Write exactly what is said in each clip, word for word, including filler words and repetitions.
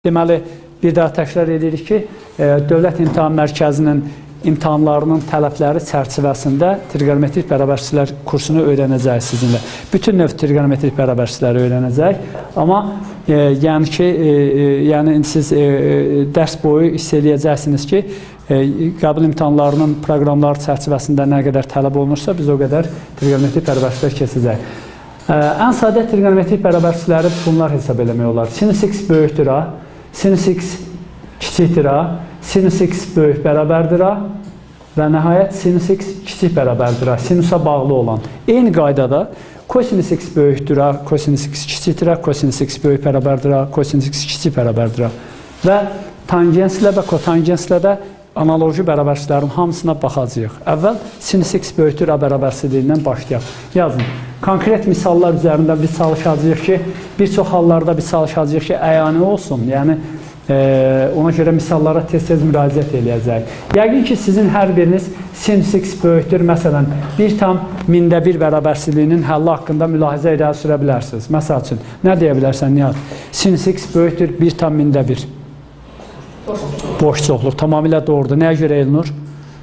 Deməli, bir daha təkrar edirik ki, Dövlət İmtahan Mərkəzinin imtahanlarının tələbləri çərçivəsində trigonometrik bərabərçilər kursunu öyrənəcək sizinlə. Bütün növ trigonometrik bərabərçiləri öyrənəcək. Amma e, yəni ki, e, yəni siz e, dərs boyu hiss eləyəcəksiniz ki, e, qəbul imtahanlarının proqramları çərçivəsində nə qədər tələb olunursa, biz o qədər trigonometrik bərabərçilər keçəcək. E, ən sadə trigonometrik bərabərçiləri bunlar hesab eləmək olar. Sinus x böyükdür a, sinus x kiçikdir a, sinus x böyük bərabərdir a və nəhayət sinus x kiçik bərabərdir a, sinusa bağlı olan. Eyni qaydada kosinus x böyükdür a, kosinus x kiçikdir a, kosinus x böyük bərabərdir a, kosinus x kiçik bərabərdir a və tangenslə və kotangenslə də analoji bərabərçilərin hamısına baxacağıq. Əvvəl sinus x böyükdür a bərabərçiliyindən başlayaq. Yazın. Konkret misallar üzərində biz çalışacağıq ki, bir çox hallarda biz çalışacağıq ki, əyani olsun. Yəni, Ee, ona görə misallara tez-tez müraciət eləyəcək. Yəqin ki, sizin hər biriniz sinus x böyükdür, məsələn, bir tam mində bir bərabərçiliyinin həlli haqqında mülahizə irəli sürə bilərsiniz. Məsəl üçün, nə deyə bilərsən, Nihat? Sinus x böyükdür, bir tam mində bir. Boş çoxluq, tamamilə doğrudur. Nəyə görə Elnur?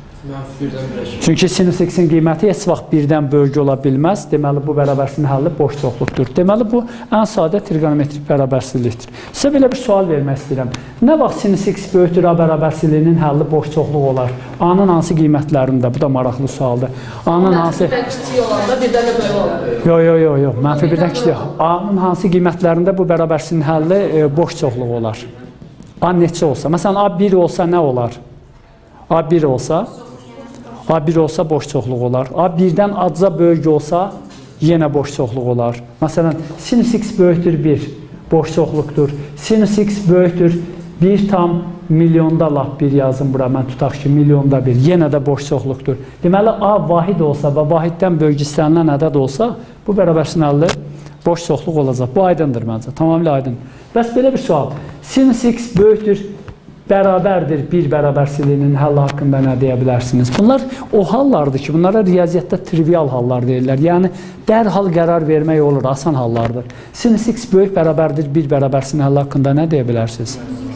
Çünki sinus x-in qiyməti heç vaxt birdən böyük ola bilməz. Deməli, bu bərabərçinin həlli boş çoxluqdur. Deməli, bu ən sadə trigonometrik bərabərçilikdir. Sizə belə bir sual vermək istəyirəm. Nə vaxt sinus x böyükdür a bərabərçiliyinin həlli boş çoxluq olar? A-nın hansı qiymətlərində? Bu da maraqlı sualdır. A-nın hansı... Birdən kiçik olanda, birdən də böyük olanda. Yox, yox, yox, yox. Mənfi birdən kiçik. A-nın hansı qiymətlərində bu bərabərçinin həlli e, boş çoxluq olar? A neçə olsa? Məsələn, A bir olsa nə olar? A bir olsa... A bir olsa boş çoxluq olar. A birdən azca böyük olsa yenə boş çoxluq olar. Məsələn, sinus x böyükdür bir, boş çoxluqdur. Sinus x böyükdür bir tam milyonda lap bir yazın bura. Mən tutaq ki, milyonda bir. Yenə də boş çoxluqdur. Deməli, A vahid olsa və vahiddən böyük istənilən ədəd olsa, bu bərabərçinin həlli boş çoxluq olacaq. Bu aydındır məncə. Tamamilə aydın. Bəs belə bir sual. Sinus x böyükdür bərabərdir bir bərabərçiliyinin həlli haqqında nə deyə bilərsiniz? Bunlar o hallardır ki, bunlara riyaziyyatda trivial hallar deyirlər. Yəni, dərhal qərar vermək olur, asan hallardır. Sinus x böyük bərabərdir bir bərabərçiliyinin həlli haqqında nə deyə bilərsiniz?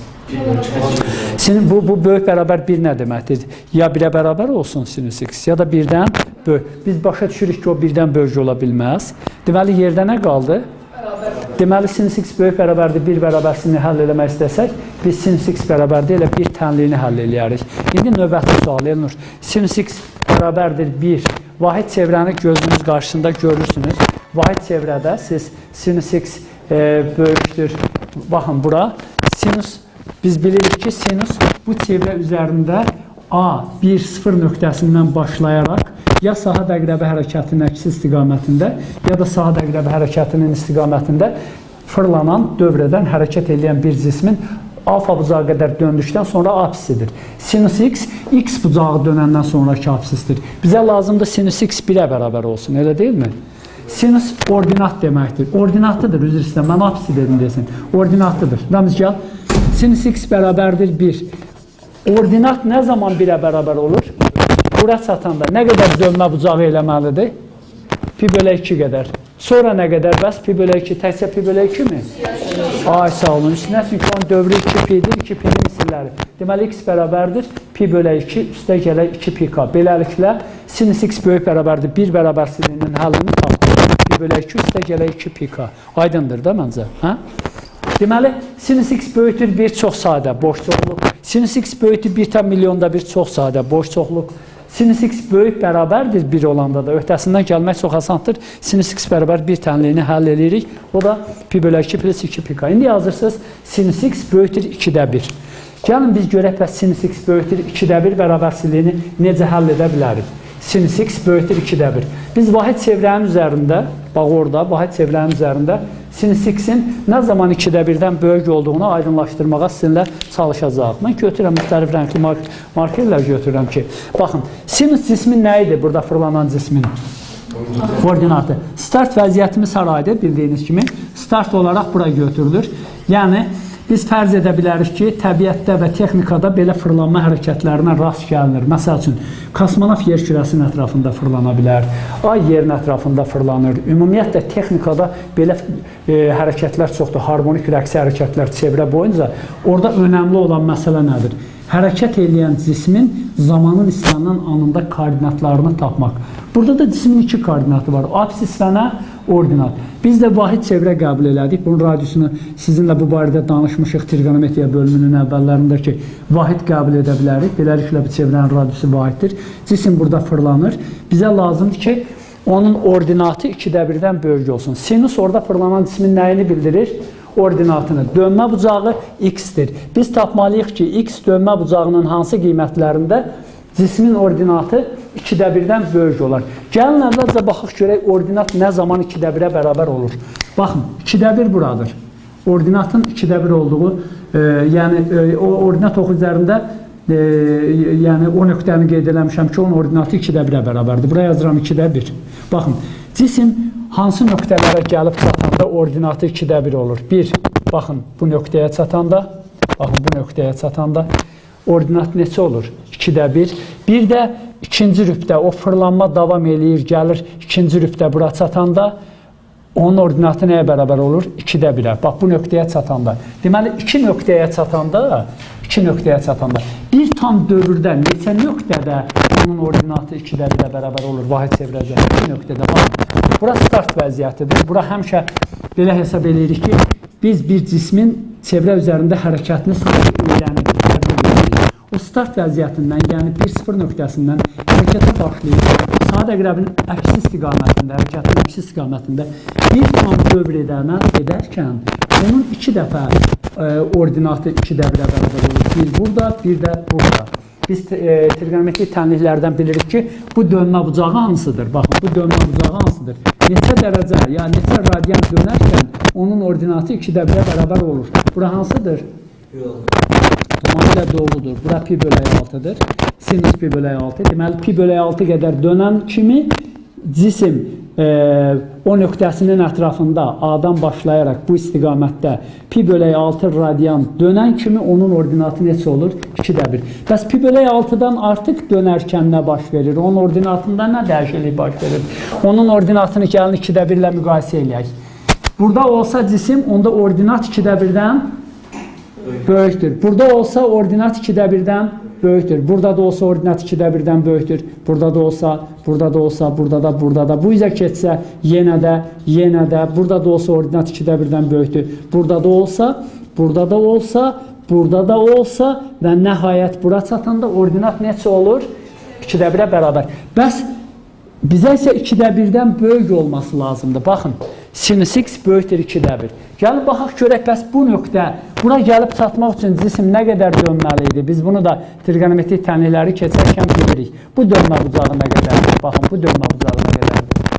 Bu, bu böyük bərabər bir nə deməkdir? Ya birə bərabər olsun sinus x, ya da birdən böyük. Biz başa düşürük ki, o birdən böyük ola bilməz. Deməli, yerdə nə qaldı? Deməli, sinus x böyük bərabərdir bir bərabərçiliyini həll eləmək istəsək, biz sinus x bərabərdir elə bir tənliyini həll eləyərik. İndi növbəti sual, Elnur. Sinus x bərabərdir bir. Vahid çevrəni gözünüz qarşısında görürsünüz. Vahid çevrədə siz sinus x e, böyükdür. Baxın, bura sinus, biz bilirik ki, sinus bu çevrə üzərində A bir sıfır nöqtəsindən başlayaraq ya saha dəqrəbi hərəkətinin əksi istiqamətində, ya da saha dəqrəbi hərəkətinin istiqamətində fırlanan, dövrədən hərəkət edən bir cismin alfa bucağı qədər döndükdən sonra apsisidir. Sinus x, x bucağı dönəndən sonraki apsisdir. Bizə lazımdır sinus x birə bərabər olsun, elə deyilmi? Sinus ordinat deməkdir. Ordinatıdır, üzr istəyirəm, mən apsisi dedim desin. Ordinatıdır. Dəmiz gəl, sinus x bərabərdir bir. Ordinat nə zaman birə bərabər olur? Bura çatanda nə qədər dönmə bucağı eləməlidir? Pi bölə iki qədər. Sonra nə qədər? Bəs pi bölə iki, təkcə pi bölə iki mi? Ay, sağ olun. Üstünə çünki onun dövrü iki pi'dir, iki pi'nin misilləri. Deməli, x bərabərdir, pi bölə iki, üstə gələ iki pi k. Beləliklə, sinus x böyük bərabərdir, bir bərabərçiliyinin həllini tapdır. Pi bölə iki, üstə gələ iki pi k. Aydındır da məncə? Hə? Deməli, sinus x böyükdür bir, çox sadə, boş çoxluq. Sinus x böyükdür bir tam milyonda bir, çox sadə, boş çoxluq. Sinus x böyük bərabərdir bir olanda da öhdəsindən gəlmək çox asandır. Sinus x bərabər bir tənliyini həll edirik. O da pi bölə iki plus iki pi k. İndi yazırsınız sinus x böyükdür ikidə bir. Gəlin biz görək bəs sinus x böyükdür ikidə bir bərabərçiliyini necə həll edə bilərik? Sinus x böyükdür ikidə bir. Biz vahid çevrənin üzərində, bax orada, vahid çevrənin üzərində sinus x-in nə zaman ikidə birdən böyük olduğunu aydınlaşdırmağa sizinlə çalışacaq. Mən götürürəm, müxtəlif rəngli mark markerlər götürürəm ki, baxın, sinus cismin nə idi burada fırlanan cismin? Ordinatı. Start vəziyyətimiz haraydı, bildiyiniz kimi. Start olaraq bura götürülür. Yəni, biz fərz edə bilərik ki, təbiətdə və texnikada belə fırlanma hərəkətlərinə rast gəlinir. Məsəl üçün, kosmonavt yer kürəsinin ətrafında fırlana bilər, ay yerin ətrafında fırlanır. Ümumiyyətlə, texnikada belə e, hərəkətlər çoxdur, harmonik rəqsi hərəkətlər çevrə boyunca. Orada önəmli olan məsələ nədir? Hərəkət edən cismin zamanın istənilən anında koordinatlarını tapmaq. Burada da cismin iki koordinatı var. Apsis və nə? Ordinat. Biz də vahid çevrə qəbul elədik. Bunun radiusunu sizinlə bu barədə danışmışıq trigonometriya bölümünün əvvəllərində ki, vahid qəbul edə bilərik. Beləliklə bir çevrənin radiusu vahiddir. Cisim burada fırlanır. Bizə lazımdır ki, onun ordinatı ikidə birdən böyük olsun. Sinus orada fırlanan cismin nəyini bildirir? Ordinatını. Dönmə bucağı x-dir. Biz tapmalıyıq ki, x dönmə bucağının hansı qiymətlərində cismin ordinatı ikidə birdən böyük olar. Gəlin əvvəlcə baxıq görək, ordinat nə zaman ikidə birə bərabər olur. Baxın, ikidə bir buradır. Ordinatın ikidə bir olduğu, e, yəni e, o ordinat oxu üzərində e, yəni o nöqtəni qeyd eləmişəm ki, onun ordinatı ikidə birə bərabərdir. Buraya yazıram ikidə bir. Baxın, cisim hansı nöqtələrə gəlib çatanda ordinatı ikidə bir olur? bir. Baxın, bu nöqtəyə çatanda, baxın, bu nöqtəyə çatanda ordinat neçə olur? ikidə bir. Bir də ikinci rübdə o fırlanma davam eləyir, gəlir ikinci rübdə bura çatanda onun ordinatı nəyə bərabər olur? ikidə birə. Bax, bu nöqtəyə çatanda. Deməli, iki nöqtəyə çatanda, iki nöqtəyə çatanda bir tam dövrdə neçə nöqtədə onun ordinatı ikidə birə bərabər olur? Vahid çevrəcək iki nöqtədə. Bax, bura start vəziyyətidir. Bura həmişə belə hesab edirik ki, biz bir cismin çevrə üzərində hərəkətini sadəcə öyrənirik. O start vəziyyətindən, yəni bir sıfır nöqtəsindən hərəkətə başlayır. Saat əqrəbinin əksi istiqamətində, hərəkətin əksi istiqamətində bir tam dövr edənə edərkən onun iki dəfə e, ordinatı ikidə birə bərabər olur. Bir burada, bir də burada. Biz e, trigonometrik tənliklərdən bilirik ki, bu dönmə bucağı hansıdır? Baxın, bu dönmə bucağı hansıdır? Neçə dərəcə, ya neçə radian dönərkən onun ordinatı ikidə birə bərabər olur. Bura hansıdır? Tamamilə doğrudur. Bura pi bölək altıdır. Sinus pi bölək altı. Deməli, pi bölək altı qədər dönən kimi cisim e, o nöqtəsinin ətrafında A-dan başlayaraq bu istiqamətdə pi bölək altı radian dönən kimi onun ordinatı neçə olur? ikidə bir. Bəs pi bölək altıdan artıq dönərkən nə baş verir? Onun ordinatında nə dəyişiklik baş verir? Onun ordinatını gəlin ikidə bir ilə müqayisə eləyək. Burada olsa cisim, onda ordinat ikidə birdən böyükdür. Burada olsa ordinat ikidə birdən böyükdür. Burada da olsa ordinat ikidə birdən böyükdür. Burada da olsa, burada da olsa, burada da, burada da. Bu üzə keçsə yenə də, yenə də. Burada da olsa ordinat ikidə birdən böyükdür. Burada da olsa, burada da olsa, burada da olsa və nəhayət bura çatanda ordinat neçə olur? ikidə birə bərabər. Bəs bizə isə ikidə birdən böyük olması lazımdır. Baxın, sinus x böyükdür ikidə bir. Gəlin, baxaq görək, bəs bu nöqtə, bura gəlib çatmaq üçün cisim nə qədər dönməli idi? Biz bunu da trigonometrik tənlikləri keçərkən bilirik. Bu dönmə bucağı nə qədərdir? Baxın, bu dönmə bucağı nə qədərdir?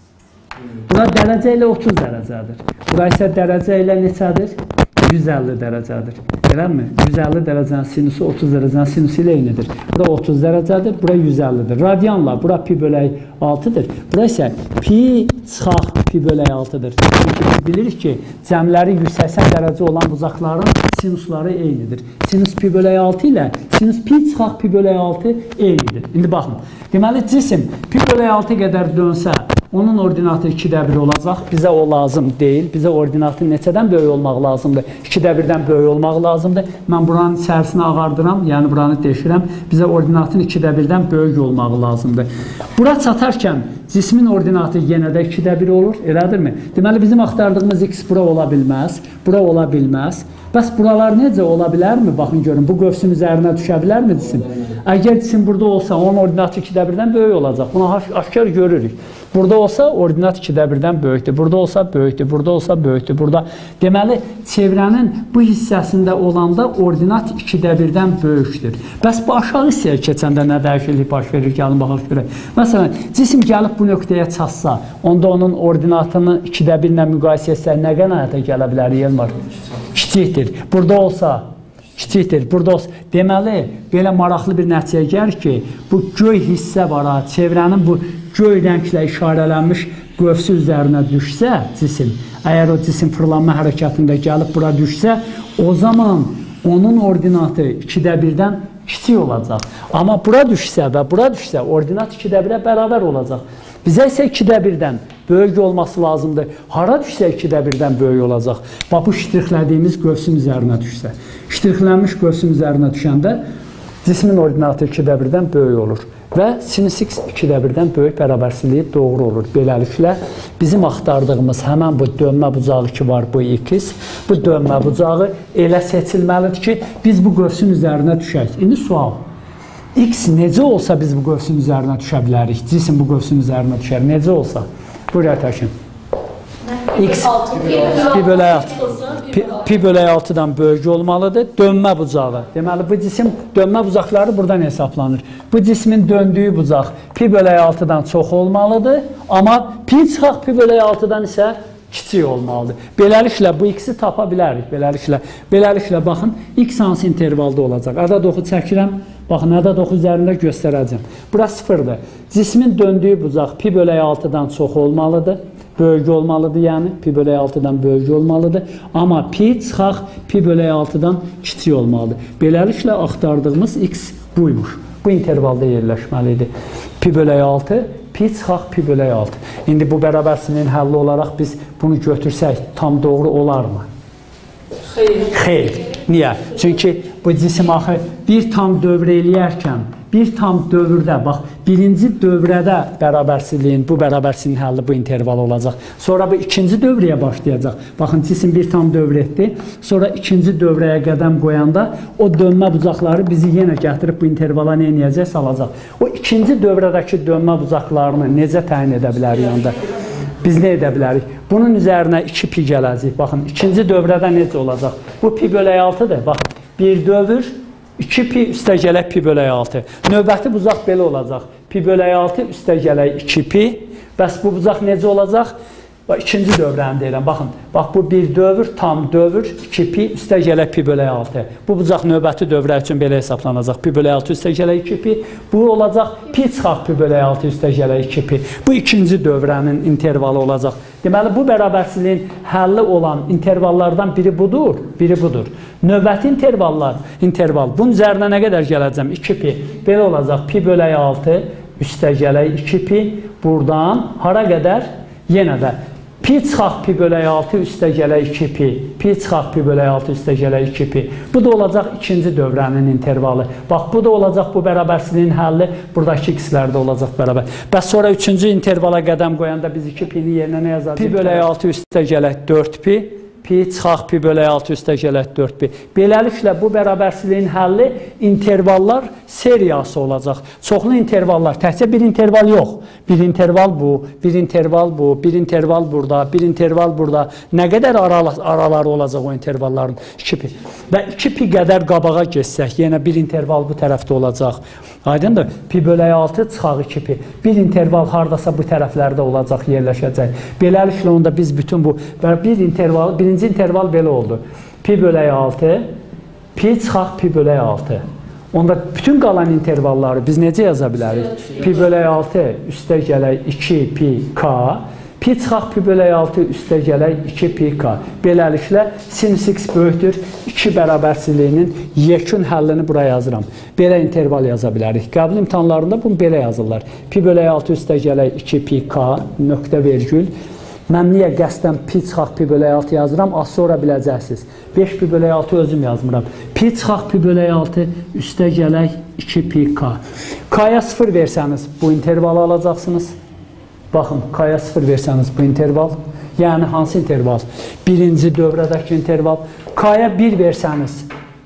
Bura dərəcə ilə otuz dərəcədir. Bura isə dərəcə ilə neçədir? yüz əlli dərəcədir. Eləmi? yüz əlli dərəcənin sinusu otuz dərəcənin sinusu ilə eynidir. Bura otuz dərəcədir, bura yüz əllidir. Radianla bura pi bölək altıdır. Bura isə pi çıxaq pi bölək altıdır. Çünki biz bilirik ki, cəmləri yüz səksən dərəcə olan bucaqların sinusları eynidir. Sinus pi bölək altı ilə sinus pi çıxaq pi bölək altı eynidir. İndi baxın. Deməli, cisim pi bölək altı qədər dönsə, onun ordinatı ikidə bir olacaq. Bizə o lazım deyil. Bizə ordinatı neçədən böyük olmaq lazımdır? ikidə birdən böyük olmaq lazımdır. Mən buranın içərisini ağardıram, yəni buranı deşirəm. Bizə ordinatın ikidə birdən böyük olmaq lazımdır. Bura çatarkən cismin ordinatı yenə də ikidə bir olur, elədirmi? Deməli, bizim axtardığımız x bura ola bilməz, bura ola bilməz. Bəs buralar necə ola bilərmi? Baxın, görün, bu qövsün üzərinə düşə bilərmi cisim? Əgər cisim burada olsa, onun ordinatı ikidə birdən böyük olacaq. Bunu aşkar görürük. Burada olsa, ordinat ikidə birdən böyükdür. Burada olsa, böyükdür. Burada olsa, böyükdür. Burada, deməli, çevrənin bu hissəsində olanda ordinat ikidə birdən böyükdür. Bəs bu aşağı hissəyə keçəndə nə dəyişiklik baş verir? Gəlin, baxaq görək. Məsələn, cisim gəlib bu nöqtəyə çatsa, onda onun ordinatını ikidə bir ilə müqayisə etsə, nə qənaətə gələ bilər? Yelmar? Kiçikdir. Burada olsa, kiçikdir. Burada olsa, deməli, belə maraqlı bir nəticəyə gəlir ki, bu göy hissə var ha, çevrənin bu göy rənglə işarələnmiş qövsü üzərinə düşsə cisim, əgər o cisim fırlanma hərəkətində gəlib bura düşsə, o zaman onun ordinatı ikidə birdən kiçik olacaq. Amma bura düşsə və bura düşsə, ordinat ikidə birə bərabər olacaq. Bizə isə ikidə birdən böyük olması lazımdır. Hara düşsə ikidə birdən böyük olacaq. Bax, bu ştrixlədiyimiz qövsün üzərinə düşsə. Ştrixlənmiş qövsün üzərinə düşəndə cismin ordinatı ikidə birdən böyük olur. Və sinus x ikidə birdən böyük bərabərsizliyi doğru olur. Beləliklə, bizim axtardığımız həmən bu dönmə bucağı ki var, bu x, bu dönmə bucağı elə seçilməlidir ki, biz bu qövsün üzərinə düşək. İndi sual. X necə olsa biz bu qövsün üzərinə düşə bilərik. Cisim bu qövsün üzərinə düşər. Necə olsa. Buraya təşin. X pi bölü altı. Pi bölü altıdan böyük olmalıdır. Dönmə bucağı. Deməli, bu cisim dönmə bucaqları buradan hesablanır. Bu cismin döndüyü bucaq pi bölü altıdan çox olmalıdır. Amma pi çıxaq pi bölü altıdan isə kiçik olmalıdır. Beləliklə, bu x-i tapa bilərik. Beləliklə, beləliklə, baxın, x hansı intervalda olacaq? Ədə doxu çəkirəm. Baxın, ədə doxu üzərində göstərəcəm. Bura sıfırdır. Cismin döndüyü bucaq pi bölü altıdan çox olmalıdır. Böyük olmalıdır, yəni pi bölü altıdan böyük olmalıdır. Amma pi çıxaq pi bölü altıdan kiçik olmalıdır. Beləliklə, axtardığımız x buymuş. Bu intervalda yerləşməlidir. Pi bölü altı, pi çıxaq pi bölü altı. İndi bu bərabərsizliyin həlli olaraq biz bunu götürsək tam doğru olarmı? Xeyr. Xeyr. Niyə? Çünki bu cisim axı bir tam dövr eləyərkən, bir tam dövrdə, bax, birinci dövrədə bərabərsizliyin, bu bərabərsizliyin həlli bu interval olacaq. Sonra bu ikinci dövrəyə başlayacaq. Baxın, cisim bir tam dövr etdi. Sonra ikinci dövrəyə qədəm qoyanda o dönmə bucaqları bizi yenə gətirib bu intervala nə edəcək, salacaq. O ikinci dövrədəki dönmə bucaqlarını necə təyin edə bilərik yanda? Biz nə edə bilərik? Bunun üzərinə iki pi gələcək. Baxın, ikinci dövrədə necə olacaq? Bu pi bölü altıdır. Bax, bir dövr, iki pi üstə gələk pi bölü altı. Növbəti bucaq belə olacaq. Pi bölü altı üstə gələk iki pi. Bəs bu bucaq necə olacaq? İkinci dövrəni deyirəm. Baxın, bax bu bir dövr, tam dövr, iki pi üstə gələk pi bölü altı. Bu bucaq növbəti dövrə üçün belə hesablanacaq. Pi bölü altı üstə gələk iki pi. Bu olacaq pi çıxaq pi bölü altı üstə gələk iki pi. Bu ikinci dövrənin intervalı olacaq. Deməli, bu bərabərsizliyin həlli olan intervallardan biri budur, biri budur. Növbəti intervallar, interval, bunun üzərinə nə qədər gələcəm? iki pi. Belə olacaq, pi bölü altı üstə gələk iki pi. Buradan hara qədər? Yenə də pi çıxaq pi bölü altı üstə gələk iki pi. Pi çıxaq pi bölü altı üstə gələk iki pi. Bu da olacaq ikinci dövrənin intervalı. Bax, bu da olacaq bu bərabərsizliyin həlli. Buradakı x-lərdə olacaq bərabər. Bəs sonra üçüncü intervala qədəm qoyanda biz iki pi-ni yerinə nə yazacaq? Pi bölü altı üstə gələk dörd pi. Pi çıxaq pi bölü altı üstə gələk dörd pi. Beləliklə, bu bərabərsizliyin həlli intervallar seriyası olacaq. Çoxlu intervallar, təkcə bir interval yox. Bir interval bu, bir interval bu, bir interval burada, bir interval burada. Nə qədər araları olacaq o intervalların? iki pi. Və iki pi qədər qabağa geçsək, yenə bir interval bu tərəfdə olacaq. Aydındır, pi bölü altı çıxaq iki pi. Bir interval haradasa bu tərəflərdə olacaq, yerləşəcək. Beləliklə, onda biz bütün bu, bir interval, birinci interval belə oldu. Pi bölü altı, pi çıxaq pi bölü altı. Onda bütün qalan intervalları biz necə yaza bilərik? Pi bölü altı üstə gələk iki pi k, pi çıxaq pi bölü altı üstə gələk iki pi k. Beləliklə, sinus x böyükdür iki bərabərsizliyinin yekun həllini buraya yazıram. Belə interval yaza bilərik. Qəbul imtahanlarında bunu belə yazırlar. Pi bölü altı üstə gələk iki pi k, nöqtə vergül. Mən niyə qəsdən pi çıxaq pi bölü altı yazıram, az sonra biləcəksiniz. beş pi bölü altı özüm yazmıram. Pi çıxaq pi bölü altı üstə gələk iki pi k. K-ya sıfır versəniz bu intervalı alacaqsınız. Baxın, K-ya sıfır versəniz bu interval. Yəni, hansı interval? Birinci dövrədəki interval. K-ya bir versəniz,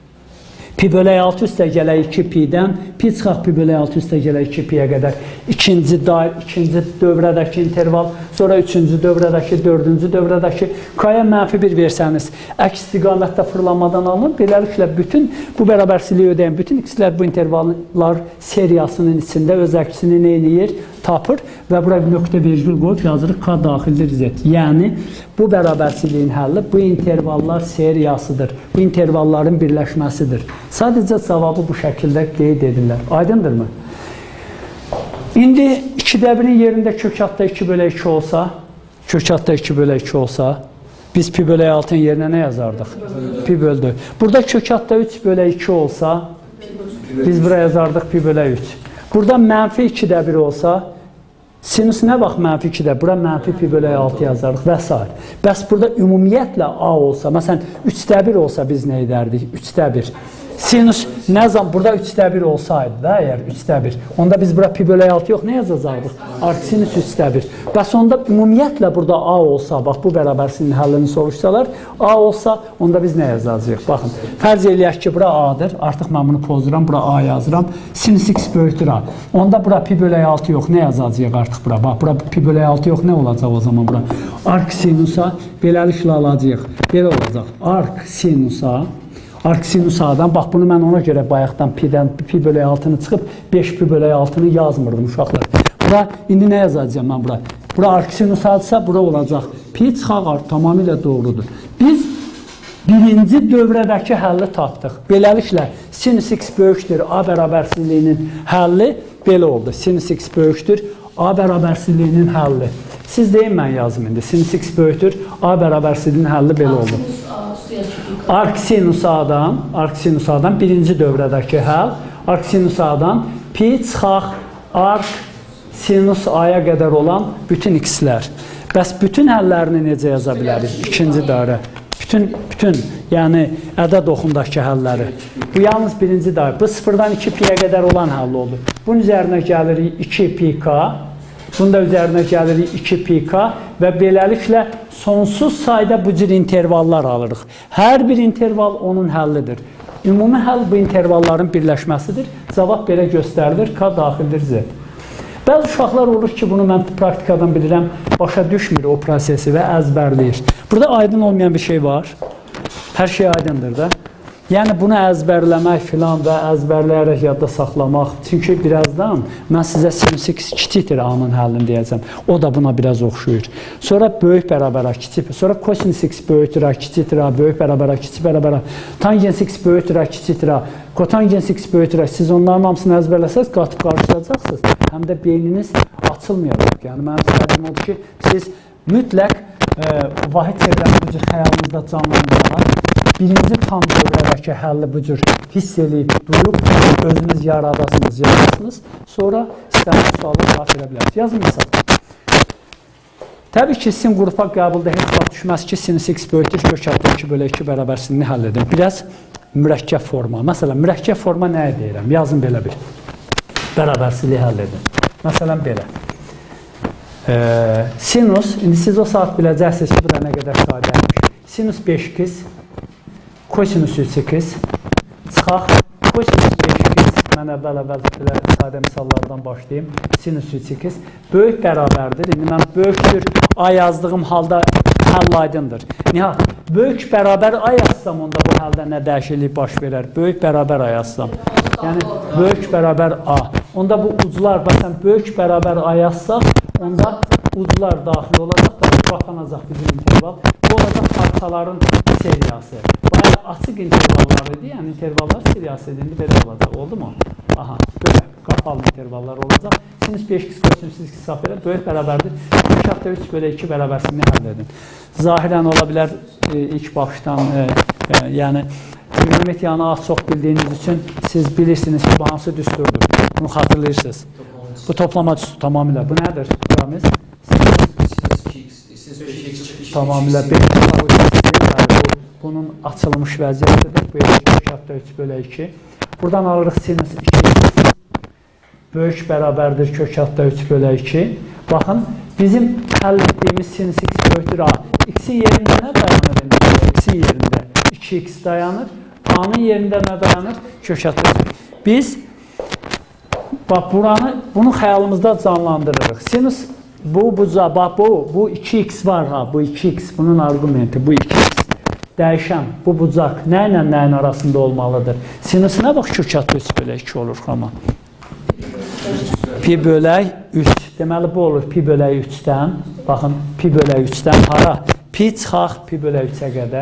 pi bölü altı üstə gələk iki pi-dən pi çıxaq pi bölü altı üstə gələk iki pi-yə qədər ikinci, ikinci dövrədəki interval, sonra üçüncü dövrədəki, dördüncü dövrədəki k-ya mənfi bir versəniz, əks istiqamətdə fırlanmadan alınır. Beləliklə, bütün bu bərabərsizliyi ödəyən bütün x-lər bu intervallar seriyasının içində öz əksini nə edir? Tapır və bura nöqtə vergül qoyub yazırıq k daxildir z. Yəni, bu bərabərsizliyin həlli bu intervallar seriyasıdır. Bu intervalların birləşməsidir. Sadəcə cavabı bu şəkildə qeyd edirlər. Aydındırmı? İndi ikidə birin yerində kök altda iki bölü iki olsa, kök altda iki bölü iki olsa, biz pi bölü altının yerinə nə yazardıq? Pi bölü dörd. Burada kök altda üç bölü iki olsa, biz buraya yazardıq pi bölü üç. Burada mənfi ikidə bir olsa, sinüs nə bax mənfi ikidə, bura mənfi pi bölü altı yazardıq və s. Bəs burada ümumiyyətlə A olsa, məsələn, üçdə bir olsa biz nə edərdik? üçdə bir. Sinüs nə zaman burada üçdə bir olsaydı da, əgər üçdə bir, onda biz bura pi bölü altı yox, nə yazacaqdıq? Arc-sinüs üçdə bir. Bəs onda ümumiyyətlə burada A olsa, bax bu bərabərsinin həllini soruşsalar, A olsa, onda biz nə yazacağıq? Baxın, fərz eləyək ki, bura A-dır. Artıq mən bunu pozduram, bura A yazıram. Sinüs x böyükdür A. Onda bura pi bölü altı yox, nə yazacağıq artıq bura? Bax, bura pi bölü altı yox, nə olacaq o zaman bura? Arc-sinusa beləliklə alacağıq. Belə olacaq. Arc-sinusa Arc-sinus A-dan, bax bunu mən ona görə bayaqdan pi-dən pi bölü altını çıxıb beş pi bölü altını yazmırdım uşaqlar. Bura, indi nə yazacağım mən bura? Bura arc-sinus A-dırsa, bura olacaq. Pi çıxaq tamamilə doğrudur. Biz birinci dövrədəki həlli tapdıq. Beləliklə, sinüs x böyükdür A bərabərsizliyinin həlli belə oldu. Sinüs x böyükdür A bərabərsizliyinin həlli. Siz deyin, mən yazım indi. Sinüs x böyükdür A bərabərsizliyinin həlli belə oldu. Arc-sinus A-dan, arc-sinus A-dan birinci dövrədəki həll, arc-sinus A-dan pi çıxaq arc-sinus A-ya qədər olan bütün x-lər. Bəs bütün həllərini necə yaza bilərik? İkinci dairə. Bütün, bütün, yəni ədəd oxundakı həlləri. Bu yalnız birinci dairə. Bu sıfırdan iki pi-yə qədər olan həll oldu. Bunun üzərinə gəlirik iki pi k. Bunun da üzərinə gəlirik iki pi k və beləliklə sonsuz sayda bu cür intervallar alırıq. Hər bir interval onun həllidir. Ümumi həll bu intervalların birləşməsidir. Cavab belə göstərilir, k daxildir z. Bəzi uşaqlar olur ki, bunu mən praktikadan bilirəm, başa düşmür o prosesi və əzbərləyir. Burada aydın olmayan bir şey var. Hər şey aydındır da. Yəni bunu əzbərləmək filan və əzbərləyərək yadda saxlamaq. Çünki birazdan mən sizə sinüs x kiçikdir A-nın həllini deyəcəm. O da buna biraz oxşuyur. Sonra böyük bərabər A kiçik. Sonra kosinüs x böyükdür A kiçikdir A, böyük bərabər A kiçik bərabər A. Tangens x böyükdür A kiçikdir A, kotangens x böyükdür A. Siz onların hamısını əzbərləsəz, qatıb qarşılayacaqsınız. Həm də beyniniz açılmayacaq. Yəni mənim istədiyim odur ki, siz mütləq e, vahid çevrəni bu cür xəyalınızda canlandıraraq birinci tam dövrədəki həlli bu cür hiss eləyib, duyub, özünüz yaradasınız, yazasınız. Sonra istənilən sualı cavab verə bilərsiniz. Yazın misal. Təbii ki, sizin qrupa qəbulda heç vaxt düşməz ki, sinüs x böyükdür, kök altda iki bölü iki bərabərsizliyini həll edin. Biraz mürəkkəb forma. Məsələn, mürəkkəb forma nəyə deyirəm? Yazın belə bir. Bərabərsizliyi həll edin. Məsələn, belə. Ee, sinus, indi siz o saat biləcəksiniz ki, bu da nə qədər sadəymiş. Sinus beş x, kosinüs üç x, çıxaq, kosinüs beş x, mən əvvəl-əvvəl sadə misallardan başlayayım, sinüs üç x, böyük bərabərdir. İndi mən böyükdür A yazdığım halda həll aydındır. Nihat, böyük bərabər A yazsam, onda bu həldə nə dəyişiklik baş verər? Böyük bərabər A yazsam, yəni böyük bərabər A. Onda bu uclar, məsələn, böyük bərabər A yazsaq, onda uclar daxil olacaq, qapanacaq bizim interval. Bu olacaq parçaların seriyası. Bayağı açıq intervallar idi, yəni intervallar seriyası idi. İndi belə olacaq, oldu mu? Aha, böyle qapalı intervallar olacaq. Sinüs beş x kosinüs x hesab edər, böyük bərabərdir. kök altda üç bölü iki bərabərsizliyini həll edin. Zahirən ola bilər e, ilk başdan, e, e, yəni trigonometriyanı az çox bildiyiniz üçün siz bilirsiniz ki, bu hansı düsturdur. Bunu xatırlayırsınız. Bu toplama düsturu tamamilə. Bu nədir? Ramiz? Tamamilə bunun açılmış vəziyyətidir. Bu kök altda üç bölü iki. Buradan alırıq sinüs iki x böyük bərabərdir kök altda üç bölü iki. Baxın, bizim həll etdiyimiz sinüs x böyükdür A. X-in yerində nə dayanır? X-in yerində iki x dayanır. A-nın yerində nə dayanır? Kök altda üç. Biz bax, buranı, bunu xəyalımızda canlandırırıq. Sinüs bu, bu, bax, bu, bu iki x var ha, bu iki x, bunun argumenti, bu iki x. Dəyişən, bu bucaq nə ilə nəyin arasında olmalıdır? Sinüsünə bax, kök altda üç bölü iki olur xama. Pi bölək üç. Deməli, bu olur pi bölək üçdən. Baxın, pi bölək üçdən hara? Pi çıxaq pi bölək üçə qədər.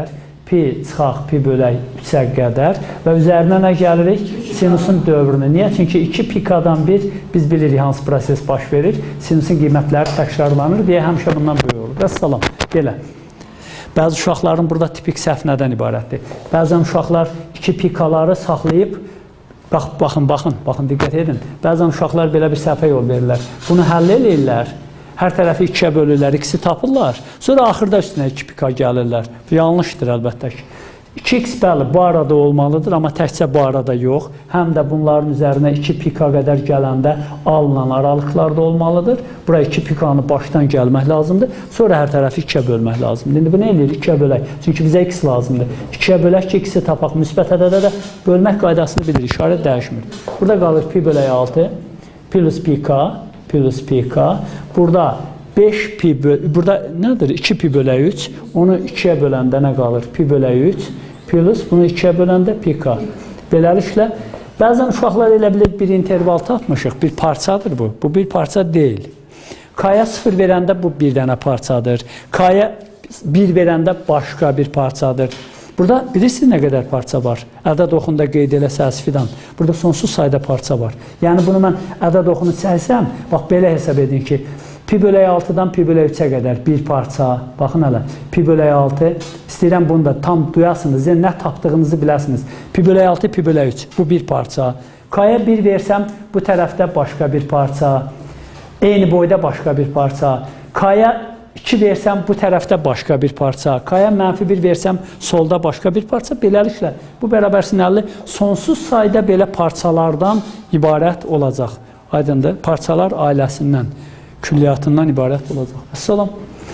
pi çıxaq pi bölək üçə qədər və üzərinə nə gəlirik? Sinusun dövrünü. Niyə? Çünki iki pikadan bir biz bilirik hansı proses baş verir. Sinusun qiymətləri təkrarlanır deyə həmişə bundan böyük olur. Vəssalam. Belə. Bəzi uşaqların burada tipik səhv nədən ibarətdir? Bəzən uşaqlar iki pikaları saxlayıb bax, baxın, baxın, baxın, diqqət edin. Bəzən uşaqlar belə bir səhvə yol verirlər. Bunu həll eləyirlər. Hər tərəfi ikiyə bölürlər, ikisi tapırlar. Sonra axırda üstünə iki pika gəlirlər. Yanlışdır əlbəttə ki. iki x bəli, bu arada olmalıdır, amma təkcə bu arada yox. Həm də bunların üzərinə iki pika qədər gələndə alınan aralıqlar da olmalıdır. Buraya iki pikanı başdan gəlmək lazımdır. Sonra hər tərəfi ikiyə bölmək lazımdır. İndi bu nə eləyir? ikiyə bölək. Çünki bizə x lazımdır. ikiyə bölək ki, x-i tapaq. Müsbət ədədə də bölmək qaydasını bilir. İşarət dəyişmir. Burada qalır pi bölək altı, plus pika. Plus pika. Burada beş pi bölək, burada nədir? iki pi bölək üç. Onu ikiyə böləndə nə qalır? Pi bölək üç. Plus bunu ikiyə böləndə pika. Beləliklə, bəzən uşaqlar elə bilir bir interval tapmışıq. Bir parçadır bu. Bu bir parça deyil. K-ya sıfır verəndə bu bir dənə parçadır. K-ya bir verəndə başqa bir parçadır. Burada bilirsiniz nə qədər parça var? Ədəd oxunda qeyd eləsəz fidan. Burada sonsuz sayda parça var. Yəni bunu mən ədəd oxunu çəlsəm, bax belə hesab edin ki, pi bölək altıdan pi bölək üçə qədər bir parça. Baxın hələ, pi bölək altı. İstəyirəm bunu da tam duyasınız, yəni nə tapdığınızı biləsiniz. Pi bölək altı, pi bölək üç. Bu bir parça. K-ya bir versəm, bu tərəfdə başqa bir parça. Eyni boyda başqa bir parça. K-ya iki versəm, bu tərəfdə başqa bir parça. K-ya mənfi bir versəm, solda başqa bir parça. Beləliklə, bu bərabər sinəlli sonsuz sayda belə parçalardan ibarət olacaq. Aydındır, parçalar ailəsindən, külliyyatından ibarət olacaq. Əssalam.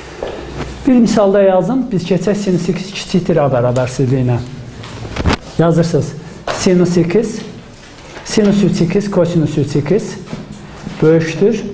Bir misalda yazın, biz keçək sinus x kiçikdir A bərabərsizliyinə. Yazırsınız, sinus x, sinus üç x, kosinus üç x böyükdür.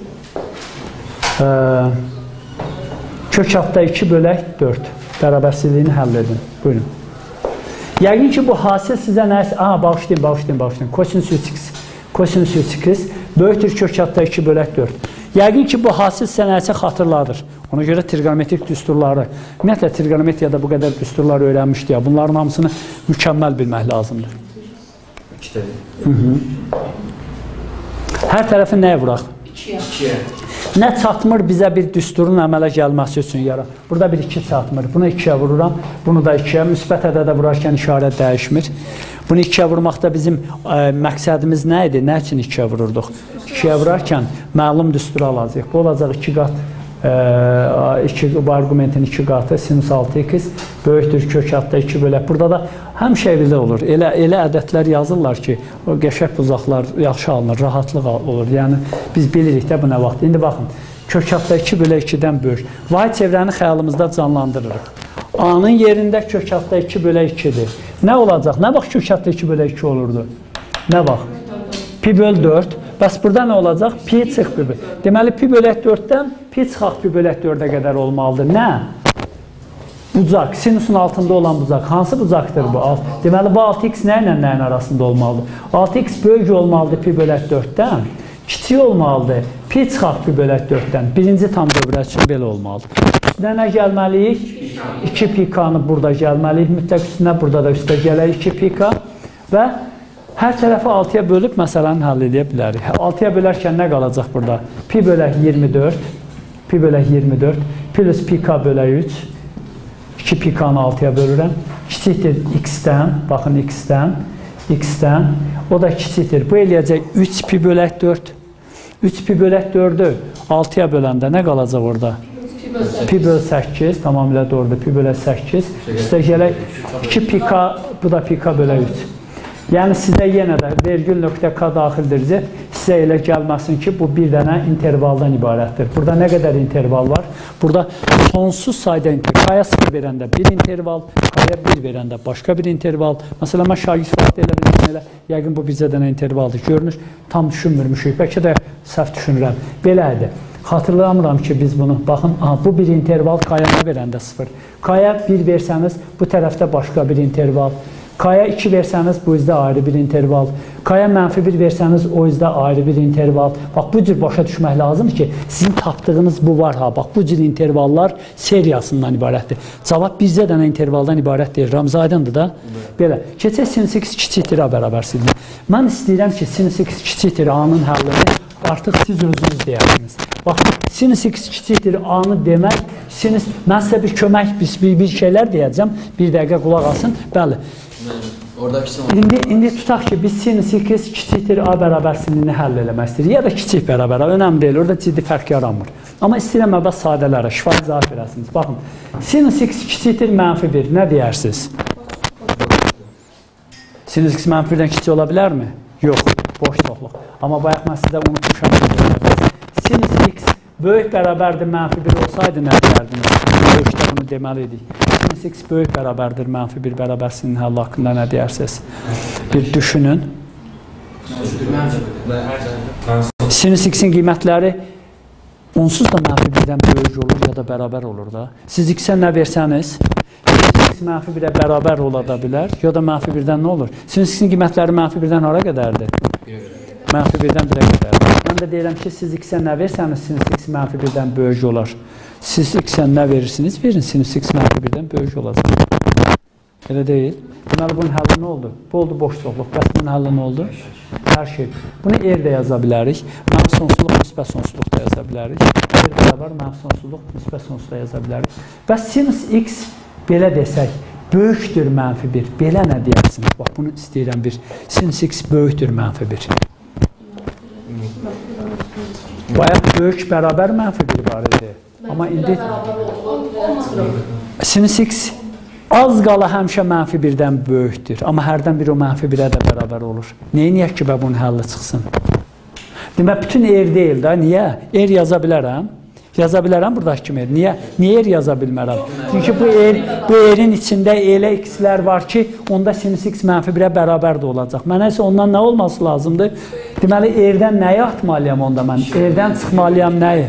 Kök altda iki bölək dörd. Bərabərsizliyini həll edin. Buyurun. Yəqin ki, bu hasil sizə nəsə... Aha, bağışlayın, bağışlayın, bağışlayın. Kosinus üç x, kosinus üç x böyükdür kök altda iki bölək dörd. Yəqin ki, bu hasil sizə nəsə xatırladır. Ona görə trigonometrik düsturları, ümumiyyətlə trigonometriyada bu qədər düsturlar öyrənmişdik ya, bunların hamısını mükəmməl bilmək lazımdır. İki Hər tərəfi nəyə vuraq? İkiyə. Nə çatmır bizə bir düsturun əmələ gəlməsi üçün yara. Burada bir iki çatmır. Bunu ikiyə vururam. Bunu da ikiyə. Müsbət ədədə vurarkən işarə dəyişmir. Bunu ikiyə vurmaqda bizim ə, məqsədimiz nə idi? Nə üçün ikiyə vururduq? İkiyə vurarkən məlum düsturu alacaq. Bu olacaq iki qat. Ə, iki, bu argumentin iki qatı sinus altı x böyükdür kök altda iki bölək. Burada da həmişə belə olur. Elə, elə ədədlər yazırlar ki, o qəşəng buzaqlar yaxşı alınır, rahatlıq olur. Yəni biz bilirik də bu nə vaxt. İndi baxın, kök altda iki bölək ikidən böyük. Vahid çevrəni xəyalımızda canlandırırıq. A-nın yerində kök altda iki bölək ikidir. Nə olacaq? Nə vaxt kök altda iki bölək iki olurdu? Nə vaxt? Pi böl dörd. Bəs burada nə olacaq? Pi çıx pi bölək. Deməli, pi bölək dörddən pi çıxaq pi bölək dördə qədər olmalıdır. Nə? Bucaq, sinusun altında olan bucaq. Hansı bucaqdır bu? Deməli, bu altı x nə ilə nəyin arasında olmalıdır? altı x böyük olmalıdır pi bölək dörddən. Kiçik olmalıdır pi çıxaq pi bölək dörddən. Birinci tam dövrə üçün belə olmalıdır. Üstünə nə gəlməliyik? iki pikanı burada gəlməliyik. Mütləq üstünə burada da üstə gələk iki pika və hər tərəfi altıya bölüb məsələni həll edə bilərik. altıya bölərkən nə qalacaq burada? Pi bölək iyirmi dörd, pi bölək iyirmi dörd, plus pika bölək üç, iki pikanı altıya bölürəm. Kiçikdir x-dən, baxın x-dən, x-dən, o da kiçikdir. Bu eləyəcək üç pi bölək dörd. üç pi bölək dördü altıya böləndə nə qalacaq orada? Pi böl səkkiz, tamamilə doğrudur, pi bölək səkkiz. Üstə gələk iki pika, bu da pika bölək üç. Yəni sizə yenə də vergül nöqtə k daxildir Z, sizə elə gəlməsin ki, bu bir dənə intervaldan ibarətdir. Burada nə qədər interval var? Burada sonsuz sayda interval. K-ya sıfır verəndə bir interval, K-ya bir verəndə başqa bir interval. Məsələn, mən şagird vaxtı elə bilirsin, elə, yəqin bu bizə dənə intervaldır. Görünür, tam düşünmürmüşük. Bəlkə də səhv düşünürəm. Belədir. Xatırlamıram ki, biz bunu, baxın, aha, bu bir interval K-ya verəndə sıfır. K-ya bir versəniz, bu tərəfdə başqa bir interval. K'ya iki versəniz bu üzdə ayrı bir interval. K'ya mənfi bir versəniz o üzdə ayrı bir interval. Bax, bu cür başa düşmək lazımdır ki, sizin tapdığınız bu var ha. Bax, bu cür intervallar seriyasından ibarətdir. Cavab bizdə dənə intervaldan ibarət deyil. Ramza aydındır da? Belə. Keçək sinus x kiçikdir A bərabərsizdir. Mən istəyirəm ki, sinus x kiçikdir A-nın həllini artıq siz özünüz deyərsiniz. Bax, sinus x kiçikdir A-nı demək, sinus, mən sizə bir kömək, bir, bir şeylər deyəcəm, bir dəqiqə qulaq asın. Bəli. İndi, indi tutaq ki, biz sinus x kiçikdir A bərabərsizliyini həll eləmək istəyirik, ya da kiçik bərabər, önəmli deyil, orada ciddi fərq yaranmır. Amma istəyirəm əvvəl sadələrə, şifahi cavab verəsiniz. Baxın, sinus x kiçikdir mənfi bir, nə deyərsiniz? Sinus x mənfi birdən kiçik ola bilərmi? Yox, boş çoxluq. Amma bayaq mən sizə unutmuşam. Sinus x böyük bərabərdir mənfi bir olsaydı nə deyərdiniz? Böyükdə bunu deməliydik. Sinus x böyük bərabərdir mənfi bir bərabərsizliyinin həlli haqqında nə deyərsiniz? Bir düşünün. Sinus x-in qiymətləri onsuz da mənfi birdən böyük olur ya da bərabər olur da. Siz x-ə nə versəniz, sinus x mənfi birə bərabər ola da bilər, ya da mənfi birdən nə olur? Sinus x-in qiymətləri mənfi birdən hara qədərdir? Mənfi birdən birə qədərdir. Mən də deyirəm ki, siz x-ə nə versəniz, sinus x mənfi birdən böyük olar. Siz x-ə nə verirsiniz, verin, sinus x mənfi birdən böyük olacaq. Elə deyil. Deməli, bunun həlli nə oldu? Bu oldu boş çoxluq. Bəs bunun həlli nə oldu? Hər şey. Bunu R də yaza bilərik. Mənfi sonsuzluq, müsbət sonsuzluq da yaza bilərik. R bərabər mənfi sonsuzluq, müsbət sonsuzluq da yaza bilərik. Bəs sinus x belə desək, böyükdür mənfi bir. Belə nə deyərsiniz? Bax, bunu istəyirəm bir. Sinus x böyükdür mənfi bir. Bayaq böyük bərabər mənfi bir var idi. Amma indi sinus x az qala həmişə mənfi birdən böyükdür. Amma hərdən bir o mənfi birə də bərabər olur. Neyiniyək ki, bunun həlli çıxsın? Demək, bütün R deyil də. Niyə? R yaza bilərəm. Yaza bilərəm buradakı kimi. Niyə? Niyə R yaza bilmərəm? Çünki bu R, bu R-in içində elə x-lər var ki, onda sinus x mənfi birə bərabər də olacaq. Mənə isə ondan nə olması lazımdır? Deməli, R-dən nəyi atmalıyam onda mən? R-dən çıxmalıyam nəyi?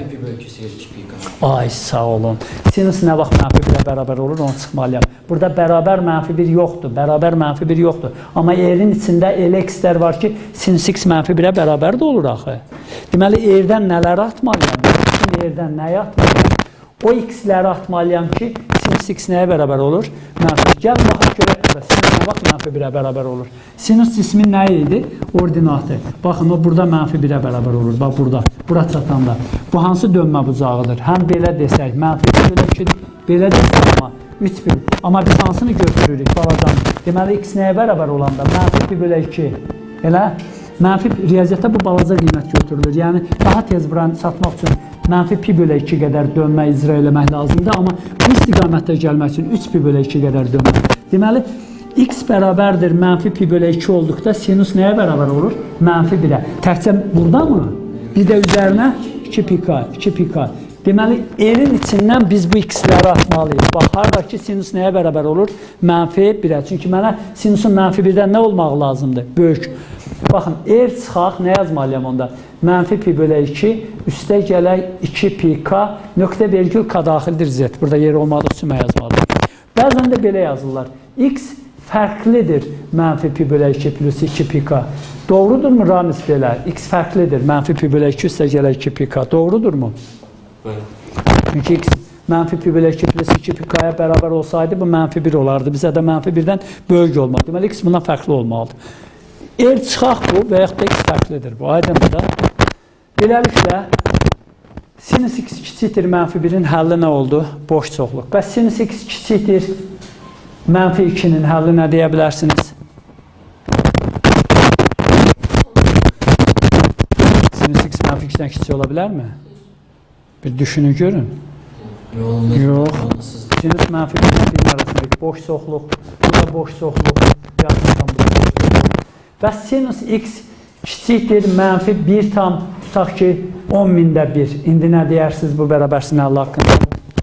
Ay, sağ olun. Sinus nə vaxt mənfi birə bərabər olur, onu çıxmalıyam. Burada bərabər mənfi bir yoxdur, bərabər mənfi bir yoxdur. Amma R-in içində elə x-lər var ki, sinus x mənfi birə bərabər də olur axı. Deməli, R-dən nələri atmalıyam? R-dən nəyi atmalıyam? O x-ləri atmalıyam ki, sinus x nəyə bərabər olur? Mənfi. Gəlin, baxaq görək burada. Sinus nə vaxt mənfi birə bərabər olur? Sinus cismin nəyi idi? Ordinatı. Baxın, o burada mənfi birə bərabər olur. Bax, burada. Bura çatanda. Bu hansı dönmə bucağıdır? Həm belə desək, mənfi bir belə ki, belə desək, amma üç bir. Amma biz hansını götürürük? Balacan. Deməli, x nəyə bərabər olanda? Mənfi bir belə iki. Elə? Mənfi riyaziyyatda bu balaca qiymət götürülür. Yəni, daha tez buranı çatmaq üçün mənfi pi bölə iki qədər dönmə icra eləmək lazımdır. Amma bu istiqamətdə gəlmək üçün üç pi bölə iki qədər dönmə. Deməli, x bərabərdir mənfi pi bölə iki olduqda sinus nəyə bərabər olur? Mənfi birə. Təkcə burada mı? Bir də üzərinə iki pi k, iki pi k. Deməli, R-in içindən biz bu x-ləri atmalıyıq. Bax, haradakı sinus nəyə bərabər olur? Mənfi birə. Çünki mənə sinusun mənfi birdən nə olmaq lazımdır? Böyük. Baxın, R çıxaq, nə yazmalıyam onda? Mənfi pi bölə iki, üstə gələk iki pi k, nöqtə vergül k daxildir z. Burada yer olmadığı üçün mən yazmalıyım. Bəzən də belə yazırlar. X fərqlidir mənfi pi bölə iki plus iki pi k. Doğrudurmu Ramiz belə? X fərqlidir. Mənfi pi bölə iki üstə gələk iki pi k. Doğrudurmu? Çünki x mənfi pi bölə iki plus iki pi k-ya bərabər olsaydı, bu mənfi bir olardı. Bizə də mənfi birdən böyük olmalı. Deməli, x bundan fərqli olmalıdır. R çıxaq bu və yaxud da x fərqlidir bu. Aydındır da. Beləliklə, sinus x kiçikdir mənfi birin həlli nə oldu? Boş çoxluq. Bəs sinus x kiçikdir mənfi ikinin həlli nə deyə bilərsiniz? Sinus x mənfi ikidən kiçik ola bilərmi? Bir düşünün, görün. Yox. Sinus mənfi ikidən arasındakı boş çoxluq, bu da boş çoxluq, yazmışam bu da boş çoxluq. Və sinus x kiçikdir mənfi bir tam, tutaq ki, on mində bir. İndi nə deyərsiniz bu bərabərsinin həlli haqqında?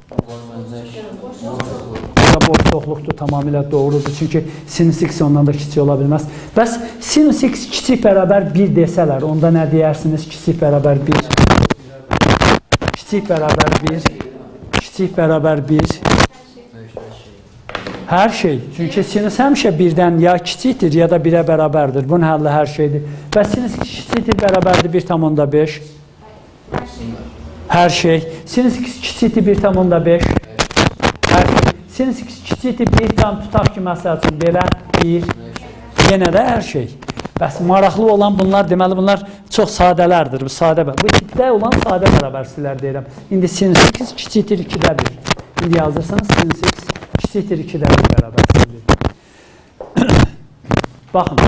Bu da boş çoxluqdur, tamamilə doğrudur. Çünki sinus x ondan da kiçik ola bilməz. Bəs sinus x kiçik bərabər bir desələr, onda nə deyərsiniz? Kiçik bərabər bir. Kiçik bərabər bir. Kiçik bərabər bir. Hər şey. Çünki sinüs həmişə birdən ya kiçikdir, ya da birə bərabərdir. Bunun həlli hər şeydir. Və sinüs kiçikdir, bərabərdir bir tam onda beş. Hər şey. Sinüs kiçikdir, bir tam onda beş. Hər şey. Sinüs kiçikdir, bir tam tutaq ki, məsəl üçün belə bir. Yenə də hər şey. Bəs maraqlı olan bunlar, deməli bunlar çox sadələrdir. Bu sadə bərabər. Bu ikide olan sadə bərabərsizlər deyirəm. İndi sinüs x kiçikdir ikidə bir. İndi yazırsanız sinüs x kiçikdir ikidə bir bərabərsizdir. Baxın.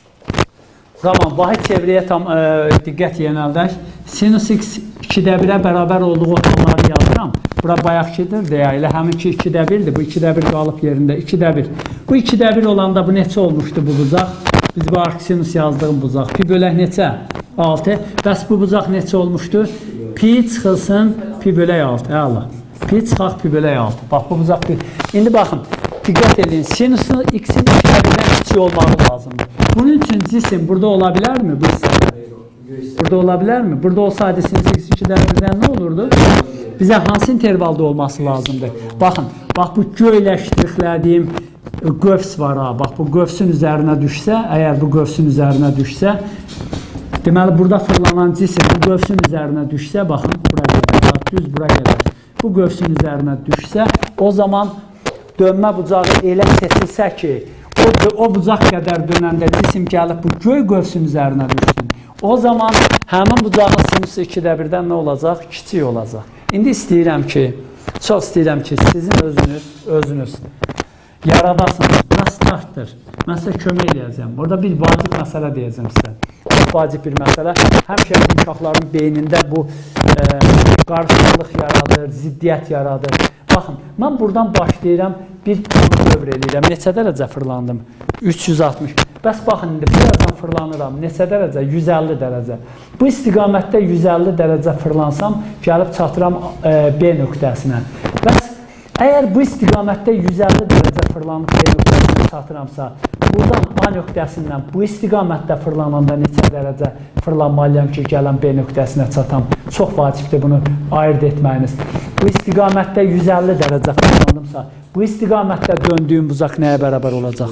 Zaman vahid çevrəyə tam ə, diqqət yönəldək. Sinüs x ikidə birə bərabər olduğu otanları yazıram. Bura bayaqkidir deyə, elə həminki ikidə birdir. Bu ikidə bir qalıb yerində. ikidə bir. Bu ikidə bir olanda bu neçə olmuşdu bu bucaq? Biz bu arcsinus yazdığım bucaq. Pi bölək neçə? altı. Bəs bu bucaq neçə olmuşdu? Pi çıxılsın pi bölək altı. Əla. Pi çıxaq pi bölək altı. Bax bu bucaq pi. İndi baxın. Diqqət edin. Sinusun x-in ikidə birdən kiçik olmağı lazımdır. Bunun üçün cisim burada ola bilərmi? Bu hissədə? Burada ola bilərmi? Burada olsaydı sinüs x ikidə birdən nə olurdu? Bizə hansı intervalda olması lazımdır? Baxın. Bax bu göyləşdiriklədiyim qövs var ha. Bax bu qövsün üzərinə düşsə, əgər bu qövsün üzərinə düşsə, deməli burada fırlanan cisim bu qövsün üzərinə düşsə, baxın, bura gəlir, düz bura gəlir. Bu qövsün üzərinə düşsə, o zaman dönmə bucağı elə seçilsə ki, o, o bucaq qədər dönəndə cisim gəlib bu göy qövsün üzərinə düşsün. O zaman həmin bucağın sinusu ikidə birdən nə olacaq? Kiçik olacaq. İndi istəyirəm ki, çox istəyirəm ki, sizin özünüz, özünüz yaradasınız. Nə startdır? Mən sizə kömək edəcəm. Burada bir vacib məsələ deyəcəm sizə. Çox vacib bir məsələ. Həmişə uşaqların beynində bu e, qarşılıq yaradır, ziddiyyət yaradır. Baxın, mən buradan başlayıram, bir dövr eləyirəm. Neçə dərəcə fırlandım? üç yüz altmış. Bəs baxın, indi birazdan fırlanıram. Neçə dərəcə? yüz əlli dərəcə. Bu istiqamətdə yüz əlli dərəcə fırlansam, gəlib çatıram e, B nöqtəsinə. Bəs əgər bu istiqamətdə yüz əlli dərəcə fırlanıb B nöqtəsinə çatıramsa, buradan A nöqtəsindən bu istiqamətdə fırlananda neçə dərəcə fırlanmalıyam ki, gələn B nöqtəsinə çatam? Çox vacibdir bunu ayırt etməyiniz. Bu istiqamətdə yüz əlli dərəcə fırlandımsa, bu istiqamətdə döndüyüm bucaq nəyə bərabər olacaq?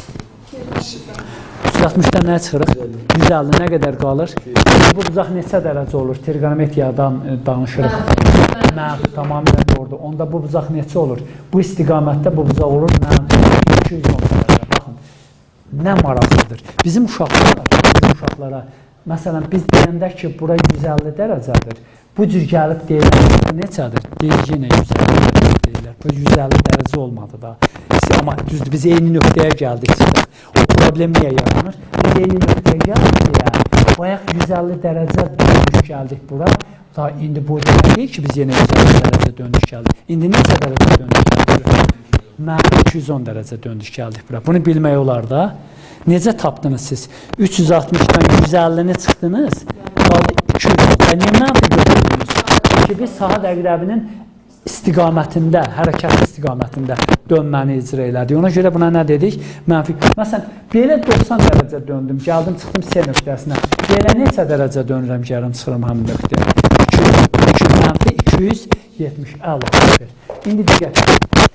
üç yüz altmışdan nə çıxırıq? yüz əlli nə qədər qalır? Bu bucaq neçə dərəcə olur? Trigonometriyadan danışırıq. Mənfi, tamamilə doğrudur. Onda bu bucaq neçə olur? Bu istiqamətdə bu bucaq olur mənfi iki yüz on dərəcə. Baxın, nə maraqlıdır. Bizim uşaqlara, bizim uşaqlara, məsələn, biz deyəndə ki, bura yüz əlli dərəcədir. Bu cür gəlib deyilər, bu neçədir? Deyir, yenə yüz əlli dərəcə deyirlər. Bu yüz əlli dərəcə olmadı da. Amma düzdür, biz eyni nöqtəyə gəldik. O problem niyə yaranır? Biz eyni nöqtəyə gəldik deyə, bayaq yüz əlli dərəcə dönüş gəldik bura. Daha indi bu deyil ki, biz yenə yüz əlli dərəcə dönüş gəldik. İndi neçə dərəcə dönüş gəldik? Mən iki yüz on dərəcə dönüş gəldik bura. Bunu bilmək olar da. Necə tapdınız siz? üç yüz altmışdan yüz əllini çıxdınız, qaldı iki yüz on. Və niyə mənfi götürdünüz? Çünki biz saat əqrəbinin istiqamətində, hərəkət istiqamətində dönməni icra elədik. Ona görə buna nə dedik? Mənfi. Məsələn, belə doxsan dərəcə döndüm, gəldim, çıxdım C nöqtəsinə. Belə neçə dərəcə dönürəm, gəlim, çıxıram həmin nöqtəyə? Mənfi iki yüz yetmiş. Əla. İndi diqqət.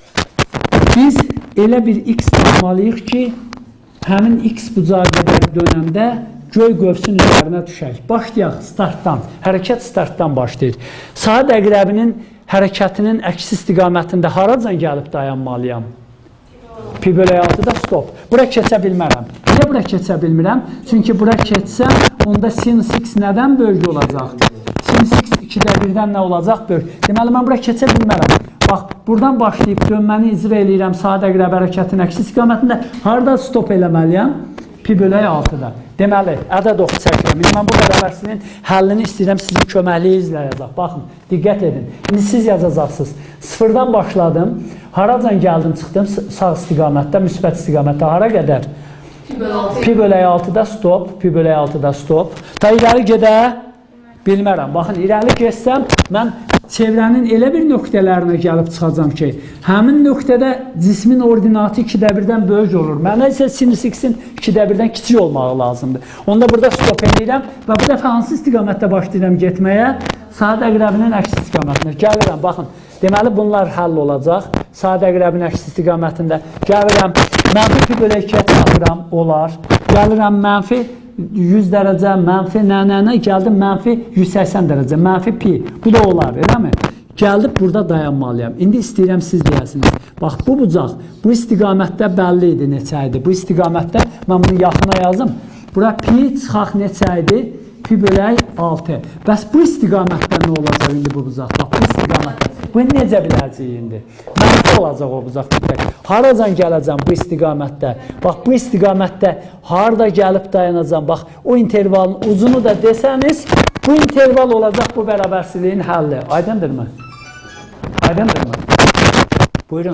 Biz elə bir x tapmalıyıq ki, həmin x bucağı qədər dönəndə göy qövsün üzərinə düşək. Başlayaq startdan. Hərəkət startdan başlayır. Saat əqrəbinin hərəkətinin əksi istiqamətində haracan gəlib dayanmalıyam? Pi bölək altıda stop. Bura keçə bilmərəm. Niyə bura keçə bilmirəm? Çünki bura keçsəm, onda sinus x nədən böyük olacaq? Sinus x ikidə birdən nə olacaq? Böyük. Deməli, mən bura keçə bilmərəm. Bax, buradan başlayıb dönməni icra eləyirəm saat əqrəb hərəkətinin əksi istiqamətində. Harada stop eləməliyəm? Pi bölək altıda. Deməli, ədəd oxu çəkirəm. Mən bu bərabərsizliyin həllini istəyirəm sizin köməkliyinizlə yazaq. Baxın, diqqət edin. İndi siz yazacaqsınız. Sıfırdan başladım. Haracan gəldim, çıxdım sağ istiqamətdə, müsbət istiqamətdə. Hara qədər? Pi bölək altıda stop. Pi bölək altıda stop. Ta irəli gedə bilmərəm. Baxın, irəli geçsəm, mən çevrənin elə bir nöqtələrinə gəlib çıxacam ki, həmin nöqtədə cismin ordinatı ikidə birdən böyük olur. Mənə isə sinus x-in ikidə birdən kiçik olmağı lazımdır. Onda burada stop edirəm və bu dəfə hansı istiqamətdə başlayıram getməyə? Saat əqrəbinin əksi istiqamətinə. Gəlirəm, baxın, Deməli, bunlar həll olacaq. Sadə əqrəbin əks istiqamətində. Gəlirəm, mənfi pi bölü ikiyə çatıram, olar. Gəlirəm, mənfi yüz dərəcə, mənfi nənənə, gəldim, mənfi yüz səksən dərəcə, mənfi pi. Bu da olar, eləmi? Gəldim, burada dayanmalıyam. İndi istəyirəm, siz deyəsiniz. Bax, bu bucaq, bu istiqamətdə bəlli idi neçə idi. Bu istiqamətdə, mən bunu yaxına yazım. Bura pi çıxaq neçə idi? Pi bölək altı. Bəs bu istiqamətdə nə olacaq indi bu bucaq? Bax, bu istiqamətdə. Bu necə biləcəyik indi? Mənfi olacaq o bucaq bitək. Haracan gələcəm bu istiqamətdə? Bax, bu istiqamətdə harada gəlib dayanacam? Bax, o intervalın uzunu da desəniz, bu interval olacaq bu bərabərsizliyin həlli. Aydındırmı? Aydındırmı? Buyurun.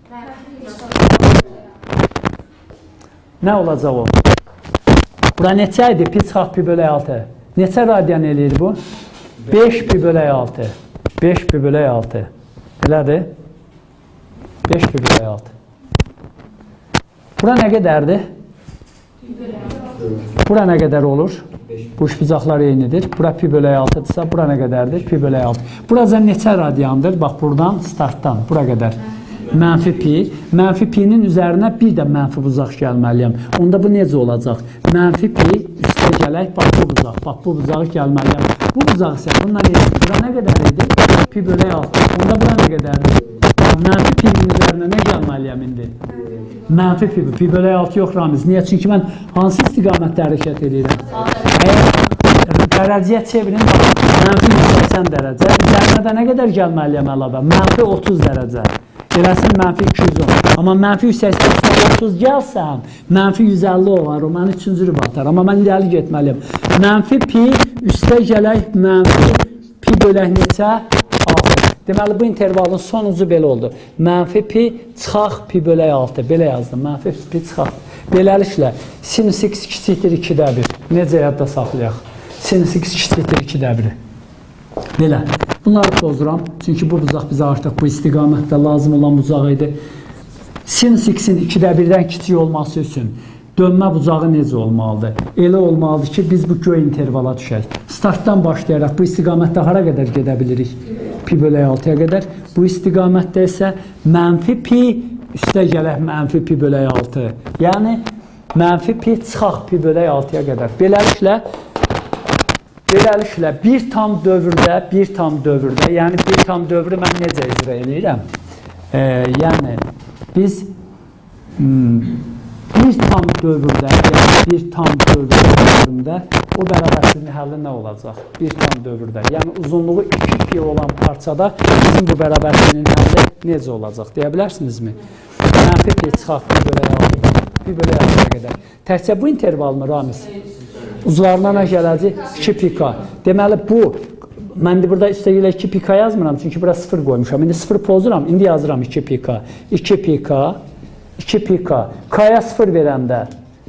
Nə olacaq o? Bura neçə idi? Pi çıxaq pi bölək altı. Neçə radian eləyir bu? beş pi bölək altı. beş pi bölək altı. Elədir? beş pi bölək altı. Bura nə qədərdir? Bura nə qədər olur? Bu üçbucaqlar eynidir. Bura pi bölək altıdırsa, bura nə qədərdir? Pi bölək altı. Buraca neçə radiandır? Bax, buradan, startdan, bura qədər. Mənfi pi. Mənfi pi'nin üzərinə bir də mənfi bucaq gəlməliyəm. Onda bu necə olacaq? Mənfi pi üstə gələk, bax bu bucaq. Bax bu bucağı gəlməliyəm. Bu bucaq isə bununla necə? Bura nə qədər idi? Pi bölək altı. Onda bura nə qədərdir? Mənfi pi'nin üzərinə nə gəlməliyəm indi? Mənfi pi. Pi bölək altı yox, Ramiz. Niyə? Çünki mən hansı istiqamətdə hərəkət edirəm? Əgər dərəcəyə çevirin, mənfi yüz səksən dərəcə. Üzərinə də nə qədər gəlməliyəm əlavə? Mənfi otuz dərəcə. Eləsin mənfi iki yüz on. Amma mənfi yüz səksən otuz gəlsəm, mənfi yüz əlli olar. O məni üçüncü ribatar. Amma mən irəli getməliyəm. Mənfi pi üstə gələk mənfi pi bölək neçə? altı. Deməli, bu intervalın sonucu belə oldu. Mənfi pi çıxaq pi bölək altı. Belə yazdım. Mənfi pi çıxaq. Beləliklə, sinus x kiçikdir ikidə bir. Necə yadda saxlayaq? Sinus x kiçikdir ikidə bir. Belə. Bunları pozuram. Çünki bu bucaq bizə artıq bu istiqamətdə lazım olan bucaq idi. Sinus x'in ikidə birdən kiçik olması üçün dönmə bucağı necə olmalıdır? Elə olmalıdır ki, biz bu göy intervala düşək. Startdan başlayaraq bu istiqamətdə hara qədər gedə bilirik? Pi bölək altıya qədər. Bu istiqamətdə isə mənfi pi üstə gələk mənfi pi bölək altı. Yəni, mənfi pi çıxaq pi bölək altıya qədər. Beləliklə, Beləliklə, bir tam dövrdə, bir tam dövrdə, yəni bir tam dövrü mən necə icra edirəm? E, yəni, biz hmm, bir tam dövrdə, yəni bir tam dövrdə o bərabərsizliyin həlli nə olacaq? Bir tam dövrdə, yəni uzunluğu iki pi olan parçada bizim bu bərabərsizliyin həlli necə olacaq? Deyə bilərsinizmi? Mənfi pi çıxaq pi bölək altı, pi bölək altıya qədər. Təkcə bu interval mı, Ramiz? Uzlarına nə gələcək? iki pi k. Deməli, bu, mən də burada üstə ilə iki pi k yazmıram, çünki bura sıfır qoymuşam. İndi sıfır pozuram, indi yazıram iki pi k. iki pi k, iki pi k. K-ya sıfır verəndə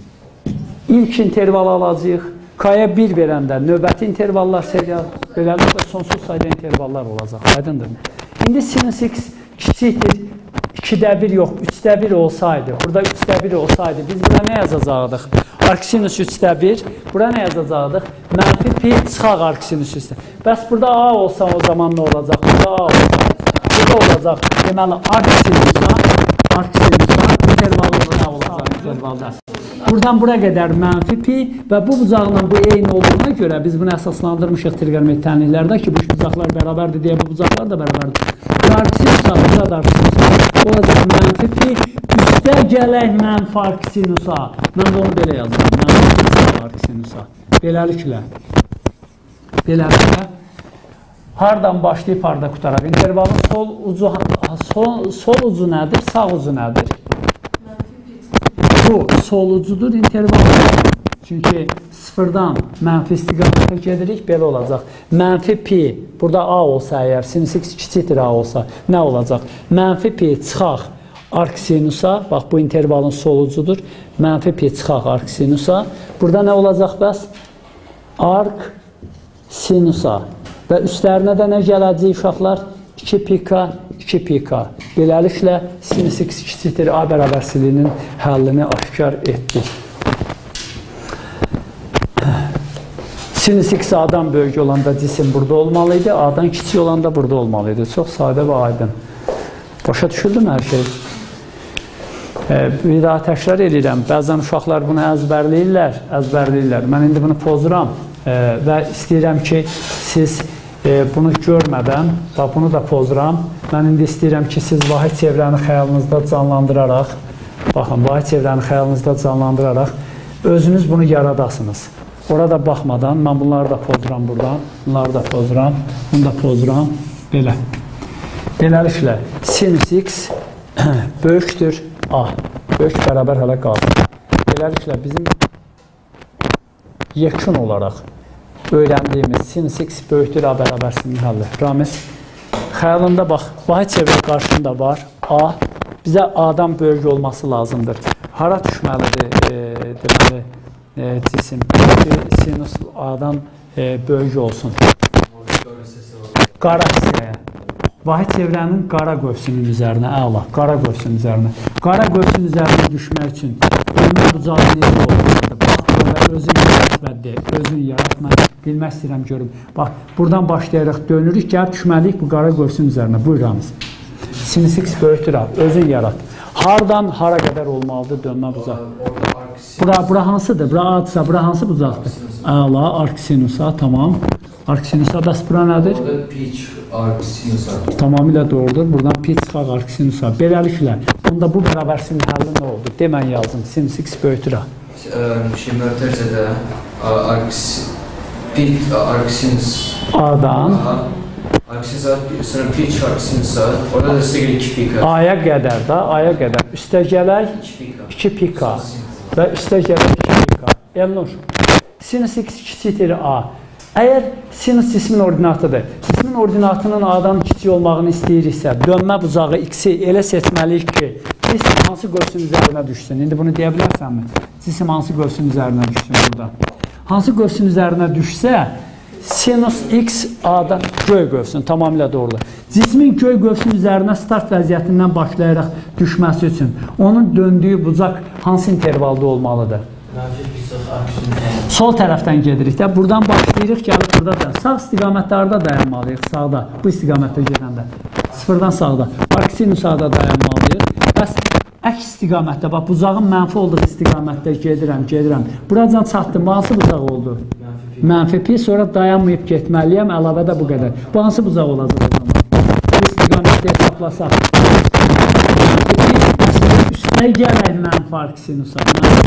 ilk interval alacaq. K-ya bir verəndə növbəti intervallar serial, beləliklə sonsuz sayda intervallar olacaq. Aydındır mı? İndi sinus x kiçikdir. ikidə bir yox, üçdə bir olsaydı, burada üçdə bir olsaydı, biz bura nə yazacaqdıq? Arcsinus üçdə bir, bura nə yazacaqdıq? Mənfi pi çıxaq arcsinus üçdə. Bəs burada A olsa o zaman nə olacaq? Burada A olsa, burada olacaq. Deməli, arcsinusa, arcsinusa intervalı nə olacaq intervalda? Buradan bura qədər mənfi pi və bu bucaqla bu eyni olduğuna görə biz bunu əsaslandırmışıq trigonometrik tənliklərdə ki, bu bucaqlar bərabərdir deyə bu bucaqlar da bərabərdir. Arcsinusa, burada da arcsinusa olacaq mənfi pi üstə gələk mənfi arcsinusa. Mən də onu belə yazıram. Mənfi arcsinusa. Beləliklə, beləliklə, hardan başlayıb, harada qutaraq? İntervalın sol ucu, sol, sol ucu nədir, sağ ucu nədir? Bu sol ucudur interval. Çünki sıfırdan mənfi istiqamətə gedirik, belə olacaq. Mənfi pi, burada A olsa əgər, sinus x kiçikdir A olsa, nə olacaq? Mənfi pi çıxaq arcsinusa, bax bu intervalın sol ucudur. Mənfi pi çıxaq arcsinusa. Burada nə olacaq bəs? Arcsinusa. Və üstlərinə də nə gələcək uşaqlar? iki pi k, iki pi k. Beləliklə, sinus x kiçikdir A bərabərsizliyinin həllini aşkar etdik. Sinüs x A-dan böyük olanda cisim burada olmalıydı, A-dan kiçik olanda burada olmalıydı. Çox sadə və aydın. Başa düşüldü mü hər şey? E, bir daha təkrar edirəm. Bəzən uşaqlar bunu əzbərləyirlər, əzbərləyirlər. Mən indi bunu pozuram e, və istəyirəm ki, siz e, bunu görmədən, bax bunu da pozuram. Mən indi istəyirəm ki, siz vahid çevrəni xəyalınızda canlandıraraq, baxın, vahid çevrəni xəyalınızda canlandıraraq özünüz bunu yaradasınız. Orada baxmadan, mən bunları da pozuram buradan, bunları da pozuram, bunu da pozuram, belə. Beləliklə, sinüs x böyükdür A. Böyük bərabər hələ qalır. Beləliklə, bizim yekun olaraq öyrəndiyimiz sinüs x böyükdür A bərabərsinin həlli. Ramiz, xəyalında bax, vahid çevrə qarşında var A. Bizə A-dan böyük olması lazımdır. Hara düşməlidir, e, deməli, E, cisim sinüs A-dan e, böyük olsun. Qara hissəyə. Vahid çevrənin qara qövsünün üzərinə, əla, qara qövsünün üzərinə. Qara qövsünün üzərinə düşmək üçün dönmə bucağı necə olmalıdır? Bax, burada özün yarat və de, özün yarat, mən bilmək istəyirəm görüm. Bax, buradan başlayaraq dönürük, gəlib düşməliyik bu qara qövsünün üzərinə. Buyuramız. Sinüs x böyükdür A, özün yarat. Hardan hara qədər olmalıdır dönmə bucağı? Bura, bura hansıdır? Bura adsa, bura hansı bucaqdır? Əla, arksinusa, tamam. Arksinusa, bəs bura nədir? Burada pitch arksinusa. Tamamilə doğrudur. Buradan pitch çıxaq arksinusa. Beləliklə, bunda bu bərabərsinin həlli nə oldu? Demən yazım, sinüs x böyükdür A. Şimdi ötərsədə pitch arksinus A-dan Arksinusa, sonra pitch arksinusa, orada da sigil iki pika. A-ya qədər da, A-ya qədər. Üstə gələk iki pika. Və üstə gələk iki pika. Elnur, sinüs x kiçikdir A. Əgər sinüs cismin ordinatıdır, cismin ordinatının A-dan kiçik olmağını istəyiriksə, dönmə bucağı x-i elə seçməliyik ki, cisim hansı qövsün üzərinə düşsün? İndi bunu deyə bilərsənmi? Cisim hansı qövsün üzərinə düşsün burada? Hansı qövsün üzərinə düşsə, sinüs x A-dan göy qövsün, tamamilə doğrudur. Cismin göy qövsün üzərinə start vəziyyətindən başlayaraq düşməsi üçün onun döndüyü bucaq hansı intervalda olmalıdır? Sol tərəfdən gedirik də, buradan başlayırıq, gəlib burada da. Sağ istiqamətlərdə dayanmalıyıq, sağda, bu istiqamətdə gedəndə. Sıfırdan sağda, arksinusa sağda dayanmalıyıq. Bəs əks istiqamətdə, bax, bucağın mənfi olduğu istiqamətdə gedirəm, gedirəm. Buradan çatdım, hansı bucaq oldu? Mənfi pi, sonra dayanmayıb getməliyəm, əlavə də bu qədər. Bu hansı bucaq olacaq o zaman? Bu istiqamətdə hesablasaq. Üstə gələk mənfi arksinusa.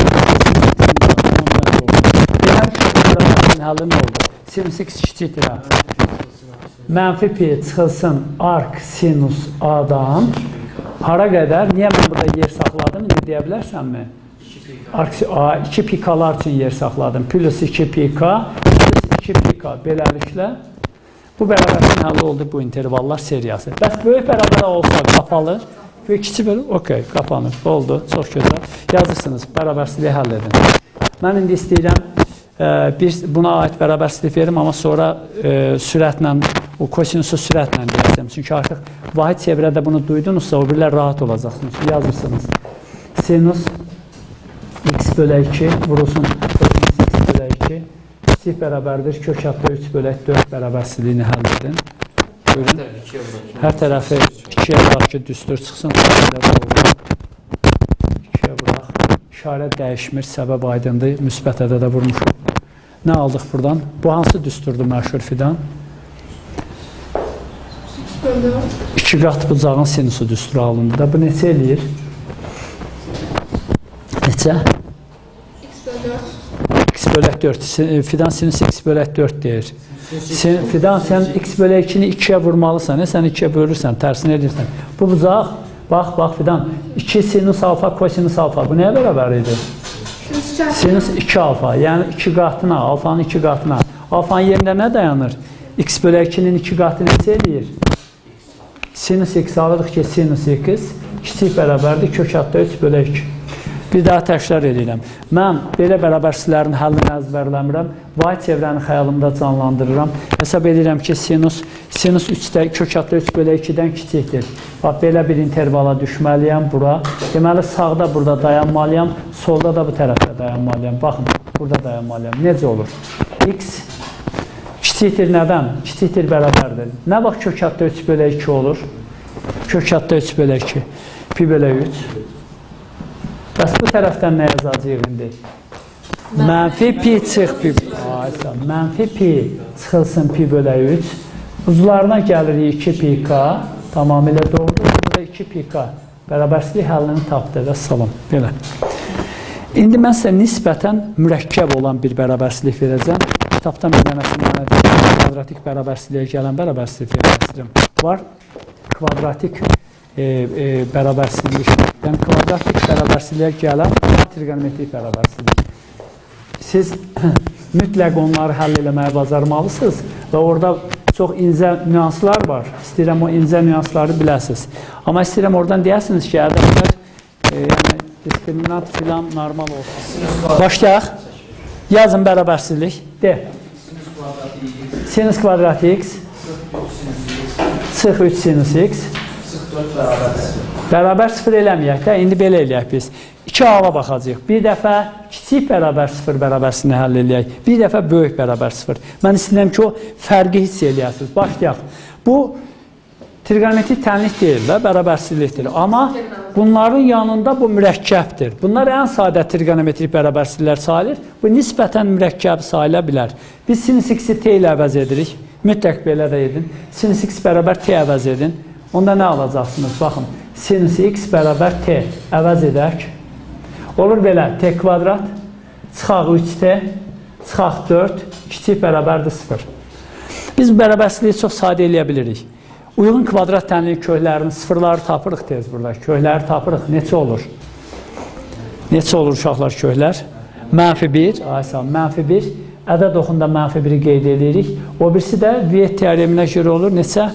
Həlli nə oldu? Sinüs x kiçikdir A. Mənfi pi çıxılsın ark-sinus A-dan. Hara qədər? Niyə mən burada yer saxladım? İndi deyə bilərsənmi? iki pikalar üçün yer saxladım. Plus iki pika, plus iki pika. Beləliklə, bu bərabərliyin həlli oldu bu intervallar seriyası. Bəs böyük bərabər olsa qapalı, böyük kiçik bölüm, okey, qapanır. Oldu, çox gözəl. Yazırsınız, bərabərsizliyi həll edin. Mən indi istəyirəm, bir buna aid bərabərsizlik verim, amma sonra sürətlə, o kosinusu sürətlə deyəcəm. Çünki artıq vahid çevrədə bunu duydunuzsa, o birlər rahat olacaqsınız. Yazırsınız. Sinus x bölə iki vurulsun kosinus x bölə iki kiçik bərabərdir. Kök hətta üç bölə dörd bərabərsizliyini həll edin. Buyurun. Hər tərəfi ikiyə bıraq ki, düstur çıxsın. ikiyə bıraq. İşarə dəyişmir, səbəb aydındır. Müsbət ədədə vurmuşuq. Nə aldıq buradan? Bu hansı düsturdur məşhur fidan? İki qat bucağın sinusu düsturu alındı da. Bu neçə eləyir? Neçə? X bölək dörd. Fidan sinüs x bölək dörd deyir. Fidan sən x bölək ikini ikiyə vurmalısan, sən ikiyə bölürsən, tərsini edirsən. Bu bucaq, bax, bax Fidan, iki sinus alfa, kosinus alfa. Bu nəyə bərabər idi? Sinus iki alfa, yəni iki qatına, alfanın iki qatına. Alfanın yerində nə dayanır? X bölək ikinin iki qatı neçə eləyir? Sinus x alırıq ki, sinus x kiçik bərabərdir, kök altda üç bölək iki. Bir daha təkrar edirəm. Mən belə bərabərsizlərin həllini əzbərləmirəm. Vahid çevrəni xəyalımda canlandırıram. Hesab edirəm ki, sinus, sinus üçdə, kök altda üç bölək ikidən kiçikdir. Bax, belə bir intervala düşməliyəm bura. Deməli, sağda burada dayanmalıyam, solda da bu tərəfdə dayanmalıyam. Baxın, burada dayanmalıyam. Necə olur? X Kiçikdir nədən? Kiçikdir bərabərdir. Nə vaxt kök həddə üç bölə iki olur? Kök həddə üç bölə iki. Pi bölə üç. Bəs bu tərəfdən nə yazacaq indi? Mənfi pi çıx pi. Aysa, mənfi pi çıxılsın pi bölə üç. Uzlarına gəlirik iki pi k. Tamamilə doğrudur. Burada iki pi k. Bərabərsizlik həllini tapdı və salam. Belə. İndi mən sizə nisbətən mürəkkəb olan bir bərabərsizlik verəcəm. Kitabdan bir dənəsində kvadratik bərabərsizliyə gələn bərabərsizlik verəcəm. Var kvadratik e, e, bərabərsizlik. Yəni kvadratik bərabərsizliyə gələn trigonometrik bərabərsizlik. Siz mütləq onları həll eləməyə bacarmalısınız və orada çox incə nüanslar var. İstəyirəm o incə nüansları biləsiniz. Amma istəyirəm oradan deyəsiniz ki, ədəblər e, yəni, diskriminant filan normal olsun. Başlayaq. Yazın bərabərsizlik. De. Sinus kvadrat x sıx üç sinus x bərabər sıfır eləməyək də, indi belə eləyək biz. iki A-va baxacaq. Bir dəfə kiçik bərabər sıfır bərabərsini həll eləyək. Bir dəfə böyük bərabər sıfır. Mən istəyirəm ki, o fərqi hiss eləyəsiniz. Başlayaq. Bu trigonometrik tənlik deyil də, bərabərsizlikdir. Amma bunların yanında bu mürəkkəbdir. Bunlar ən sadə trigonometrik bərabərsizliklər sayılır. Bu nisbətən mürəkkəb sayıla bilər. Biz sinus x-i t ilə əvəz edirik. Mütləq belə də edin. Sinus x bərabər t əvəz edin. Onda nə alacaqsınız? Baxın. Sinus x bərabər t əvəz edək. Olur belə. T kvadrat çıxaq üç t çıxaq dörd kiçik bərabərdir sıfır. Biz bərabərsizliyi çox sadə eləyə bilirik. Uyğun kvadrat tənliyin köklərini, sıfırları tapırıq tez burada. Kökləri tapırıq. Neçə olur? Neçə olur uşaqlar köklər? Mənfi bir. Aysan, mənfi bir. Ədəd oxunda mənfi biri qeyd edirik. O birisi də Viet teoreminə görə olur. Neçə?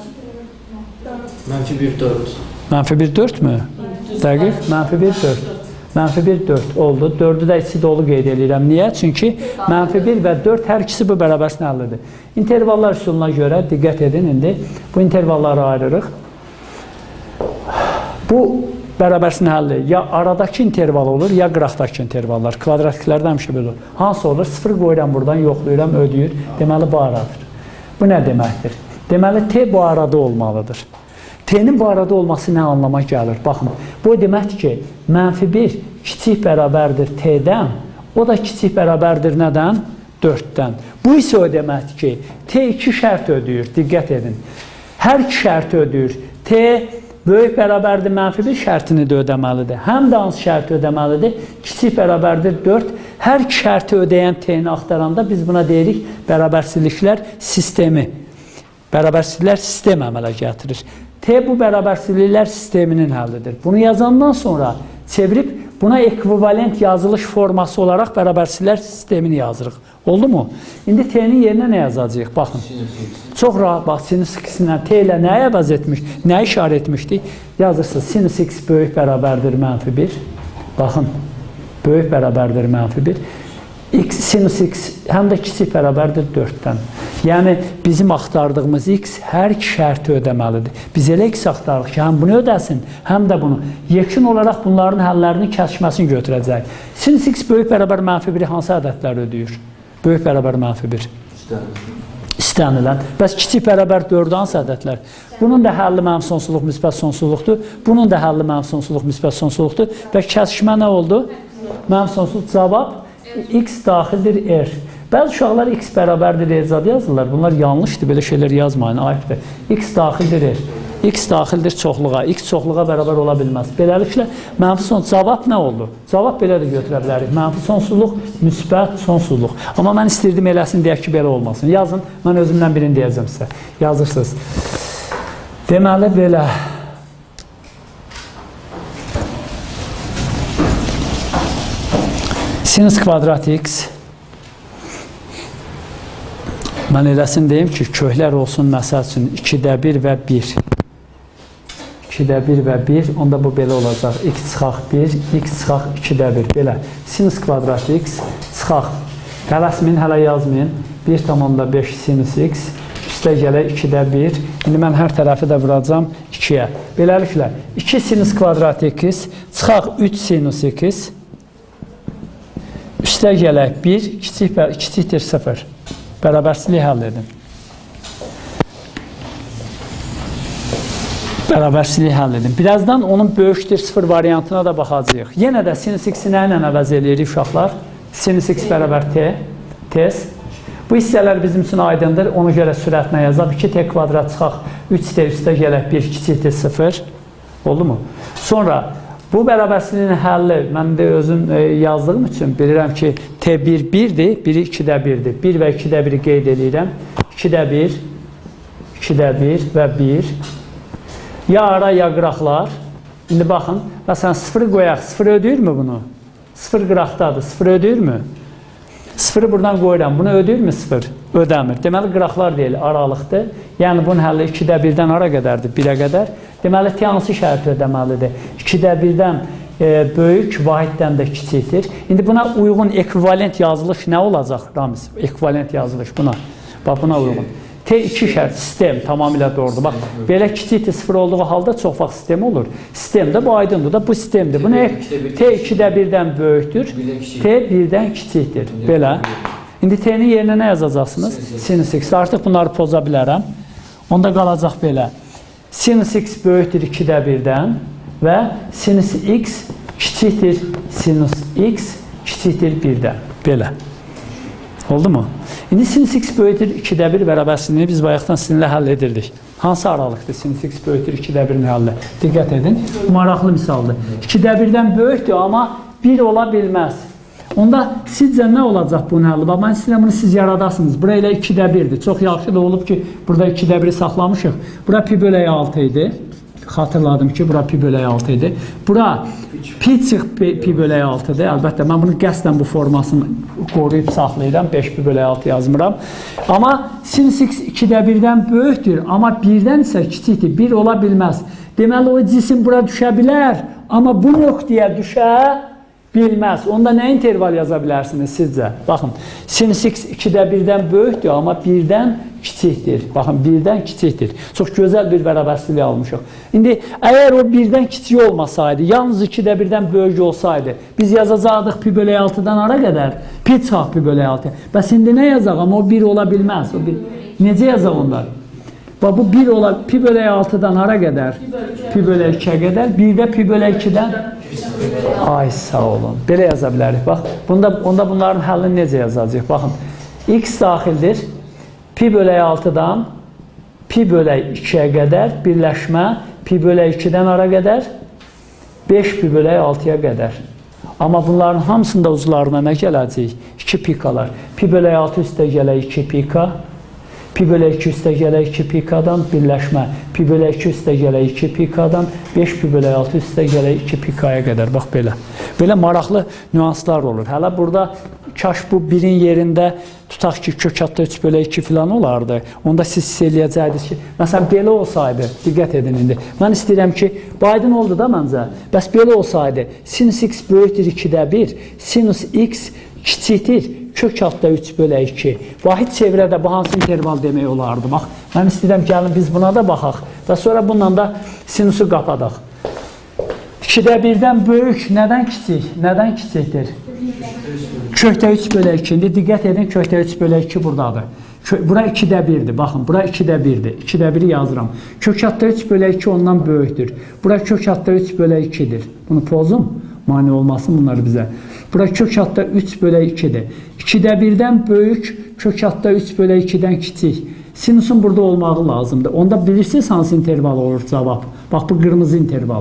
Mənfi bir dörd. Mənfi bir dörd mü? Dəqiq. Mənfi bir dörd. Mənfi bir dörd oldu. dördü də içi dolu qeyd edirəm. Niyə? Çünki mənfi bir və dörd hər ikisi bu bərabərsin həllidir. İntervallar üsuluna görə diqqət edin indi. Bu intervalları ayırırıq. Bu bərabərsin həlli ya aradakı interval olur, ya qıraqdakı intervallar. Kvadratiklərdə həmişə belə olur. Hansı olur? Sıfır qoyuram buradan, yoxlayıram, ödəyir. Deməli, bu aradır. Bu nə deməkdir? Deməli, t bu arada olmalıdır. T'nin bu arada olması nə anlama gəlir? Baxın, bu deməkdir ki, mənfi bir kiçik bərabərdir t'dən, o da kiçik bərabərdir nədən? dörddən. Bu isə o deməkdir ki, t iki şərt ödəyir, diqqət edin. Hər iki şərti ödəyir. T böyük bərabərdir, mənfi bir şərtini də ödəməlidir. Həm də hansı şərti ödəməlidir? Kiçik bərabərdir dörd. Hər iki şərti ödəyən t'ni axtaranda biz buna deyirik bərabərsizliklər sistemi. Bərabərsizliklər sistem əmələ gətirir. T bu bərabərsizliklər sisteminin həllidir. Bunu yazandan sonra çevirib buna ekvivalent yazılış forması olaraq bərabərsizliklər sistemini yazırıq. Oldu mu? İndi T'nin yerinə nə yazacağıq? Baxın. Çox rahat bax. Sinus x-lə T ilə nəyə əvəz etmiş? Nə işarə etmişdik? Yazırsınız. Sinus x böyük bərabərdir mənfi bir. Baxın. Böyük bərabərdir mənfi bir. X, sinus x həm də kiçik bərabərdir dörddən. Yəni, bizim axtardığımız x hər iki şərti ödəməlidir. Biz elə x axtarıq ki, həm bunu ödəsin, həm də bunu. Yekun olaraq bunların həllərinin kəsişməsini götürəcək. Sinus x böyük bərabər mənfi biri hansı ədədlər ödəyir? Böyük bərabər mənfi bir. İstənilən. Bəs kiçik bərabər dörd hansı ədədlər? Bunun da həlli mənfi sonsuzluq, müsbət sonsuzluqdur. Bunun da həlli mənfi sonsuzluq, müsbət sonsuzluqdur. Və kəsişmə nə oldu? Mənfi sonsuzluq cavab x daxildir r. Bəzi uşaqlar x bərabərdir r zad yazırlar. Bunlar yanlışdır, belə şeylər yazmayın, ayıbdır. X daxildir r. X daxildir çoxluğa. X çoxluğa bərabər ola bilməz. Beləliklə, mənfi sonsuzluq. Cavab nə oldu? Cavab belə də götürə bilərik. Mənfi sonsuzluq, müsbət sonsuzluq. Amma mən istirdim eləsin deyək ki, belə olmasın. Yazın, mən özümdən birini deyəcəm sizə. Yazırsınız. Deməli, belə. Sinus kvadrat x. Mən eləsin deyim ki, köklər olsun məsəl üçün ikidə bir və bir. ikidə bir və bir, onda bu belə olacaq. X çıxaq bir, x çıxaq ikidə bir. Belə. Sinus kvadrat x çıxaq. Tələsməyin, hələ yazmayın. bir tamamda beş sinus x. Üstə gələk ikidə bir. İndi mən hər tərəfi də vuracam ikiyə. Beləliklə, iki sinus kvadrat x çıxaq üç sinus x. Üstə gələk bir, kiçikdir sıfır. Bərabərsizliyi həll edin. Bərabərsizliyi həll edin. Birazdan onun böyükdür sıfır variantına da baxacağıq. Yenə də sinus x-i nə ilə əvəz eləyirik uşaqlar? Sinus x bərabər t, tez. Bu hissələr bizim üçün aydındır. Ona görə sürətlə yazaq. iki t kvadrat çıxaq, üç t üstə gələk bir kiçikdir sıfır. Oldu mu? Sonra bu bərabərsizliyin həlli mən də özüm e, yazdığım üçün bilirəm ki t bir birdir, biri ikidə birdir. bir və ikidə biri qeyd edirəm. ikidə bir, ikidə bir və bir. Ya ara ya qıraqlar. İndi baxın, məsələn sıfırı qoyaq, sıfır ödəyirmi bunu? sıfır qıraqdadır, sıfır ödəyirmi? sıfırı buradan qoyuram, bunu ödəyirmi sıfır? Ödəmir. Deməli qıraqlar deyil, aralıqdır. Yəni bunun həlli ikidə birdən hara qədərdir? birə qədər. Deməli t hansı şərt ödəməlidir? ikidə birdən e, böyük, vahiddən də kiçikdir. İndi buna uyğun ekvivalent yazılış nə olacaq Ramiz? Ekvivalent yazılış buna. Bax buna uyğun. t iki şərt, sistem tamamilə doğrudur. Bax, belə kiçikdir, sıfır olduğu halda çox vaxt sistem olur. Sistem də bu aydındır da, bu sistemdir. Bu nə? t ikidə birdən böyükdür, t birdən kiçikdir. Belə. İndi t-nin yerinə nə yazacaqsınız? Sinus x. Artıq bunları poza bilərəm. Onda qalacaq belə. Sinus x böyükdür ikidə birdən və sinus x kiçikdir sinus x kiçikdir birdən. Belə. Oldu mu? İndi sinus x böyükdür ikidə bir bərabərsizliyini biz bayaqdan sizinlə həll edirdik. Hansı aralıqdır sinus x böyükdür ikidə birin həlli? Diqqət edin. Maraqlı misaldır. ikidə birdən böyükdür, amma bir ola bilməz. Onda sizcə nə olacaq bunun həlli? Mən sizlə bunu siz yaradasınız. Bura elə ikidə birdir. Çox yaxşı da olub ki, burada ikidə biri saxlamışıq. Bura pi bölək altı idi. Xatırladım ki, bura pi bölək altı idi. Bura pi çıx pi bölək altıdır. Əlbəttə, mən bunu qəsdən bu formasını qoruyub saxlayıram. beş pi bölək altı yazmıram. Amma sinus x ikidə birdən böyükdür, amma birdən isə kiçikdir. bir ola bilməz. Deməli, o cisim bura düşə bilər, amma bu nöqtəyə düşə bilməz. Onda nə interval yaza bilərsiniz sizcə? Baxın, sinus x ikidə birdən böyükdür, amma birdən kiçikdir. Baxın, birdən kiçikdir. Çox gözəl bir bərabərsizlik almışıq. İndi, əgər o birdən kiçik olmasaydı, yalnız ikidə birdən böyük olsaydı, biz yazacaqdıq pi bölək altıdan ara qədər? Pi çıxaq pi bölək altı. Bəs indi nə yazaq? Amma o bir ola bilməz. O bir... Necə yazaq onlar? Bax, bu bir ola pi bölək altıdan ara qədər? Pi bölək ikiyə qədər. Bir də pi bölək ikidən? Ay, sağ olun. Belə yaza bilərik. Bax, bunda, onda bunların həllini necə yazacaq? Baxın, x daxildir. Pi bölək altıdan pi bölək ikiyə qədər birləşmə pi bölək ikidən ara qədər beş pi bölək altıya qədər. Amma bunların hamısında uclarına nə gələcək? iki pikalar. Pi bölək altı üstə gələk iki pika. Pi bölək iki üstə gələk iki pikadan birləşmə. Pi bölək iki üstə gələk iki pikadan beş pi bölək altı üstə gələk iki pikaya qədər. Bax belə. Belə maraqlı nüanslar olur. Hələ burada kaş bu birin yerində tutaq ki, kök altda üç bölək iki filan olardı. Onda siz hiss eləyəcəydiniz ki, məsələn, belə olsaydı, diqqət edin indi. Mən istəyirəm ki, bu aydın oldu da məncə. Bəs belə olsaydı, sinus x böyükdür ikidə bir, sinus x kiçikdir kök altda üç bölək iki. Vahid çevrədə bu hansı interval demək olardı? Bax, mən istəyirəm gəlin biz buna da baxaq və sonra bununla da sinusu qapadaq. ikidə birdən böyük, nədən kiçik? Nədən kiçikdir? Kökdə üç bölək iki. İndi diqqət edin, kökdə üç bölək iki buradadır. Bura ikidə birdir. Baxın, bura ikidə birdir. ikidə biri yazıram. Kök altda üç bölək iki ondan böyükdür. Bura kök altda üç bölək ikidir. Bunu pozum, mane olmasın bunlar bizə. Bura kök altda üç bölək ikidir. ikidə birdən böyük, kök altda üç bölək ikidən kiçik. Sinusun burada olmağı lazımdır. Onda bilirsiniz hansı interval olur cavab? Bax, bu qırmızı interval.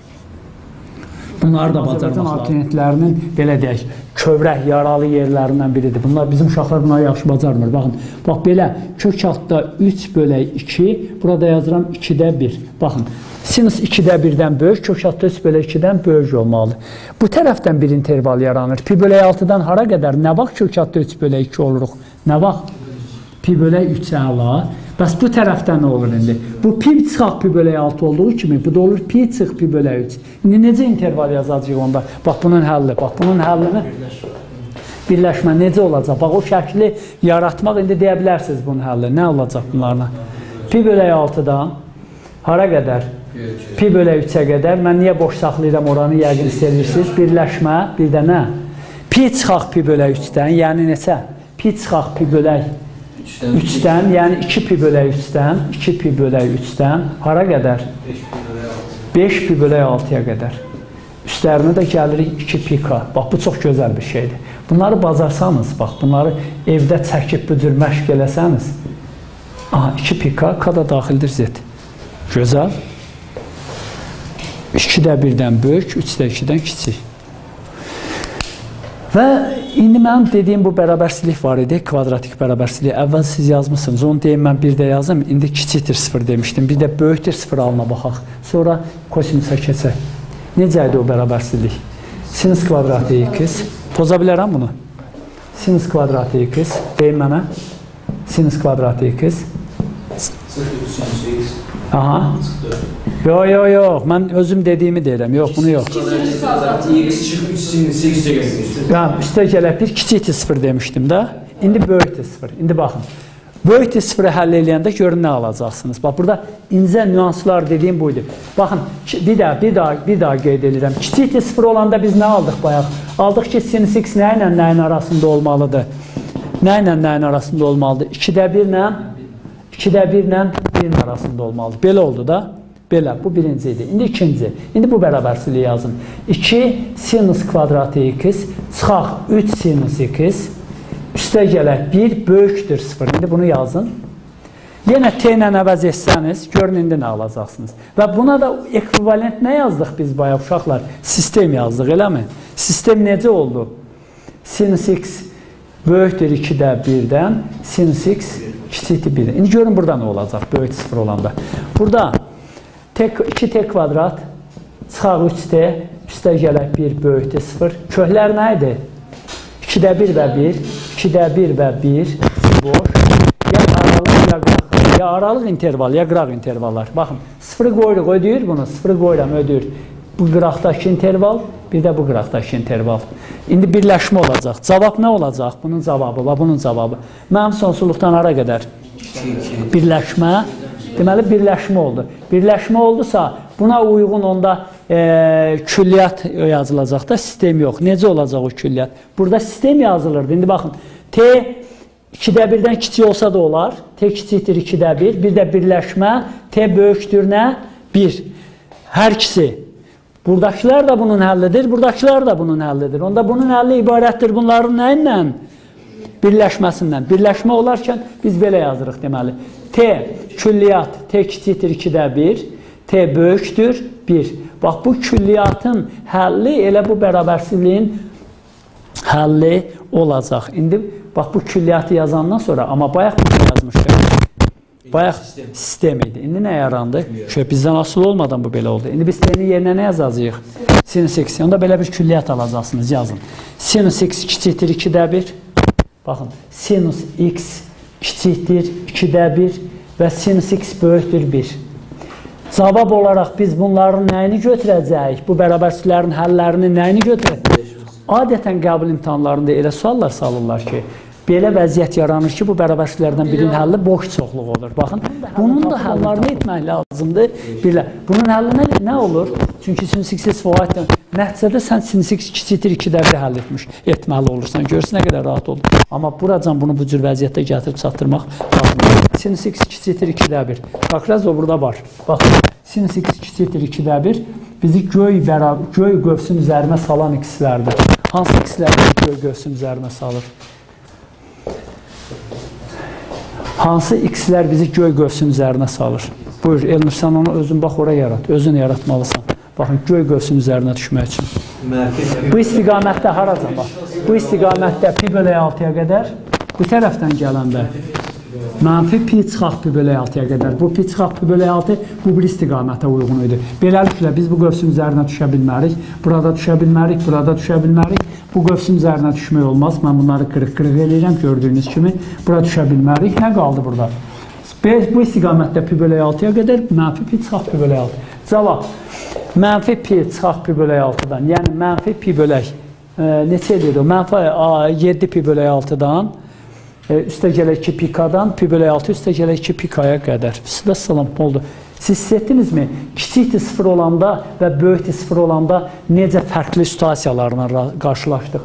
Bunlar da bacarmaq alternativlərinin, belə deyək, kövrək, yaralı yerlərindən biridir. Bunlar bizim uşaqlar bunları yaxşı bacarmır. Baxın, bax belə, kök altda üç bölək iki, burada yazıram ikidə bir. Baxın, sinus ikidə birdən böyük, kök altda üç bölək ikidən böyük olmalıdır. Bu tərəfdən bir interval yaranır. Pi bölək altıdan hara qədər? Nə vaxt kök altda üç bölək iki oluruq? Nə vaxt? Pi bölək üç əla. Bəs bu tərəfdən nə olur indi? Bu pi çıxaq pi bölək altı olduğu kimi, bu da olur pi çıx pi bölək üç. İndi necə interval yazacaq onda? Bax, bunun həlli. Bax, bunun həllini birləşmə necə olacaq? Bax, o şəkli yaratmaq, indi deyə bilərsiniz bunun həlli. Nə olacaq bunlarla? Pi bölək altıdan hara qədər? Pi bölək üçə qədər. Mən niyə boş saxlayıram oranı, yəqin istəyirsiniz? Birləşmə, bir də nə? Pi çıxaq pi bölək üçdən, yəni neçə? Pi çıxaq pi bölək üçdən, yəni iki pi bölək üçdən, iki pi bölək üçdən hara qədər? beş pi bölək altıya qədər. Üstlərinə də gəlirik iki pi k. Bax, bu çox gözəl bir şeydir. Bunları bacarsanız, bax, bunları evdə çəkib bu cür məşq eləsəniz, aha, iki pi k, k da daxildir z. Gözəl. ikidə birdən böyük, üçdə ikidən kiçik. Və indi mənim dediyim bu bərabərsizlik var idi, kvadratik bərabərsizlik. Əvvəl siz yazmışsınız, onu deyim, mən bir də yazım, indi kiçikdir sıfır demişdim, bir də böyükdür sıfır alına baxaq. Sonra kosinusa keçək. Necə idi o bərabərsizlik? Sinus kvadratı x, poza bilərəm bunu? Sinus kvadratı x, deyim mənə. Sinus kvadratı x. Aha. Yox, yox, yox. Mən özüm dediyimi deyirəm. Yox, bunu yox. Yəni, üstə gələk bir kiçikdir sıfır demişdim də. İndi böyükdir sıfır. İndi baxın. Böyükdir sıfırı həll eləyəndə görün nə alacaqsınız. Bax, burada incə nüanslar dediyim buydu. Baxın, bir daha, bir daha, bir daha qeyd edirəm. Kiçikdir sıfır olanda biz nə aldıq bayaq? Aldıq ki, sinus x nə ilə nəyin arasında olmalıdır? Nə ilə nəyin arasında olmalıdır? ikidə birlə ikidə birlə birin arasında olmalıdır. Belə oldu da. Belə, bu birinci idi. İndi ikinci. İndi bu bərabərsizliyi yazın. iki sinus kvadratı x çıxaq üç sinus x üstə gələk bir böyükdür sıfır. İndi bunu yazın. Yenə t ilə əvəz etsəniz, görün indi nə alacaqsınız. Və buna da ekvivalent nə yazdıq biz bayaq uşaqlar? Sistem yazdıq, eləmi? Sistem necə oldu? Sinus x böyükdür ikidə birdən, sinus x kiçikdir birdən. İndi görün burada nə olacaq böyük sıfır olanda. Burada iki t kvadrat çıxaq üç t üstə gələk bir böyükdür sıfır. Köklər nə idi? ikidə bir və bir, ikidə bir və bir boş. Ya aralıq, ya qıraq, ya aralıq interval, ya qıraq intervallar. Baxın, sıfırı qoyuruq, ödəyir bunu, sıfırı qoyuram, ödəyir. Bu qıraqdakı interval, bir də bu qıraqdakı interval. İndi birləşmə olacaq. Cavab nə olacaq? Bunun cavabı və bunun cavabı. Mənim sonsuzluqdan hara qədər? Birləşmə. Deməli, birləşmə oldu. Birləşmə oldusa, buna uyğun onda e, külliyyat yazılacaq da, sistem yox. Necə olacaq o külliyyat? Burada sistem yazılırdı. İndi baxın, t ikidə birdən kiçik olsa da olar. T kiçikdir ikidə bir. Bir də birləşmə, t böyükdür nə? bir. Hər ikisi. Buradakılar da bunun həllidir, buradakılar da bunun həllidir. Onda bunun həlli ibarətdir bunların nə ilə? Birləşməsindən. Birləşmə olarkən biz belə yazırıq deməli. T külliyyat, t kiçikdir ikidə bir, t böyükdür bir. Bax, bu külliyyatın həlli elə bu bərabərsizliyin həlli olacaq. İndi bax, bu külliyyatı yazandan sonra, amma bayaq bunu yazmışıq. Bayaq sistem idi. İndi nə yarandı? Şöyle bizdən asılı olmadan bu belə oldu. İndi biz t-nin yerinə nə yazacağıq? Sinus x. Onda belə bir külliyyat alacaqsınız, yazın. Sinus x kiçikdir ikidə bir. Baxın, sinus x kiçikdir ikidə bir və sinus x böyükdür bir. Cavab olaraq biz bunların nəyini götürəcəyik? Bu bərabərsizliklərin həllərini nəyini götürəcəyik? Adətən qəbul imtahanlarında elə suallar salırlar ki, belə vəziyyət yaranır ki, bu bərabərsizliklərdən birinin həlli boş çoxluq olur. Baxın, bunun da həllərini etmək lazımdır. Belə, bunun həlli nə olur? Çünki sinus x fəaliyyətdən nəticədə sən sinus x kiçikdir ikidə bir həll etmiş, etməli olursan. Görürsün nə qədər rahat olur. Amma buracan bunu bu cür vəziyyətdə gətirib çatdırmaq lazımdır. Sinus x kiçikdir ikidə bir. Bax, rəz o burada var. Baxın, sinus x kiçikdir ikidə bir bizi göy, göy qövsün üzərinə salan x-lərdir. Hansı x-lər göy qövsün üzərinə salır? Hansı x-lər bizi göy qövsün üzərinə salır? Buyur, Elnur, sən onu özün bax, oraya yarat. Özün yaratmalısan. Baxın, göy qövsün üzərinə düşmək üçün. Bu istiqamətdə haracan bax? Bu istiqamətdə pi bölək altıya qədər, bu tərəfdən gələndə mənfi pi çıxaq pi bölək altıya qədər. Bu pi çıxaq pi bölək altı bu bir istiqamətə uyğun idi. Beləliklə, biz bu qövsün üzərinə düşə bilmərik. Burada düşə bilmərik, burada düşə bilmərik. Bu qövsün üzərinə düşmək olmaz. Mən bunları qırıq-qırıq eləyirəm, gördüyünüz kimi. Bura düşə bilmərik. Nə qaldı burada? Bu istiqamətdə pi bölək altıya qədər mənfi pi çıxaq pi bölək altı. Cavab, mənfi pi çıxaq pi bölək altıdan, yəni mənfi pi bölək, e, neçə edir o? Mənfi yeddi pi bölək altıdan, e, üstə gələk iki pi k-dan, pi bölək altı üstə gələk iki pi k-ya qədər. Sizdə salam oldu. Siz hiss etdinizmi? Kiçikdir sıfır olanda və böyükdir sıfır olanda necə fərqli situasiyalarla qarşılaşdıq?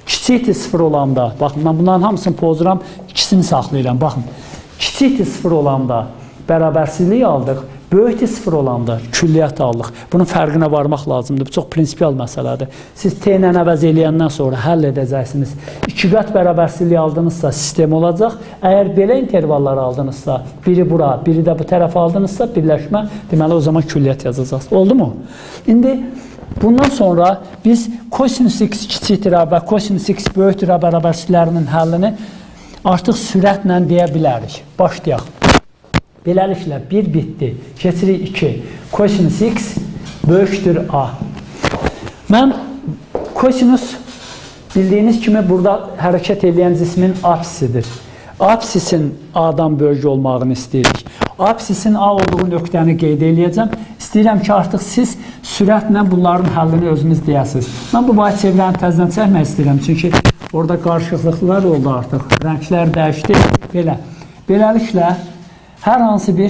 Kiçikdir sıfır olanda, baxın, mən bunların hamısını pozduram, ikisini saxlayıram, baxın. Kiçikdir sıfır olanda bərabərsizlik aldıq, böyükdir sıfır olanda külliyyət aldıq. Bunun fərqinə varmaq lazımdır, bu çox prinsipial məsələdir. Siz T ilə əvəz eləyəndən sonra həll edəcəksiniz. İki qat bərabərsizlik aldınızsa sistem olacaq. Əgər belə intervallar aldınızsa, biri bura, biri də bu tərəf aldınızsa, birləşmə, deməli o zaman külliyyət yazacaqsınız. Oldu mu? İndi bundan sonra biz kosinus x kiçikdir və kosinus x böyükdür bərabərsizliklərinin həllini artıq sürətlə deyə bilərik. Başlayaq. Beləliklə, bir bitdi. Keçirik iki. Kosinus x böyükdür a. Mən kosinus bildiyiniz kimi burada hərəkət edən cismin apsisidir. Apsisin a'dan böyük olmağını istəyirik. Apsisin a olduğu nöqtəni qeyd edəcəm. İstəyirəm ki, artıq siz sürətlə bunların həllini özünüz deyəsiniz. Mən bu vahid çevrəni təzdən çəkmək istəyirəm. Çünki orada qarışıqlıqlar oldu artıq. Rənglər dəyişdi. Belə. Beləliklə, hər hansı bir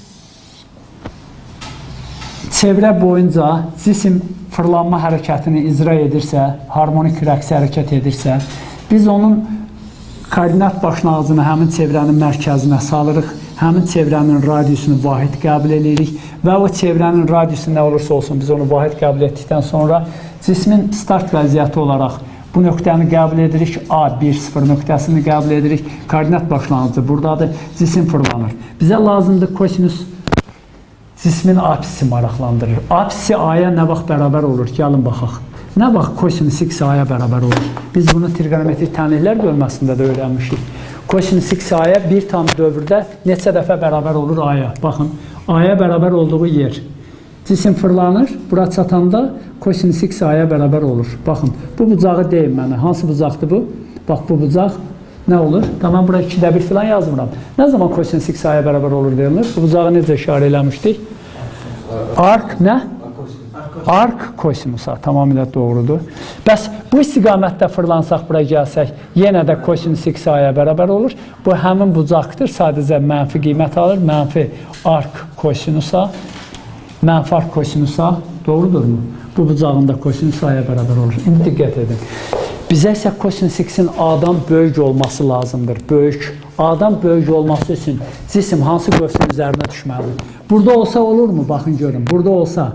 çevrə boyunca cisim fırlanma hərəkətini icra edirsə, harmonik rəqs hərəkət edirsə, biz onun koordinat başlanğıcını həmin çevrənin mərkəzinə salırıq, həmin çevrənin radiusunu vahid qəbul edirik və o çevrənin radiusu nə olursa olsun, biz onu vahid qəbul etdikdən sonra cismin start vəziyyəti olaraq bu nöqtəni qəbul edirik, A bir sıfır nöqtəsini qəbul edirik, koordinat başlanğıcı buradadır, cisim fırlanır. Bizə lazımdır kosinus cismin apsisi maraqlandırır. Apsisi a'ya nə vaxt bərabər olur? Gəlin baxaq. Nə vaxt kosinus x a'ya bərabər olur? Biz bunu trigonometrik tənliklər bölməsində də öyrənmişik. Kosinus x a'ya bir tam dövrdə neçə dəfə bərabər olur a'ya? Baxın, a'ya bərabər olduğu yer. Cisim fırlanır, bura çatanda kosinus x a'ya bərabər olur. Baxın, bu bucağı deyim mənə. Hansı bucaqdır bu? Bax, bu bucaq nə olur? Tamam, bura ikidə bir filan yazmıram. Nə zaman kosinus x a'ya bərabər olur deyilir? Bu bucağı necə işarə eləmişdik? Ark nə? Ark kosinusa, tamamilə doğrudur. Bəs bu istiqamətdə fırlansaq, bura gəlsək, yenə də kosinus x a'ya bərabər olur. Bu həmin bucaqdır, sadəcə mənfi qiymət alır. Mənfi ark kosinusa, mənfi ark kosinusa, doğrudurmu? Bu bucağında kosinus a'ya bərabər olur. İndi diqqət edin. Bizə isə kosinus x'in a'dan böyük olması lazımdır. Böyük. A'dan böyük olması üçün cisim hansı qövsün üzərinə düşməlidir? Burada olsa olurmu? Baxın görün. Burada olsa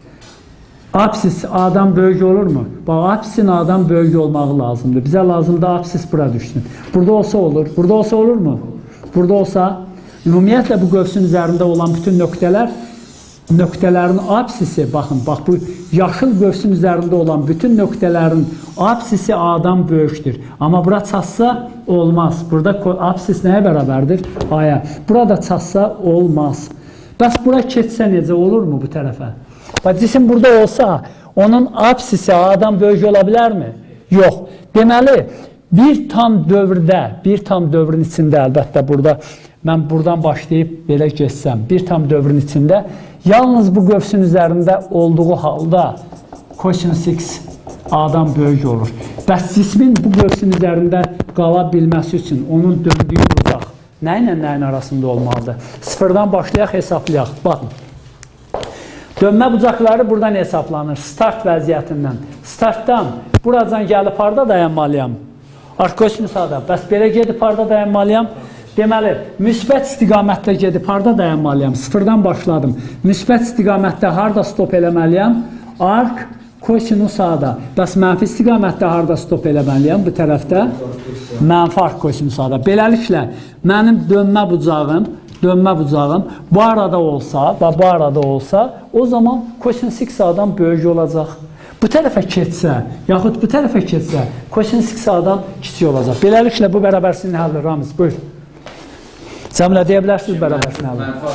apsis a'dan böyük olurmu? Bax, apsisin a'dan böyük olmağı lazımdır. Bizə lazımdır apsis bura düşsün. Burada olsa olur. Burada olsa olurmu? Burada olsa, ümumiyyətlə bu qövsün üzərində olan bütün nöqtələr, nöqtələrin apsisi, baxın, bax bu yaşıl qövsün üzərində olan bütün nöqtələrin apsisi a'dan böyükdür. Amma bura çatsa olmaz. Burada apsis nəyə bərabərdir? A'ya. Burada çatsa olmaz. Bəs bura keçsə necə olurmu bu tərəfə? Bax, cisim burada olsa, onun apsisi a'dan böyük ola bilərmi? Yox. Deməli, bir tam dövrdə, bir tam dövrün içində, əlbəttə burada, mən buradan başlayıb belə geçsəm, bir tam dövrün içində, yalnız bu qövsün üzərində olduğu halda kosinus x a'dan böyük olur. Bəs cismin bu qövsün üzərində qala bilməsi üçün onun döndüyü bucaq nə ilə nəyin arasında olmalıdır? Sıfırdan başlayaq, hesablayaq. Baxın. Dönmə bucaqları buradan hesablanır, start vəziyyətindən. Startdan buradan gəlib harada dayanmalıyam? Arkosinus a'da. Bəs belə gedib harada dayanmalıyam? Deməli, müsbət istiqamətdə gedib harada dayanmalıyam? Sıfırdan başladım. Müsbət istiqamətdə harada stop eləməliyəm? Ark kosinus a'da. Bəs mənfi istiqamətdə harada stop eləməliyəm? Bu tərəfdə mənfi ark kosinus a'da. Beləliklə, mənim dönmə bucağım, dönmə bucağım bu arada olsa və bu arada olsa, o zaman kosinus x a'dan böyük olacaq. Bu tərəfə keçsə, yaxud bu tərəfə keçsə, kosinus x a'dan kiçik olacaq. Beləliklə, bu bərabərsizliyin həlli. Ramiz, buyur. Cəmilə deyə bilərsiniz bərabərsizliyin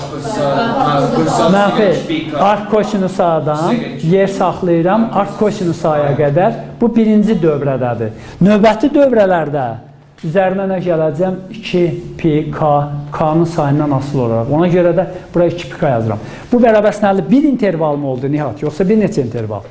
həlli. Mənfi ark kosinus a'dan yer saxlayıram, ark kosinus a'ya qədər. Bu birinci dövrədədir. Növbəti dövrələrdə üzərinə nə gələcəm? iki pi k, k'nın sayından asılı olaraq. Ona görə də buraya iki pi k yazıram. Bu bərabərsizliyin həlli bir interval mı oldu, Nihat? Yoxsa bir neçə interval?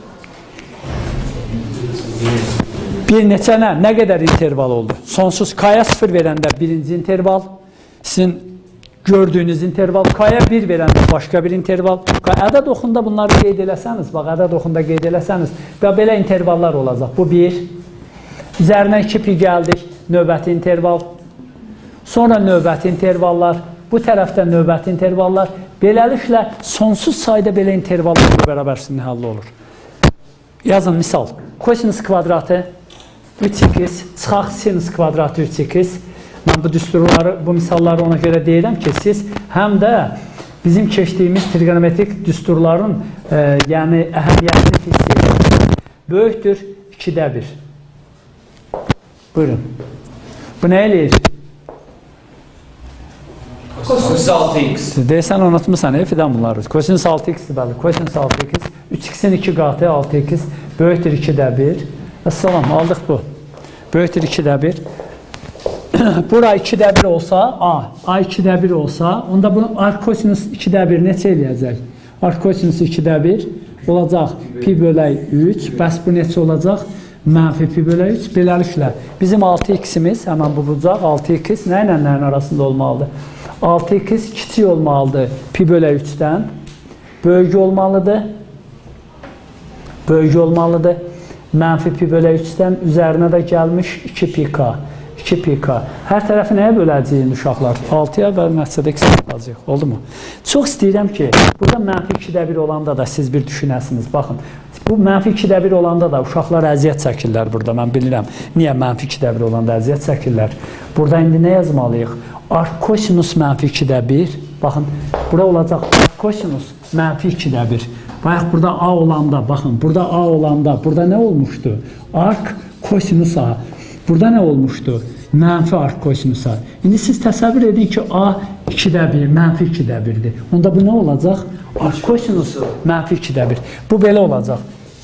Bir neçə nə? Nə qədər interval oldu? Sonsuz k'ya sıfır verəndə birinci interval, sizin gördüyünüz interval, k'ya bir verəndə başqa bir interval. Ədəd oxunda bunları qeyd eləsəniz, bax, ədəd oxunda qeyd eləsəniz, və belə intervallar olacaq. Bu bir. Üzərinə iki pi gəldik, növbəti interval. Sonra növbəti intervallar. Bu tərəfdə növbəti intervallar. Beləliklə, sonsuz sayda belə intervallar bərabərsinin həlli olur. Yazın, misal. Kosinus kvadratı üç x, çıxaq sinus kvadratı üç x. Mən bu düsturları, bu misalları ona görə deyirəm ki, siz həm də bizim keçdiyimiz trigonometrik düsturların e, yəni əhəmiyyətini hiss edirsiniz. Böyükdür ikidə bir. Buyurun. Bu nə eləyir? Kosinus altı x. Deyəsən unutmuşsan, e, fidan bunları. Kosinus altı x-dir, bəli. Kosinus altı x. üç x-in iki qatı altı x. Böyükdür ikidə bir. Əssalam, aldıq bu. Böyükdür ikidə bir. Bura ikidə bir olsa, A, A ikidə bir olsa, onda bunu arkosinus ikidə bir neçə eləyəcək? Arkosinus ikidə bir olacaq pi bölək üç. Bəs bu neçə olacaq? Mənfi pi bölək üç. Beləliklə, bizim altı x-imiz, həmən bu bucaq altı x nə ilə nəyin arasında olmalıdır? altı x kiçik olmalıdır pi bölək üçdən. Böyük olmalıdır. Böyük olmalıdır. Mənfi pi bölək üçdən üzərinə də gəlmiş iki pi k. iki pi k. Hər tərəfi nəyə böləcəyik uşaqlar? altıya və nəticədə x alacaq. Oldu mu? Çox istəyirəm ki, burada mənfi ikidə bir olanda da siz bir düşünəsiniz. Baxın, bu mənfi ikidə bir olanda da uşaqlar əziyyət çəkirlər burada. Mən bilirəm, niyə mənfi ikidə bir olanda əziyyət çəkirlər. Burada indi nə yazmalıyıq? Arkosinus mənfi ikidə bir. Baxın, bura olacaq arkosinus mənfi ikidə bir. Bayaq burada A olanda, baxın, burada A olanda, burada nə olmuşdu? Ark kosinus A. Burada nə olmuşdu? Mənfi ark kosinusa. İndi siz təsəvvür edin ki, A ikidə bir, mənfi ikidə birdir. Onda bu nə olacaq? Ark kosinus mənfi ikidə bir. Bu belə olacaq.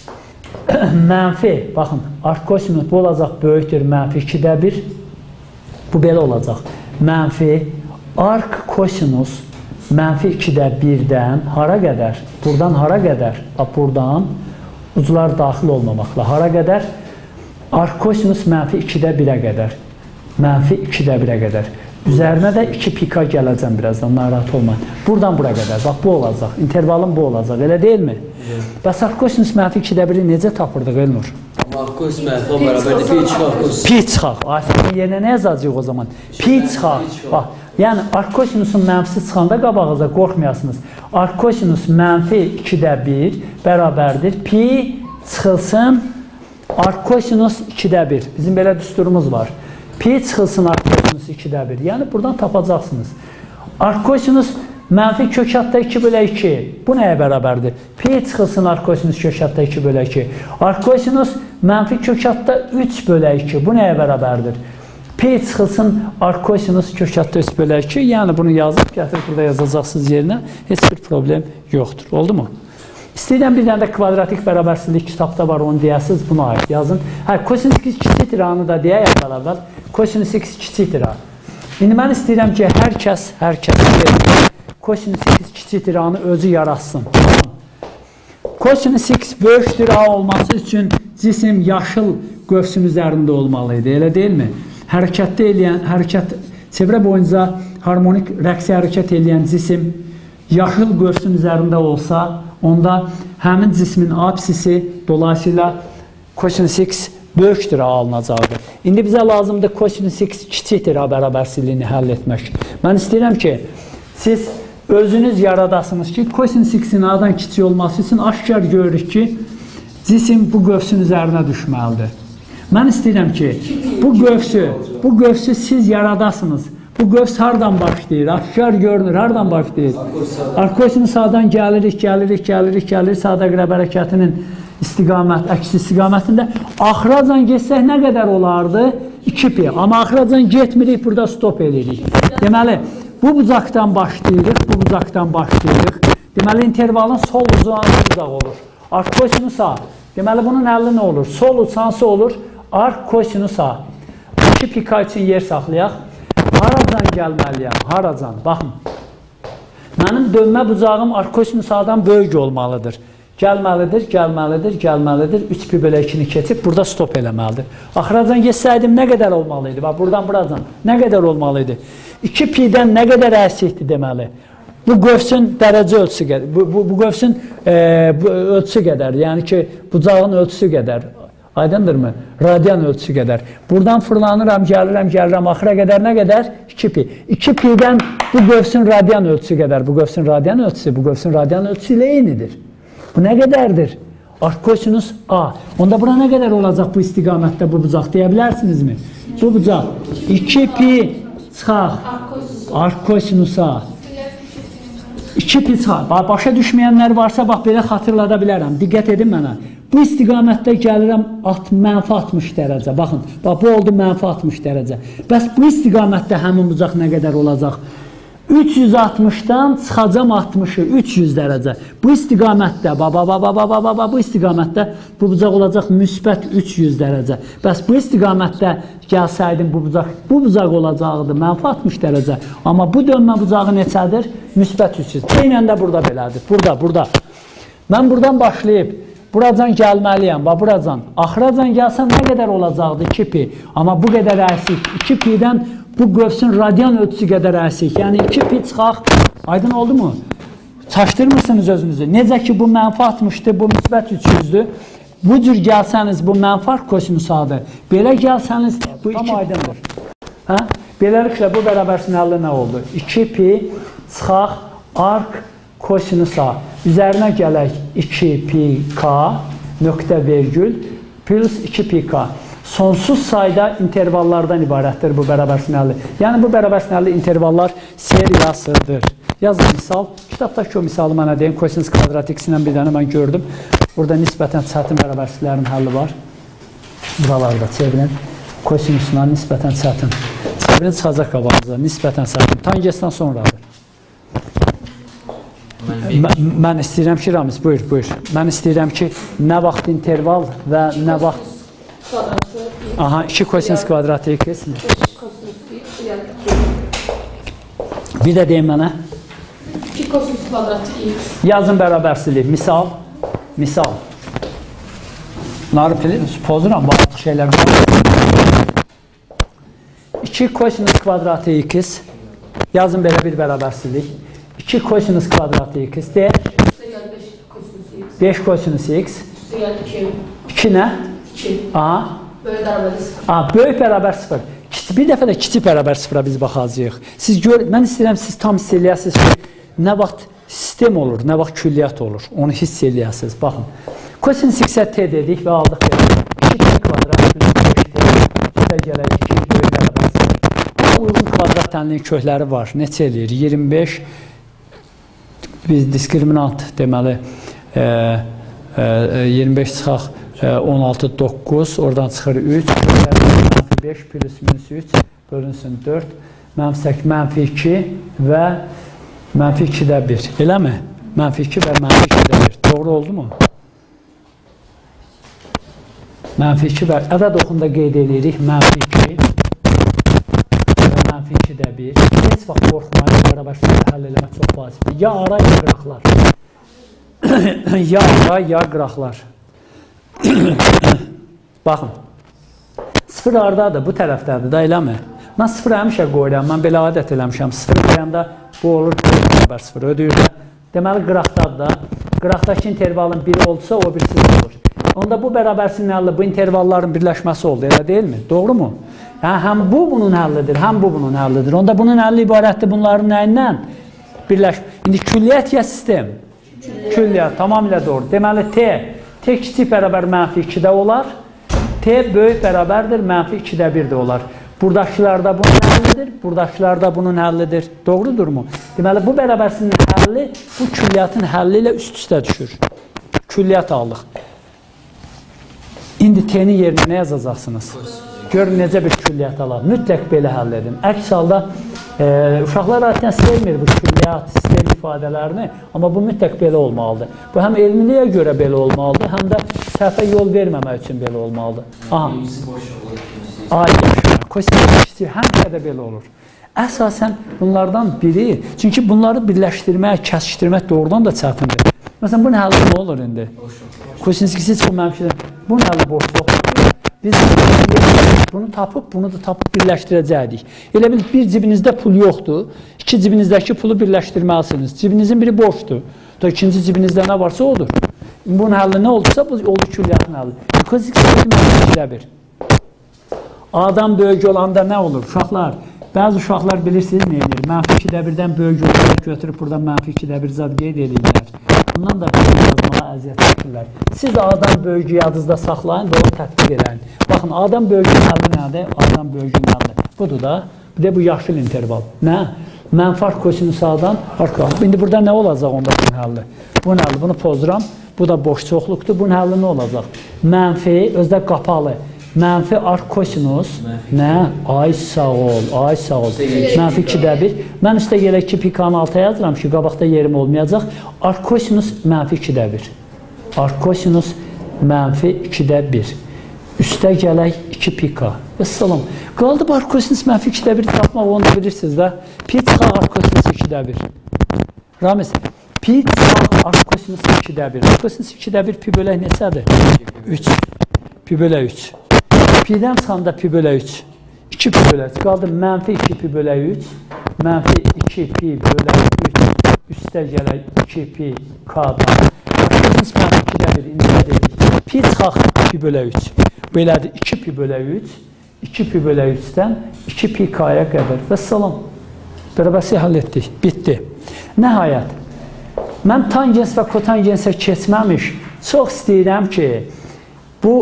Mənfi, baxın, ark kosinus bu olacaq böyükdür mənfi ikidə bir. Bu belə olacaq. Mənfi ark kosinus mənfi ikidə birdən hara qədər? Buradan hara qədər? Buradan uclar daxil olmamaqla hara qədər? Arkosinus mənfi ikidə birə qədər. Mənfi ikidə birə qədər. Üzərinə də iki pi k gələcəm birazdan, narahat olmayın. Buradan bura qədər. Bax, bu olacaq. İntervalın bu olacaq. Elə deyilmi? Bəs arkosinus mənfi ikidə biri necə tapırdıq, Elnur? Arkosinus mənfi bərabərdir pi çıxaq. Pi çıxaq. Aslında yerinə nə yazacaq o zaman? Pi çıxaq. Bax, yəni arkosinusun mənfisi çıxanda qabağıza qorxmayasınız. Arkosinus mənfi ikidə bir bərabərdir. Pi çıxılsın arkosinus ikidə bir. Bizim belə düsturumuz var. Pi çıxılsın arkosinus ikidə bir. Yəni, buradan tapacaqsınız. Arkosinus mənfi kökatda iki bölək iki. Bu nəyə bərabərdir? Pi çıxılsın arkosinus kökatda iki bölək iki. Arkosinus mənfi kökatda üç bölək iki. Bu nəyə bərabərdir? Pi çıxılsın arkosinus kökatda üç bölək iki. Yəni, bunu yazıb, gətirib burada yazacaqsınız yerinə. Heç bir problem yoxdur. Oldu mu? İstəyirəm bir dənə də kvadratik bərabərsizlik kitabda var, onu deyəsiniz, buna aid yazın. Hə, kosinus x kiçikdir A-nı da deyək əvvəl-əvvəl. Kosinus x kiçikdir A. İndi mən istəyirəm ki, hər kəs, hər kəs kosinus x kiçikdir A-nı özü yaratsın. Kosinus x böyükdür A olması üçün cisim yaşıl qövsün üzərində olmalıydı, elə deyilmi? Hərəkətdə eləyən, hərəkət, çevrə boyunca harmonik rəqsi hərəkət eləyən cisim yaşıl qövsün üzərində olsa, onda həmin cismin apsisi dolayısıyla kosinus x böyükdür A alınacaqdır. İndi bizə lazımdır kosinus x kiçikdir A bərabərsizliyini həll etmək. Mən istəyirəm ki, siz özünüz yaradasınız ki, kosinus x-in A-dan kiçik olması üçün aşkar görürük ki, cisim bu qövsün üzərinə düşməlidir. Mən istəyirəm ki, bu qövsü, bu qövsü siz yaradasınız. Bu qövs hardan başlayır? Aşkar görünür. Hardan başlayır? Arkosinus A-dan gəlirik, gəlirik, gəlirik, gəlirik. Sadəqrəb hərəkətinin istiqamət, əks istiqamətində. Axıracan geçsək nə qədər olardı? iki pi. Amma axıracan getmirik, burada stop edirik. Deməli, bu bucaqdan başlayırıq, bu bucaqdan başlayırıq. Deməli, intervalın sol ucu hansı bucaq olur? Arkosinus A. Deməli, bunun əlli nə olur? Sol uc hansı olur? Arkosinus A. iki pi k üçün yer saxlayaq. Haracan gəlməliyəm? Haracan? Baxın. Mənim dönmə bucağım arkosinus A-dan böyük olmalıdır. Gəlməlidir, gəlməlidir, gəlməlidir. üç pi bölək ikini keçib, burada stop eləməlidir. Axıracan geçsəydim nə qədər olmalıydı? Bax, buradan buracan nə qədər olmalıydı? iki pi-dən nə qədər əksikdir deməli? Bu qövsün dərəcə ölçüsü qədər, bu, bu, bu qövsün e, bu ölçüsü qədər, yəni ki, bucağın ölçüsü qədər. Aydındırmı? Radian ölçüsü qədər. Buradan fırlanıram, gəlirəm, gəlirəm, axıra qədər nə qədər? iki pi. iki pi'dən bu qövsün radian ölçüsü qədər. Bu qövsün radian ölçüsü, bu qövsün radian ölçüsü ilə eynidir. Bu nə qədərdir? Arc kosinus A. Onda bura nə qədər olacaq bu istiqamətdə bu bucaq deyə bilərsinizmi? Bu bucaq iki pi çıxaq. Arc kosinus A. iki pi çıxaq. Başa düşməyənlər varsa, bax, belə xatırlada bilərəm. Diqqət edin mənə. Bu istiqamətdə gəlirəm mənfi altmış dərəcə. Baxın, bax, bu oldu mənfi altmış dərəcə. Bəs bu istiqamətdə həmin bucaq nə qədər olacaq? üç yüz altmışdan çıxacam altmışı, üç yüz dərəcə. Bu istiqamətdə, ba, ba, ba, ba, ba, ba, ba, bu istiqamətdə bu bucaq olacaq müsbət üç yüz dərəcə. Bəs bu istiqamətdə gəlsəydim bu bucaq, bu bucaq olacaqdı mənfi altmış dərəcə. Amma bu dönmə bucağı neçədir? Müsbət üç yüz. Eynən də burada belədir. Burada, burada. Mən buradan başlayıb buracan gəlməliyəm, bax, buracan. Axıracan gəlsəm nə qədər olacaqdı? iki pi. Amma bu qədər əksik. iki pi'dən bu qövsün radian ölçüsü qədər əksik. Yəni iki pi çıxaq. Aydın oldu mu? Çaşdırmırsınız özünüzü. Necə ki, bu mənfi altmışdır, bu müsbət üç yüzdür. Bu cür gəlsəniz, bu mənfi arc kosinus A'dır. Belə gəlsəniz, bu iki aydındır. Hə? Beləliklə, bu bərabərsin həlli nə oldu? iki pi çıxaq arc kosinus A. Üzərinə gələk iki pi k nöqtə vergül plus iki pi k. Sonsuz sayda intervallardan ibarətdir bu bərabər sinəlli. Yəni, bu bərabər sinəlli intervallar seriyasıdır. Yazın misal. Kitabdakı o misalı mənə deyin. Kosinus kvadrat x-dən bir dənə mən gördüm. Burada nisbətən çətin bərabər sinəllərin həlli var. Buralarda çevirin. Kosinusuna nisbətən çətin. Çevirin çıxacaq qabağınıza. Nisbətən çətin. Tangesdən sonradır. Mən istəyirəm ki, Ramiz, buyur, buyur. Mən istəyirəm ki, nə vaxt interval və nə vaxt... Aha, iki kosinus kvadratı x. Bir də deyin mənə. iki kosinus kvadratı x. Yazın bərabərsizlik. Misal. Misal. Bunları pozuram, vaxtlı şeylər var. iki kosinus kvadratı x. Yazın belə bir bərabərsizlik. iki kosinus kvadratı x de beş kosinus x iki nə? iki. Aha. Böyük bərabər sıfır. Aha, böyük bərabər sıfır. Bir dəfə də kiçik bərabər sıfıra biz baxacağıq. Siz gör, mən istəyirəm siz tam hiss eləyəsiniz ki, nə vaxt sistem olur, nə vaxt külliyyat olur. Onu hiss eləyəsiniz. Baxın. Kosinus x-ə t dedik və aldıq dedik. iki t kvadrat plus beş t. Üstə gələk iki böyük bərabər sıfır. Uyğun kvadrat tənliyin kökləri var. Neçə eləyir? iyirmi beş. Biz diskriminant deməli e, e, iyirmi beş çıxaq e, on altı doqquz, oradan çıxır üç, mənfi beş plus minus üç bölünsün dörd, mənfi iki və mənfi ikidə bir, eləmi? Mənfi iki və mənfi ikidə bir, doğru oldu mu? Mənfi iki və ədəd oxunda qeyd edirik, mənfi iki və mənfi ikidə bir. Heç vaxt qorxmayın, bərabərliklə həll eləmək çox vacibdir. Ya ara, ya qıraqlar. Ya ara, ya qıraqlar. Baxın. Sıfır haradadır, bu tərəfdədir da, eləmi? Mən sıfırı həmişə qoyuram, mən belə adət eləmişəm. Sıfır qoyanda bu olur, bərabər sıfır ödəyir də. Deməli, qıraqdadır da. Qıraqdakı intervalın biri olsa, o birisi olur. Onda bu bərabərsin həlli, bu intervalların birləşməsi oldu, elə deyilmi? Doğru mu? Yəni, həm bu bunun həllidir, həm bu bunun həllidir. Onda bunun həlli ibarətdir bunların nəyindən? Birləş. İndi külliyyət ya sistem? Külliyyət, tamamilə doğru. Deməli, T, T kiçik bərabər mənfi ikidə olar. T böyük bərabərdir, mənfi ikidə bir də olar. Buradakılar da bunun həllidir, buradakılar da bunun həllidir. Doğrudurmu? Deməli, bu bərabərsinin həlli bu külliyyatın həlli ilə üst-üstə düşür. Külliyyat aldıq. İndi T-nin yerinə nə yazacaqsınız? Görün necə bir külliyyat alaq. Mütləq belə həll edin. Əks halda e, uşaqlar adətən sevmir bu külliyyat, sistem ifadələrini, amma bu mütləq belə olmalıdır. Bu həm elmiliyə görə belə olmalıdır, həm də səhvə yol verməmək üçün belə olmalıdır. Aha. Ay, kosinus həmişə də belə olur. Əsasən bunlardan biri, çünki bunları birləşdirmək, kəsişdirmək doğrudan da çətindir. Məsələn, bunun həlli nə olur indi? Kosinus ikisi çox məmkidir. Bunun həlli boşluq. Biz bunu tapıb, bunu da tapıb birləşdirəcəkdik. Elə bil, bir cibinizdə pul yoxdur, iki cibinizdəki pulu birləşdirməlisiniz. Cibinizin biri boşdur. Da ikinci cibinizdə nə varsa odur. Bunun həlli nə oldursa, bu oldu külliyyatın həlli. Cos x böyük mənfi ikidə bir. A'dan böyük olanda nə olur? Uşaqlar, bəzi uşaqlar bilirsiniz nə edir? Mənfi ikidə birdən böyük olanda götürüb buradan mənfi ikidə bir zad qeyd edirlər. Bundan da bir yazmağa əziyyət çəkirlər. Siz A'dan böyüyü yadınızda saxlayın və onu tətbiq edin. Baxın, A'dan böyüyün həlli nədir? A'dan böyüyün həlli. Budur da. Bir də bu yaşıl interval. Nə? Mənfi arx kosinus A'dan arxa. İndi burada nə olacaq onda bunun həlli? Bunun həlli, bunu pozuram. Bu da boş çoxluqdur. Bunun həlli nə olacaq? Mənfi, özdə qapalı. Mənfi arx kosinus. Nə? Ay sağ ol, ay sağ ol. Mənfi ikidə bir. Mən üstə gələ iki pikanı alta yazıram ki, qabaqda yerim olmayacaq. Arx kosinus mənfi ikidə bir. Arx kosinus mənfi ikidə bir. Üstə gələk iki pika. Əssalam. Qaldı arx kosinus mənfi ikidə bir tapmaq, onu da bilirsiniz də. Pi çıxaq arx kosinus ikidə bir. Ramiz, pi çıxaq arx kosinus ikidə bir. Arx kosinus ikidə bir pi bölək neçədir? üç. Pi bölək üç. Pi'dən çıxanda pi bölək üç. iki pi bölək üç. Qaldı mənfi iki pi bölək üç. Mənfi iki pi bölək üç. Üstə gələk iki pi k'dan. Kosinus mənfi ikidə bir. İndi nə dedik? Pi çıxaq pi bölək üç. Belədir iki pi bölək üç. iki pi bölək üçdən iki pi k'ya qədər. Və salam. Bərabəsi həll etdik. Bitdi. Nəhayət. Mən tangens və kotangensə keçməmiş çox istəyirəm ki, bu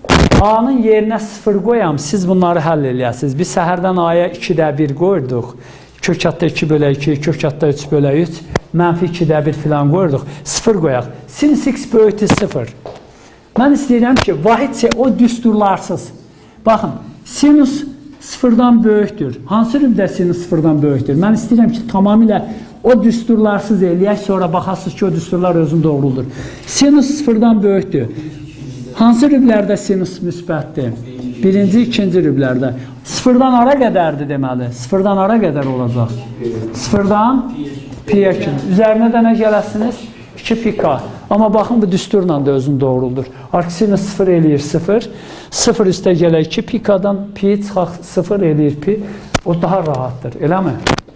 A'nın yerinə sıfır qoyam, siz bunları həll eləyəsiniz. Biz səhərdən A'ya ikidə bir qoyurduq. Kök hətdə iki bölək iki, kök hətdə üç bölək üç, mənfi ikidə bir filan qoyurduq. sıfır qoyaq. Sinus x böyükdür sıfır. Mən istəyirəm ki, vahid şey, o düsturlarsız. Baxın, sinus sıfırdan böyükdür. Hansı rübdə sinus sıfırdan böyükdür? Mən istəyirəm ki, tamamilə o düsturlarsız eləyək, sonra baxasınız ki, o düsturlar özün doğruldur. Sinus sıfırdan böyükdür. Hansı rüblərdə sinus müsbətdir? Birinci, ikinci rüblərdə. Sıfırdan ara qədərdir deməli. Sıfırdan ara qədər olacaq. Sıfırdan pi'yə kimi. Üzərinə də nə gələsiniz? iki pi k. Amma baxın, bu düsturla da özün doğruldur. Arx sinus sıfır eləyir sıfır. sıfır üstə gələ iki pi k'dan pi çıxaq sıfır eləyir pi. O daha rahatdır. Eləmi?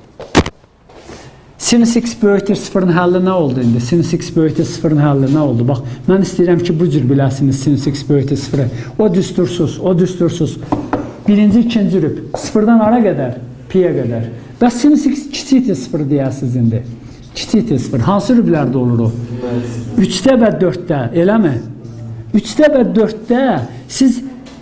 Sinus x böyükdür sıfırın həlli nə oldu indi? Sinus x böyükdür sıfırın həlli nə oldu? Bax, mən istəyirəm ki, bu cür biləsiniz sinus x böyükdür sıfırı. O düstursuz, o düstursuz. Birinci, ikinci rüb. Sıfırdan ara qədər? Pi'yə qədər. Bəs sinus x kiçikdir sıfır deyəsiniz indi. Kiçikdir sıfır. Hansı rüblərdə olur o? üçdə və dörddə, eləmi? üçdə və dörddə siz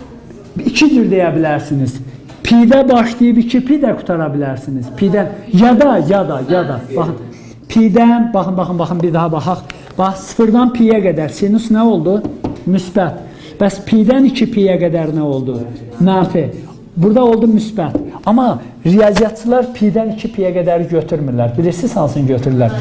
iki cür deyə bilərsiniz. Pi'də başlayıb iki pi də qutara bilərsiniz. Pi'dən, ya da, ya da, ya da. Baxın, pi'dən, baxın, baxın, baxın, bir daha baxaq. Bax, sıfırdan pi'yə qədər sinus nə oldu? Müsbət. Bəs pi'dən iki pi'yə qədər nə oldu? Mənfi. Burada oldu müsbət. Amma riyaziyyatçılar pi'dən iki pi'yə qədər götürmürlər. Bilirsiniz hansını götürürlər?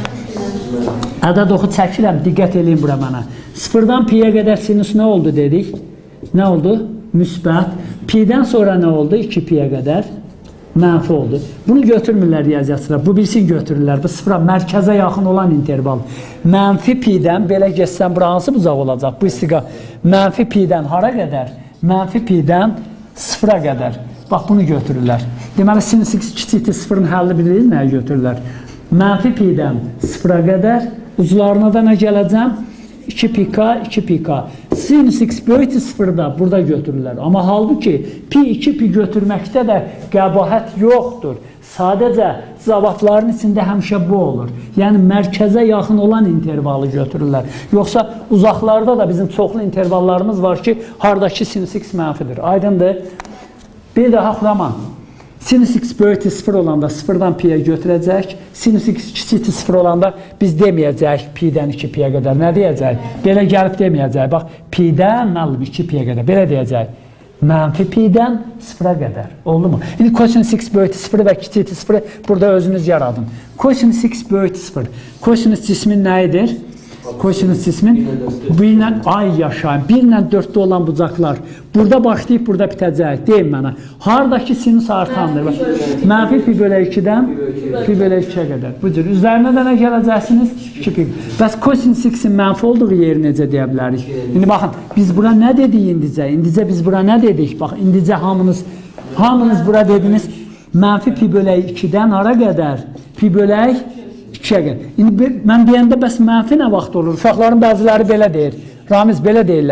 Ədəd oxu çəkirəm, diqqət eləyin bura mənə. Sıfırdan pi'yə qədər sinus nə oldu dedik? Nə oldu? Müsbət. Pi'dən sonra nə oldu? iki pi'yə qədər mənfi oldu. Bunu götürmürlər riyaziyyatçılar. Bu birisini götürürlər. Bu sıfıra mərkəzə yaxın olan interval. Mənfi pi'dən, belə geçsən bura hansı bucaq olacaq? Bu istiqa mənfi pi'dən hara qədər? Mənfi pi'dən sıfıra qədər. Bax, bunu götürürlər. Deməli, sinus x kiçikdir sıfırın həlli bilirsiniz nəyə götürürlər? Mənfi pi'dən sıfıra qədər. Uclarına da nə gələcəm? iki pi k, iki pi k. Sinus x böyükdür sıfırda burada götürürlər. Amma halbuki pi iki pi götürməkdə də qəbahət yoxdur. Sadəcə cavabların içində həmişə bu olur. Yəni mərkəzə yaxın olan intervalı götürürlər. Yoxsa uzaqlarda da bizim çoxlu intervallarımız var ki, haradakı sinus x mənfidir. Aydındır? Bir daha xuraman. Sinus x böyükdür sıfır olanda sıfırdan pi'yə götürəcək. Sinus x kiçikdir sıfır olanda biz deməyəcək pi'dən iki pi'yə qədər. Nə deyəcək? Belə gəlib deməyəcək. Bax, pi'dən nə olub iki pi'yə qədər. Belə deyəcək. Mənfi pi'dən sıfıra qədər. Oldu mu? İndi kosinus x böyükdür sıfır və kiçikdir sıfır. Burada özünüz yaradın. Kosinus x böyükdür sıfır. Kosinus cismin nəyidir? Kosinus cismin bir ilə ay yaşayın. bir ilə dörddə olan bucaqlar. Burada başlayıb, burada bitəcək. Deyin mənə. Haradakı sinus artandır? Mənfi pi bölək ikidən pi bölək ikiyə qədər. Bu cür. Üzərinə də nə gələcəksiniz? iki pi. Bəs kosinus x'in mənfi olduğu yeri necə deyə bilərik? İndi baxın, biz bura nə dedik indicə? İndicə biz bura nə dedik? Bax, indicə hamınız, hamınız bura dediniz, mənfi pi bölək ikidən hara qədər? Pi bölək ikiyə qədər. İndi mən deyəndə bəs mənfi nə vaxt olur? Uşaqların bəziləri belə deyir. Ramiz belə deyirlər.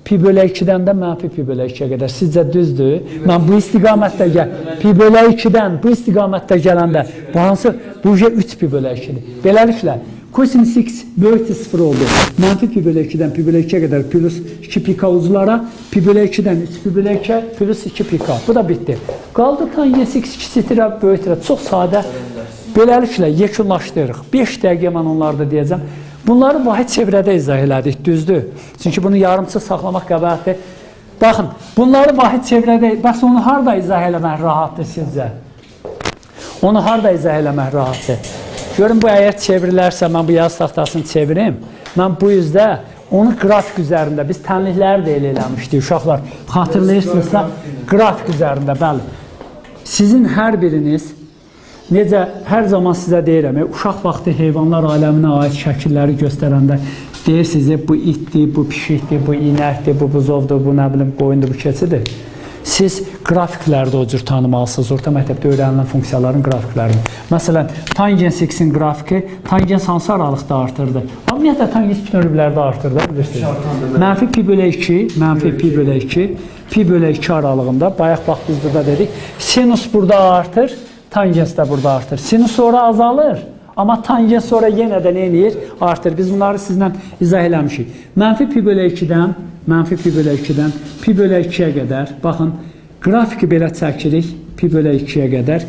pi bölü ikidən də mənfi pi bölü ikiyə qədər. Sizcə düzdür? Mən bu istiqamətdə gəl. Pi bölü ikidən bu istiqamətdə gələndə bu hansı? Bu üç pi bölü ikidir. Beləliklə, kosinus x böyükdür sıfır oldu. Mənfi pi bölü ikidən pi bölü ikiyə qədər plus iki pi k uclara, pi bölü ikidən üç pi bölü iki plus iki pi k. Bu da bitdi. Qaldı tangens x kiçikdir, böyükdür. Çox sadə. Beləliklə, yekunlaşdırırıq. beş dəqiqə mən onlarda deyəcəm. Bunları vahid çevrədə izah elədik, düzdür. Çünki bunu yarımçıq saxlamaq qəbəhətdir. Baxın, bunları vahid çevrədə, bəs onu harada izah eləmək rahatdır sizcə? Onu harada izah eləmək rahatdır? Görün, bu əgər çevrilərsə, mən bu yaz taxtasını çevirim. Mən bu yüzdə onu qrafik üzərində, biz tənlikləri də elə eləmişdik, uşaqlar. Xatırlayırsınızsa, qrafik üzərində, bəli. Sizin hər biriniz, necə hər zaman sizə deyirəm, uşaq vaxtı heyvanlar aləminə aid şəkilləri göstərəndə deyirsiniz, bu itdir, bu pişikdir, bu inəkdir, bu buzovdur, bu nə bilim, qoyundur, bu keçidir. Siz qrafiklərdə o cür tanımalısınız, orta məktəbdə öyrənilən funksiyaların qrafiklərini. Məsələn, tangens x-in qrafiki, tangens hansı aralıqda artırdı? Ümumiyyətlə, tangens bütün örüblərdə artırdı, bilirsiniz. Mənfi pi bölü iki, mənfi pi bölü iki, pi bölü iki aralığında, bayaq bax biz burada dedik, sinus burada artır, tangens də burada artır. Sinus sonra azalır, amma tangens sonra yenə də nə eləyir? Artır. Biz bunları sizlə izah eləmişik. Mənfi pi bölü ikidən, mənfi pi bölü ikidən pi bölü ikiyə qədər, baxın, qrafiki belə çəkirik, pi bölü ikiyə qədər.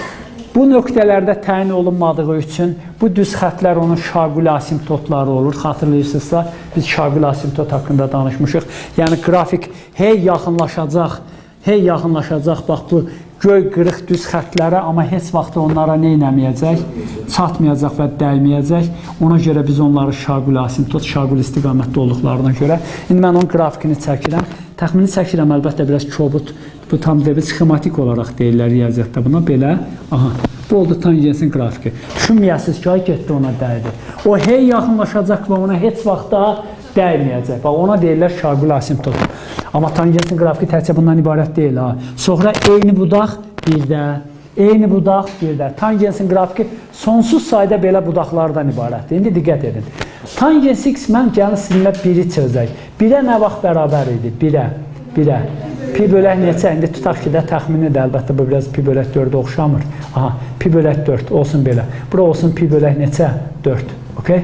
Bu nöqtələrdə təyin olunmadığı üçün bu düz xətlər onun şaquli asimptotları olur. Xatırlayırsınızsa, biz şaquli asimptot haqqında danışmışıq. Yəni, qrafik hey yaxınlaşacaq, hey yaxınlaşacaq, bax bu göy qırıq düz xətlərə, amma heç vaxt onlara nə eləməyəcək, çatmayacaq və dəyməyəcək. Ona görə biz onları şaquli asimptot, şaquli istiqamətdə olduqlarına görə. İndi mən onun qrafikini çəkirəm. Təxmini çəkirəm, əlbəttə biraz kobud, bu tam debil, sxematik olaraq deyirlər riyaziyyatda buna, belə. Aha, bu oldu tangensin qrafiki. Düşünməyəsiniz ki, ay getdi ona dəydi. O hey yaxınlaşacaq və ona heç vaxt daha dəyməyəcək. Bax, ona deyirlər şaquli asimptot. Amma tangensin qrafiki təkcə bundan ibarət deyil. Ha. Sonra eyni budaq birdə, eyni budaq birdə. Tangensin qrafiki sonsuz sayda belə budaqlardan ibarətdir. İndi diqqət edin. Tangens x mən gəlin sizinlə biri çözək. birə nə vaxt bərabər idi? birə, birə. Pi bölək neçə? İndi tutaq ki də təxminidir. Əlbəttə, bu biraz pi bölək dördə oxşamır. Aha, pi bölək dörd olsun belə. Bura olsun pi bölək neçə? dörd. Okay?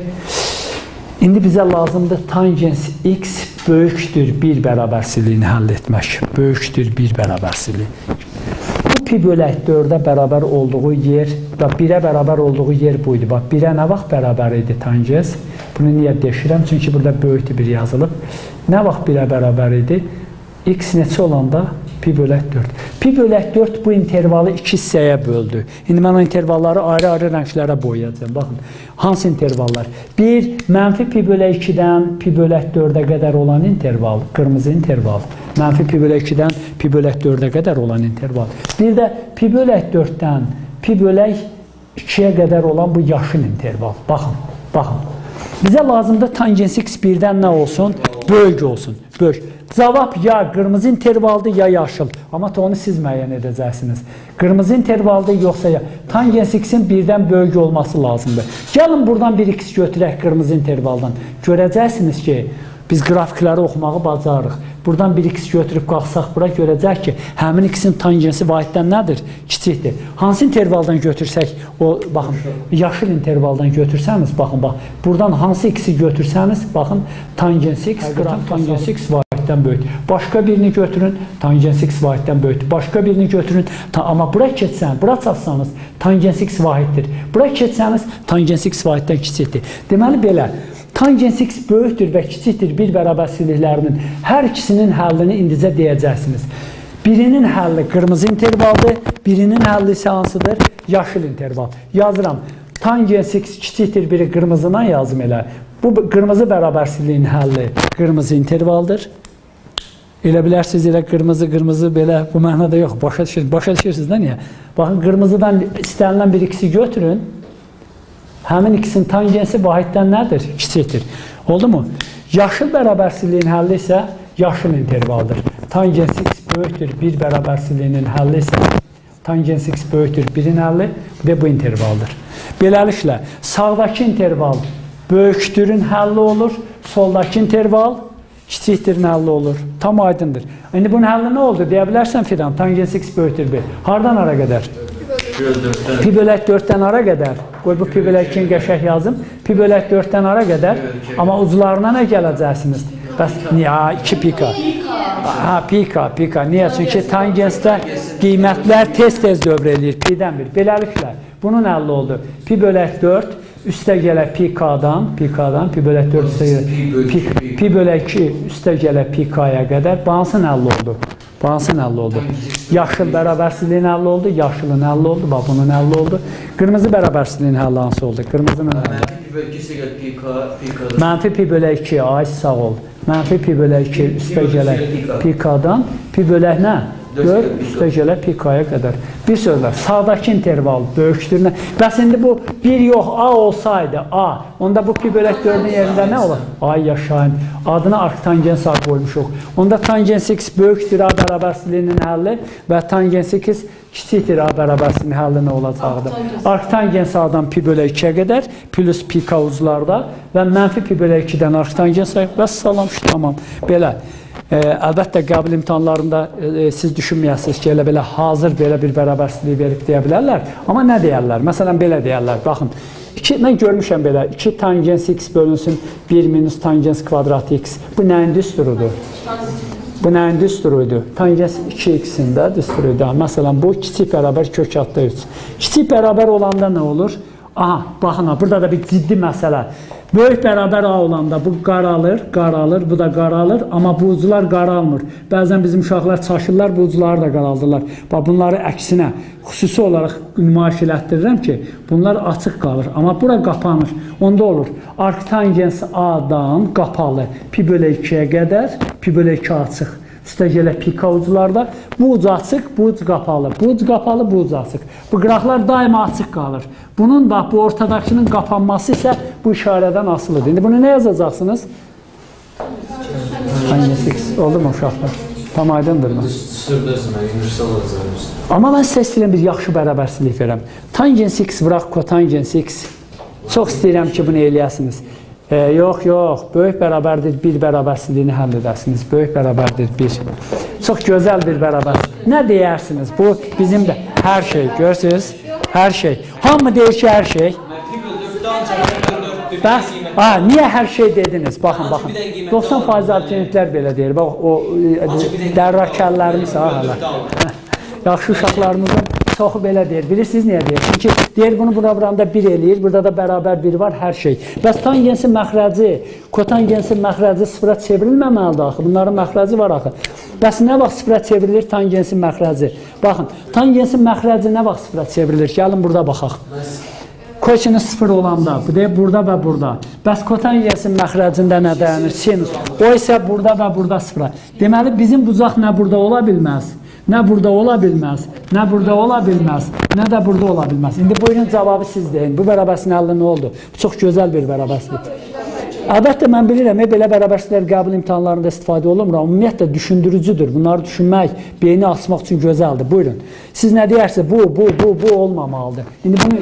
İndi bizə lazımdır tangens x böyükdür bir bərabərsizliyini həll etmək. Böyükdür bir bərabərsizliyi. Bu pi bölək dördə bərabər olduğu yer və birə bərabər olduğu yer buydu. Bax, birə nə vaxt bərabər idi tangens? Bunu niyə deşirəm? Çünki burada böyükdür bir yazılıb. Nə vaxt birə bərabər idi? X neçə olanda? Pi bölək dörd. Pi bölək dörd bu intervalı iki hissəyə böldü. İndi mən o intervalları ayrı-ayrı rənglərə boyayacağım. Baxın, hansı intervallar? bir, mənfi pi bölək ikidən pi bölək dördə qədər olan interval, qırmızı interval. Mənfi pi bölək ikidən pi bölək dördə qədər olan interval. Bir də pi bölək dörddən pi bölək ikiyə qədər olan bu yaşıl interval. Baxın, baxın. Bizə lazımdır tangens x birdən nə olsun? Böyük olsun, böyük. Cavab ya qırmızı intervaldır, ya yaşıl. Amma onu siz müəyyən edəcəksiniz. Qırmızı intervaldır, yoxsa ya. Tangens x-in birdən böyük olması lazımdır. Gəlin buradan bir x götürək qırmızı intervaldan. Görəcəksiniz ki, biz qrafikləri oxumağı bacarırıq. Buradan bir x götürüb qalxsaq bura görəcək ki, həmin x-in tangensi vahiddən nədir? Kiçikdir. Hansı intervaldan götürsək, o, baxın, yaşıl intervaldan götürsəniz, baxın, bax, buradan hansı x-i götürsəniz, baxın, tangens x, qrafik tangens x vahiddən böyükdür. Başqa birini götürün, tangens x vahiddən böyükdür. Başqa birini götürün, amma bura keçsən, bura çatsanız, tangens x vahiddir. Bura keçsəniz, tangens x vahiddən kiçikdir. Deməli, belə, tangens x böyükdür və kiçikdir bir bərabərsizliklərinin hər ikisinin həllini indicə deyəcəksiniz. Birinin həlli qırmızı intervaldır, birinin həlli isə hansıdır? Yaşıl interval. Yazıram, tangens x kiçikdir biri qırmızına yazım elə. Bu qırmızı bərabərsizliyin həlli qırmızı intervaldır. Elə bilərsiniz, elə qırmızı, qırmızı belə bu mənada yox. Başa düşürsünüz, başa düşürsünüz də niyə? Baxın, qırmızıdan istənilən bir x-i götürün. Həmin ikisinin tangensi vahiddən nədir? Kiçikdir. Oldu mu? Yaşıl bərabərsizliyin həlli isə yaşıl intervaldır. Tangens x böyükdür bir bərabərsizliyinin həlli isə tangens x böyükdür birin həlli və bu intervaldır. Beləliklə, sağdakı interval böyükdürün həlli olur, soldakı interval Kiçikdir, həlli olur. Tam aydındır. İndi bunun həlli nə oldu? Deyə bilərsən Fidan, tangens x böyükdür bir. Hardan hara qədər? Pi bölək dörddən hara qədər? Qoy bu pi bölək ikini qəşəng yazım. Pi bölək dörddən hara qədər? Amma uclarına nə gələcəksiniz? Bəs niyə? iki pika. Ha, pika, pika. Niyə? Çünki tangensdə qiymətlər tez-tez dövr eləyir. Pidən bir. Beləliklə, bunun həlli oldu. Pi bölək dörd. Üstə gələ pikadan, pikadan, pi bölək dörd üstə gələ, pi, pi bölək iki üstə gələ pikaya qədər bansın həlli oldu. Bansın həlli oldu. Yaşıl bərabərsizliyin həlli oldu, yaşılın həlli oldu, bax bunun həlli oldu. Qırmızı bərabərsizliyin həlli hansı oldu? Qırmızının həlli. Mənfi pi bölək iki üstə gələ pika, pika. Mənfi pi bölək iki, ay sağ ol. Mənfi pi bölək iki üstə gələ pikadan, pi bölək nə? dörd üstə gələ pikaya qədər. Bir sözlə, sağdakı interval böyükdür. Bəs indi bu bir yox, A olsaydı, A, onda bu pi bölək dördün yerində nə olur? Ay yaşayın, adına arktangens A qoymuşuq. Onda tangens x böyükdür A bərabərsizliyinin həlli və tangens x kiçikdir A bərabərsizliyinin həlli nə olacaqdır? Arktangens A-dan pi bölək ikiyə qədər, plus pika uclarda və mənfi pi bölək ikidən arktangens A və salam, tamam. Belə. E, əlbəttə qəbul imtahanlarında e, siz düşünməyəsiniz ki, elə belə hazır belə bir bərabərsizliyi verib deyə bilərlər. Amma nə deyərlər? Məsələn, belə deyərlər. Baxın, iki, mən görmüşəm belə, iki tangens x bölünsün bir minus tangens kvadrat x. Bu nəyin düsturudur? Bu nəyin düsturudur? Tangens iki x-in də düsturudur. Məsələn, bu kiçik bərabər kök altda üç. Kiçik bərabər olanda nə olur? Aha, baxın, burada da bir ciddi məsələ. Böyük bərabər A olanda bu qaralır, qaralır, bu da qaralır, amma bu uclar qaralmır. Bəzən bizim uşaqlar çaşırlar, bu ucları da qaraldırlar. Bax, bunları əksinə xüsusi olaraq nümayiş elətdirirəm ki, bunlar açıq qalır, amma bura qapanır. Onda olur, arktangens A-dan qapalı pi bölü ikiyə qədər, pi bölü iki açıq. Üstə gələ pika uclarda, bu uc açıq, bu uc qapalı, bu uc qapalı, bu uc açıq. Bu qıraqlar daima açıq qalır. Bunun da bu ortadakının qapanması isə bu işarədən asılıdır. İndi bunu nə yazacaqsınız? Tangens x oldu mu uşaqlar? Tam aydındır mı? Amma mən sizə istəyirəm bir yaxşı bərabərsizlik verəm. Tangens x vıraq kotangens x. Çox istəyirəm ki, bunu eləyəsiniz. E, yox, yox, böyük bərabərdir bir bərabərsizliyini həll edəsiniz. Böyük bərabərdir bir. Çox gözəl bir bərabərsizlik. Nə deyərsiniz? Bu bizim də hər şey, görürsünüz? Hər şey. Hamı deyir ki, hər şey. Bəs, ha, niyə hər şey dediniz? Baxın, baxın. doxsan faiz abituriyentlər belə deyir. Bax, o dərrakəllərimiz ha, hələ. Yaxşı uşaqlarımızın çoxu belə deyir. Bilirsiniz niyə deyir? Çünki deyir, bunu buna buranda bir eləyir. Burada da bərabər bir var, hər şey. Bəs tangensin məxrəci, kotangensin məxrəci sıfıra çevrilməməlidir axı. Bunların məxrəci var axı. Bəs nə vaxt sıfıra çevrilir tangensin məxrəci? Baxın, tangensin məxrəci nə vaxt sıfıra çevrilir? Gəlin burada baxaq. Kosinus sıfır olanda, bu deyir, burada və burada. Bəs kotangensin məxrəcində nə dayanır? Sinus. O isə burada və burada sıfıra. Deməli, bizim bucaq nə burada ola bilməz? Nə burada ola bilməz, nə burada ola bilməz, nə də burada ola bilməz. İndi buyurun cavabı siz deyin. Bu bərabərsizliyin həlli nə oldu? Bu çox gözəl bir bərabərsizlik. Əlbəttə, mən bilirəm, belə bərabərsizliklər qəbul imtahanlarında istifadə olunmur. Ümumiyyətlə, düşündürücüdür. Bunları düşünmək, beyni açmaq üçün gözəldir. Buyurun. Siz nə deyirsiniz? Bu, bu, bu, bu olmamalıdır. İndi bunu...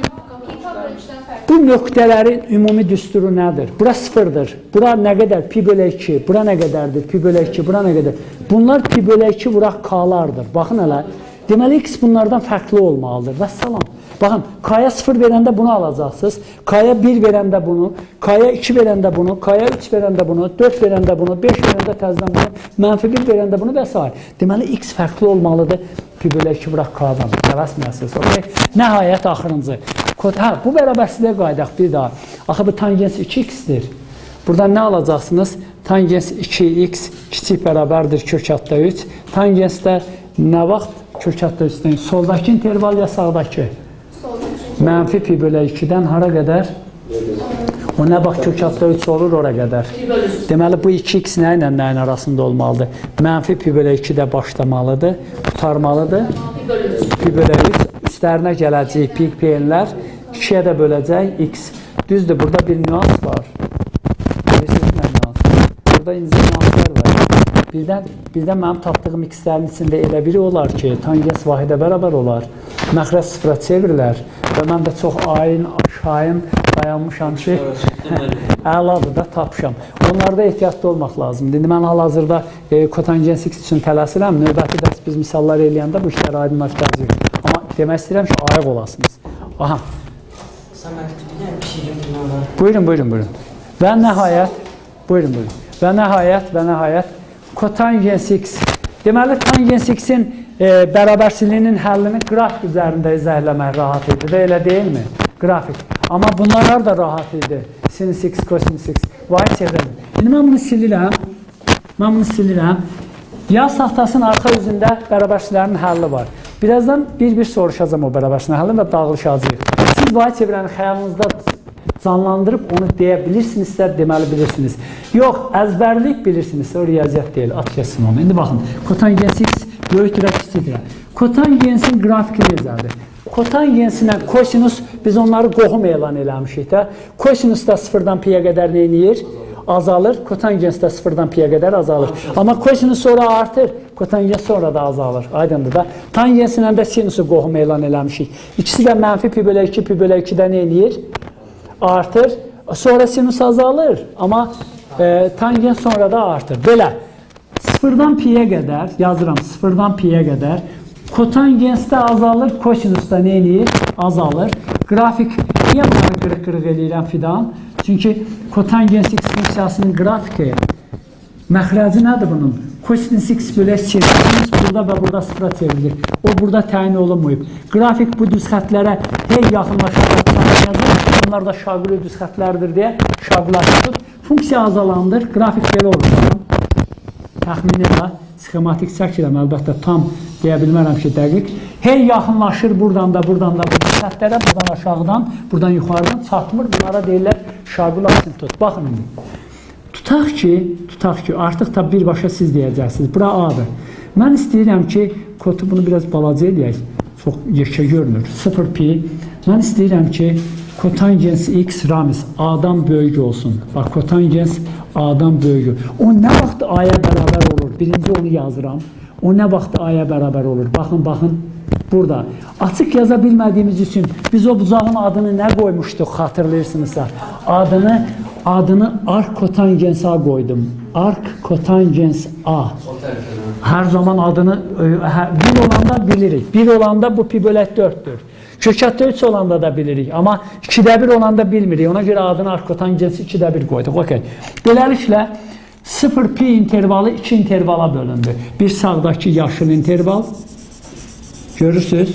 Bu nöqtələrin ümumi düsturu nədir? Bura sıfırdır. Bura nə qədər? Pi bölü iki. Bura nə qədərdir? Pi bölü iki. Bura nə qədər? Bunlar pi bölü iki vuraq K-lardır. Baxın hələ. Deməli, x bunlardan fərqli olmalıdır. Vəssalam. Baxın, K-ya sıfır verəndə bunu alacaqsınız. K-ya bir verəndə bunu, K-ya iki verəndə bunu, K-ya üç verəndə bunu, dörd verəndə bunu, beş verəndə təzdən bunu, mənfi bir verəndə bunu və s. Deməli, x fərqli olmalıdır. Pi bölü iki vuraq K-dan. Təvəsməyəsiniz. Okay? Nəhayət, axırıncı. Hə, bu bərabərsizliyə qaydaq bir daha. Axı, bu tangens iki x-dir. Buradan nə alacaqsınız? Tangens iki x kiçik bərabərdir kök altda üç. Tangensdə nə vaxt kök altda üçdən? Soldakı interval ya sağdakı? Mənfi pi bölü ikidən hara qədər? O nə vaxt kök altda üç olur, ora qədər. Deməli, bu iki x nə ilə nəyin arasında olmalıdır? Mənfi pi bölü ikidə başlamalıdır, tutarmalıdır. Pi bölü üç, üstlərinə gələcək pi peynlər, ikiyə də böləcək x. Düzdür, burada bir nüans var. Bilirsiniz nə nüans? Burada incə nüanslar var. Birdən, birdən mənim tapdığım x-lərin içində elə biri olar ki, tangens vahidə bərabər olar. Məxrəc sıfıra çevirilər və mən də çox ayin, şayin dayanmışam ki, əladır da tapışam. onlarda ehtiyatlı olmaq lazımdır. İndi mən hal-hazırda e, kotangens X üçün tələsirəm. Növbəti dərs biz misallar eləyəndə bu işləri aydınlaşdıracağıq. Amma demək istəyirəm ki, ayıq olasınız. Aha. Buyurun, buyurun, buyurun. Və nəhayət, buyurun, buyurun. Və nəhayət, və nəhayət kotangens X. Deməli, tangens X-in e, bərabərsizliyinin həllini qrafik üzərində izah eləmək rahat idi. Və elə deyilmi? Qrafik. Amma bunlar da rahat idi. Sinus X, kosinus X. Vahid çevrəlim. İndi mən bunu silirəm. Mən bunu silirəm. Yaz taxtasının arxa yüzündə bərabərsizlərin həlli var. Birazdan bir-bir soruşacağım o bərabərsizlərin həllini və dağılışacağıq. Siz vahid çevrəni xəyalınızda canlandırıb onu deyə bilirsinizsə, deməli bilirsiniz. Yox, əzbərliyib bilirsinizsə, o riyaziyyat deyil, at kəsin onu. İndi baxın, kotangens X böyükdürə, kiçikdirə. Kotangensin qrafiki necədir? Kotangensinə kosinus, biz onları qohum elan eləmişik də. Kosinus da sıfırdan piyə qədər neyiniyir? Azalır. Kotangens də sıfırdan piyə qədər azalır. Amma kosinus sonra artır, kotangens sonra da azalır. Aydındır da. Tangensinə də sinusu qohum elan eləmişik. İkisi də mənfi pi bölə iki, pi bölə ikidə neyiniyir? Artır. Sonra sinus azalır. Amma e, tangens sonra da artır. Belə. Sıfırdan piyə qədər, yazıram, sıfırdan piyə qədər kotangens də azalır, kosinus da neyiniyir? Azalır. Qrafik, niyə bunları qırıq-qırıq eləyirəm fidan? Çünki kotangens X funksiyasının qrafiki, məxrəci nədir bunun? Kosinus X bölə çevrilir, burada və burada sıfıra çevrilir. O burada təyin olunmayıb. Qrafik bu düz xətlərə hey yaxınlaşaraq yazılır. Bunlar da şaquli düz xətlərdir deyə şaqlaşdırıb. Funksiya azalandır. Qrafik belə olur. Təxmini ilə sxematik çəkirəm. Əlbəttə tam deyə bilmərəm ki, dəqiq. Hey yaxınlaşır buradan da, buradan da, bu xətlərə, buradan aşağıdan, buradan yuxarıdan çatmır. Bunlara deyirlər şaqul asimtot. Baxın indi. Tutaq ki, tutaq ki, artıq da birbaşa siz deyəcəksiniz. Bura A-dır. Mən istəyirəm ki, kodu bunu biraz balaca eləyək. Çox yekə görünür. sıfır pi. Mən istəyirəm ki, kotangens X ramiz A-dan böyük olsun. Bax, kotangens A-dan böyük. O nə vaxt A-ya bərabər olur? Birinci onu yazıram. O nə vaxt A-ya bərabər olur? Baxın, baxın. Burada. Açıq yaza bilmədiyimiz üçün biz o buzağın adını nə qoymuşduq, xatırlayırsınızsa? Adını, adını arc kotangens A qoydum. Arc kotangens A. Hər zaman adını bir olanda bilirik. Bir olanda bu pi bölək dörddür. Kökətdə üç olanda da bilirik. Amma ikidə bir olanda bilmirik. Ona görə adını arc kotangens ikidə bir qoyduq. Okay. Beləliklə, sıfır pi intervalı iki intervala bölündü. Bir sağdakı yaşıl interval. Görürsünüz?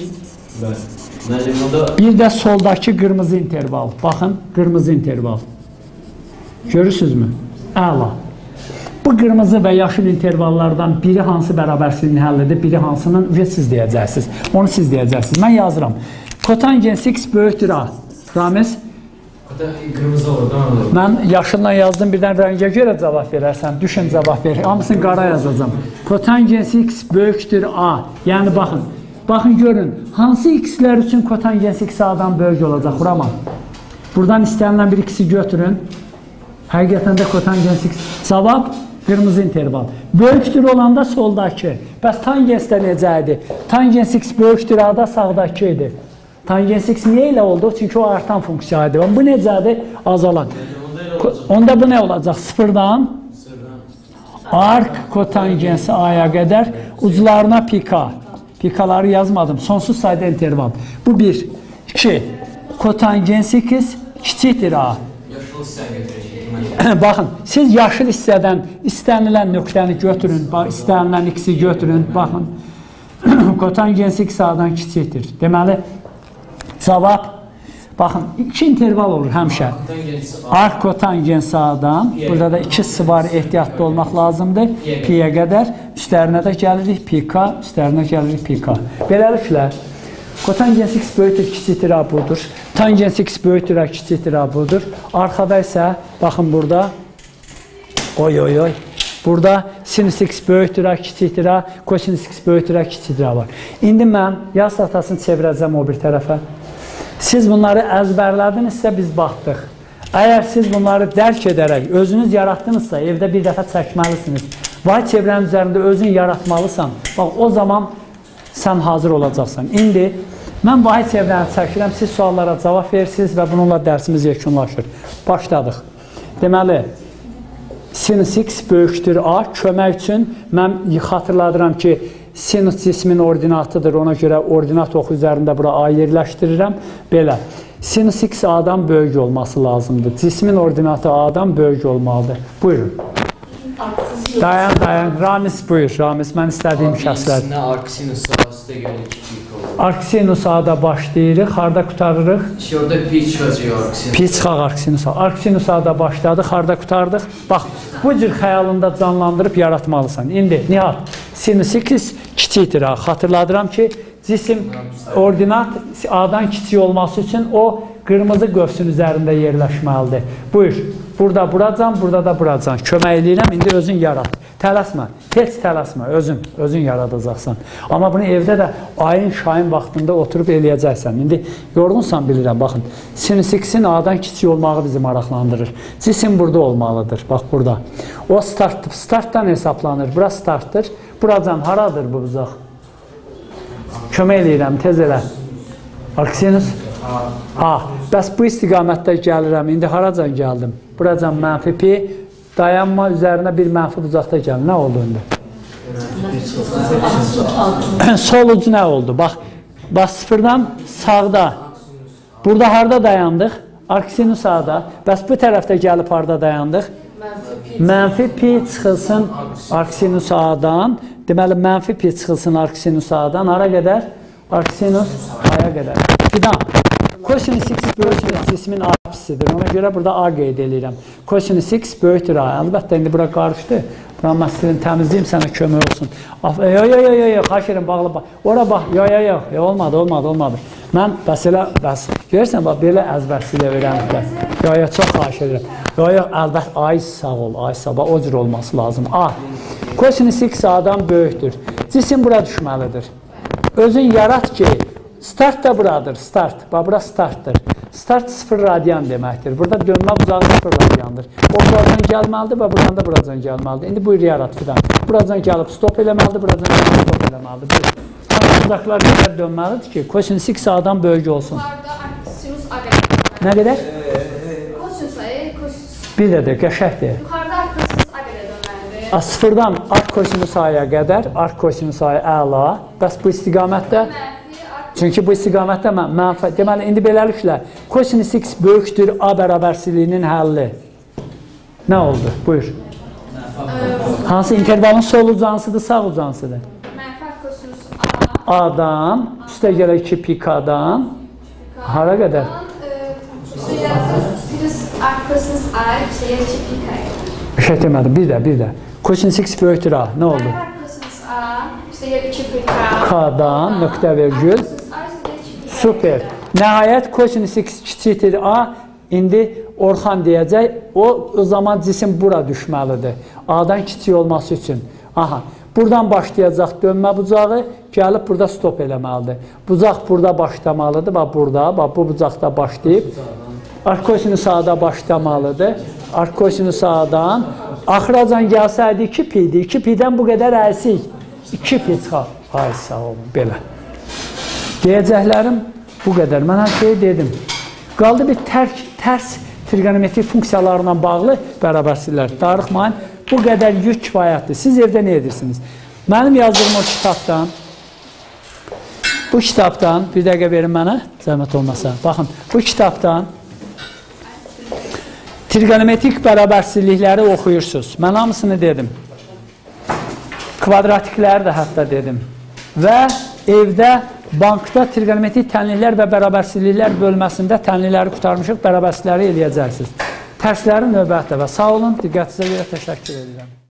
Bir də soldakı qırmızı interval. Baxın, qırmızı interval. Görürsünüzmü? Əla. Bu qırmızı və yaşıl intervallardan biri hansı bərabərsizliyin həllidir, biri hansının siz deyəcəksiniz. Onu siz deyəcəksiniz. Mən yazıram. Kotangens X böyükdür A. Ramiz? Qırmızı olur, olur. Mən yaşılla yazdım, birdən rəngə görə cavab verərsən. Düşün cavab ver. Hamısını qara yazacağım. Kotangens X böyükdür A. Yəni, baxın. Baxın, görün. Hansı X-lər üçün kotangens X A-dan böyük olacaq? Vuraman. Buradan istənilən bir X-i götürün. Həqiqətən də kotangens X. Cavab qırmızı interval. Böyükdür olanda soldakı. Bəs tangens də necə idi? Tangens X böyükdür A-da sağdakı idi. Tangens X niyə elə oldu? Çünki o artan funksiya idi. Bu necədir? Azalan. Onda bu nə olacaq? Sıfırdan arc kotangens A-ya qədər uclarına pika. Pikaları yazmadım. Sonsuz sayda interval. Bu bir. İki. Kotangens X kiçikdir A. Yaşıl hissəni götürəcək. Baxın, siz yaşıl hissədən istənilən nöqtəni götürün, istənilən X-i götürün, baxın. Kotangens X A-dan kiçikdir. Deməli, cavab, baxın, iki interval olur həmişə. Arc kotangens A-dan, burada da ikisi var, ehtiyatlı olmaq lazımdır. Pi-yə qədər, üstlərinə də gəlirik, pi-k, üstlərinə gəlirik, pi-k. Beləliklə, kotangens X böyükdür, kiçikdir A budur. Tangens X böyükdür, kiçikdir A budur. Arxada isə, baxın burada, oy oy oy, burada sinus X böyükdür A, kiçikdir A, kosinus X böyükdür A, kiçikdir A var. İndi mən yaz tahtasını çevirəcəm o bir tərəfə. Siz bunları əzbərlədinizsə biz baxdıq. Əgər siz bunları dərk edərək, özünüz yaratdınızsa, evdə bir dəfə çəkməlisiniz. Vahid çevrənin üzərində özün yaratmalısan, bax, o zaman sən hazır olacaqsan. İndi mən vahid çevrəni çəkirəm, siz suallara cavab verirsiniz və bununla dərsimiz yekunlaşır. Başladıq. Deməli, sinus x böyükdür A. Kömək üçün mən xatırladıram ki, sinus cismin ordinatıdır. Ona görə ordinat oxu üzərində bura A yerləşdirirəm. Belə. Sinus x A-dan böyük olması lazımdır. Cismin ordinatı A-dan böyük olmalıdır. Buyurun. Dayan, dayan. Ramiz buyur. Ramiz, mən istədiyim şəxslər. Arcsinus A-da gəlir iki pi olur. Arcsinus A-da başlayırıq. Harada qutarırıq? İşte orada pi çıxacaq arcsinus. Pi çıxaq arcsinus A. Arcsinus A-da başladıq. Harada qutarırdıq? Bax, bu cür xəyalında canlandırıb yaratmalısan. İndi, Nihat, sinus x kiçikdir A. Xatırladıram ki, cisim ordinat A-dan kiçik olması üçün o qırmızı qövsün üzərində yerləşməlidir. Buyur, burada buracan, burada da buracan. Kömək eləyirəm, indi özün yarat. Tələsmə, heç tələsmə, özün, özün yaradacaqsan. Amma bunu evdə də ayın, şayın vaxtında oturub eləyəcəksən. İndi yorğunsan bilirəm, baxın. Sinus x-in A-dan kiçik olmağı bizi maraqlandırır. Cisim burada olmalıdır, bax burada. O start, startdan hesablanır, bura startdır. Buracan haradır bu buzaq? Kömək eləyirəm, tez elə. Arcsinus A. Bəs bu istiqamətdə gəlirəm. İndi haracan gəldim? Buracan mənfi pi. Dayanma üzərinə bir mənfi bucaqda gəldim. Nə oldu indi? Sol ucu nə oldu? Bax, bax sıfırdan sağda. Burada harada dayandıq? Arcsinus A-da. Bəs bu tərəfdə gəlib harada dayandıq? Mənfi pi çıxılsın arcsinus A-dan. Deməli, mənfi pi çıxılsın arcsinus A-dan. Hara qədər? Arcsinus A-ya qədər. Fidan, kosinus x böyükdür cismin apsisidir. Ona görə burada A qeyd edirəm. Kosinus x böyükdür A. Əlbəttə, indi bura qarışdı. Bura məsələn təmizləyim, sənə kömək olsun. Yox, yox, yox, yox, xahiş edirəm, bağlı bax. Ora bax, yox, yox, yox, olmadı, olmadı, olmadı. Mən, bəs elə, bəs, görürsən, bax, belə əzbərsilə öyrəniblər. Yox, yox, çox xahiş edirəm. Yox, yox, əlbət, ay sağ ol, ay sağ ol, o cür olması lazım. A. Kosinus x A-dan böyükdür. Cisim bura düşməlidir. Özün yarat ki, start da buradır, start. Bax, bura startdır. Start sıfır radyan deməkdir. Burada dönmə bucağı sıfır radyandır. O buradan gəlməlidir və buradan da buradan gəlməlidir. İndi buyur yarat fidan. Buradan gəlib stop eləməlidir, buradan gəlib stop eləməlidir. Buyur. Bucaqlar qədər dönməlidir ki, kosinus x A-dan böyük olsun. Yuxarıda sinus A qədər. Nə qədər? Kosinus A, kosinus. Bir də də, qəşəkdir. Yuxarıda kosinus A qədər dönməlidir. Sıfırdan arc kosinus A-ya qədər, arc kosinus A-ya əla. Bəs bu istiqamətdə? Çünki bu istiqamətdə mənfi. Deməli, indi beləliklə, kosinus x böyükdür A bərabərsizliyinin həlli. Nə oldu? Buyur. Hansı intervalın sol ucansıdır, sağ ucansıdır? Mənfi kosinus A. A-dan, üstə gələ iki pi K-dan. Hara qədər? Üstə gələ kosinus A, üstə gələ iki pi K. Bir şey demədim, bir də, bir də. Kosinus x böyükdür A, nə oldu? Mənfi kosinus A, üstə gələ iki pi K. K-dan, nöqtə vergül. Super. Nəhayət kosinus x kiçikdir A. İndi Orxan deyəcək, o, o zaman cisim bura düşməlidir. A-dan kiçik olması üçün. Aha, buradan başlayacaq dönmə bucağı, gəlib burada stop eləməlidir. Bucaq burada başlamalıdır, bax burada, bax bu bucaqda başlayıb. Arc kosinus A-da başlamalıdır. Arc kosinus A-dan axıracan gəlsəydi iki pi idi. iki pi-dən bu qədər əlsik. iki pi çıxar. Ay sağ olun, belə. Deyəcəklərim bu qədər. Mən hər şeyi dedim. Qaldı bir tərk, tərs trigonometrik funksiyalarla bağlı bərabərsizliklər. Darıxmayın, bu qədər yük kifayətdir. Siz evdə nə edirsiniz? Mənim yazdığım o kitabdan, bu kitabdan, bir dəqiqə verin mənə, zəhmət olmasa. Baxın, bu kitabdan trigonometrik bərabərsizlikləri oxuyursunuz. Mən hamısını dedim. Kvadratikləri də hətta dedim. Və evdə bankda trigonometrik tənliklər və bərabərsizliklər bölməsində tənlikləri qutarmışıq, bərabərsizlikləri eləyəcəksiniz. Tərsləri növbətdə və sağ olun, diqqətinizə görə təşəkkür edirəm.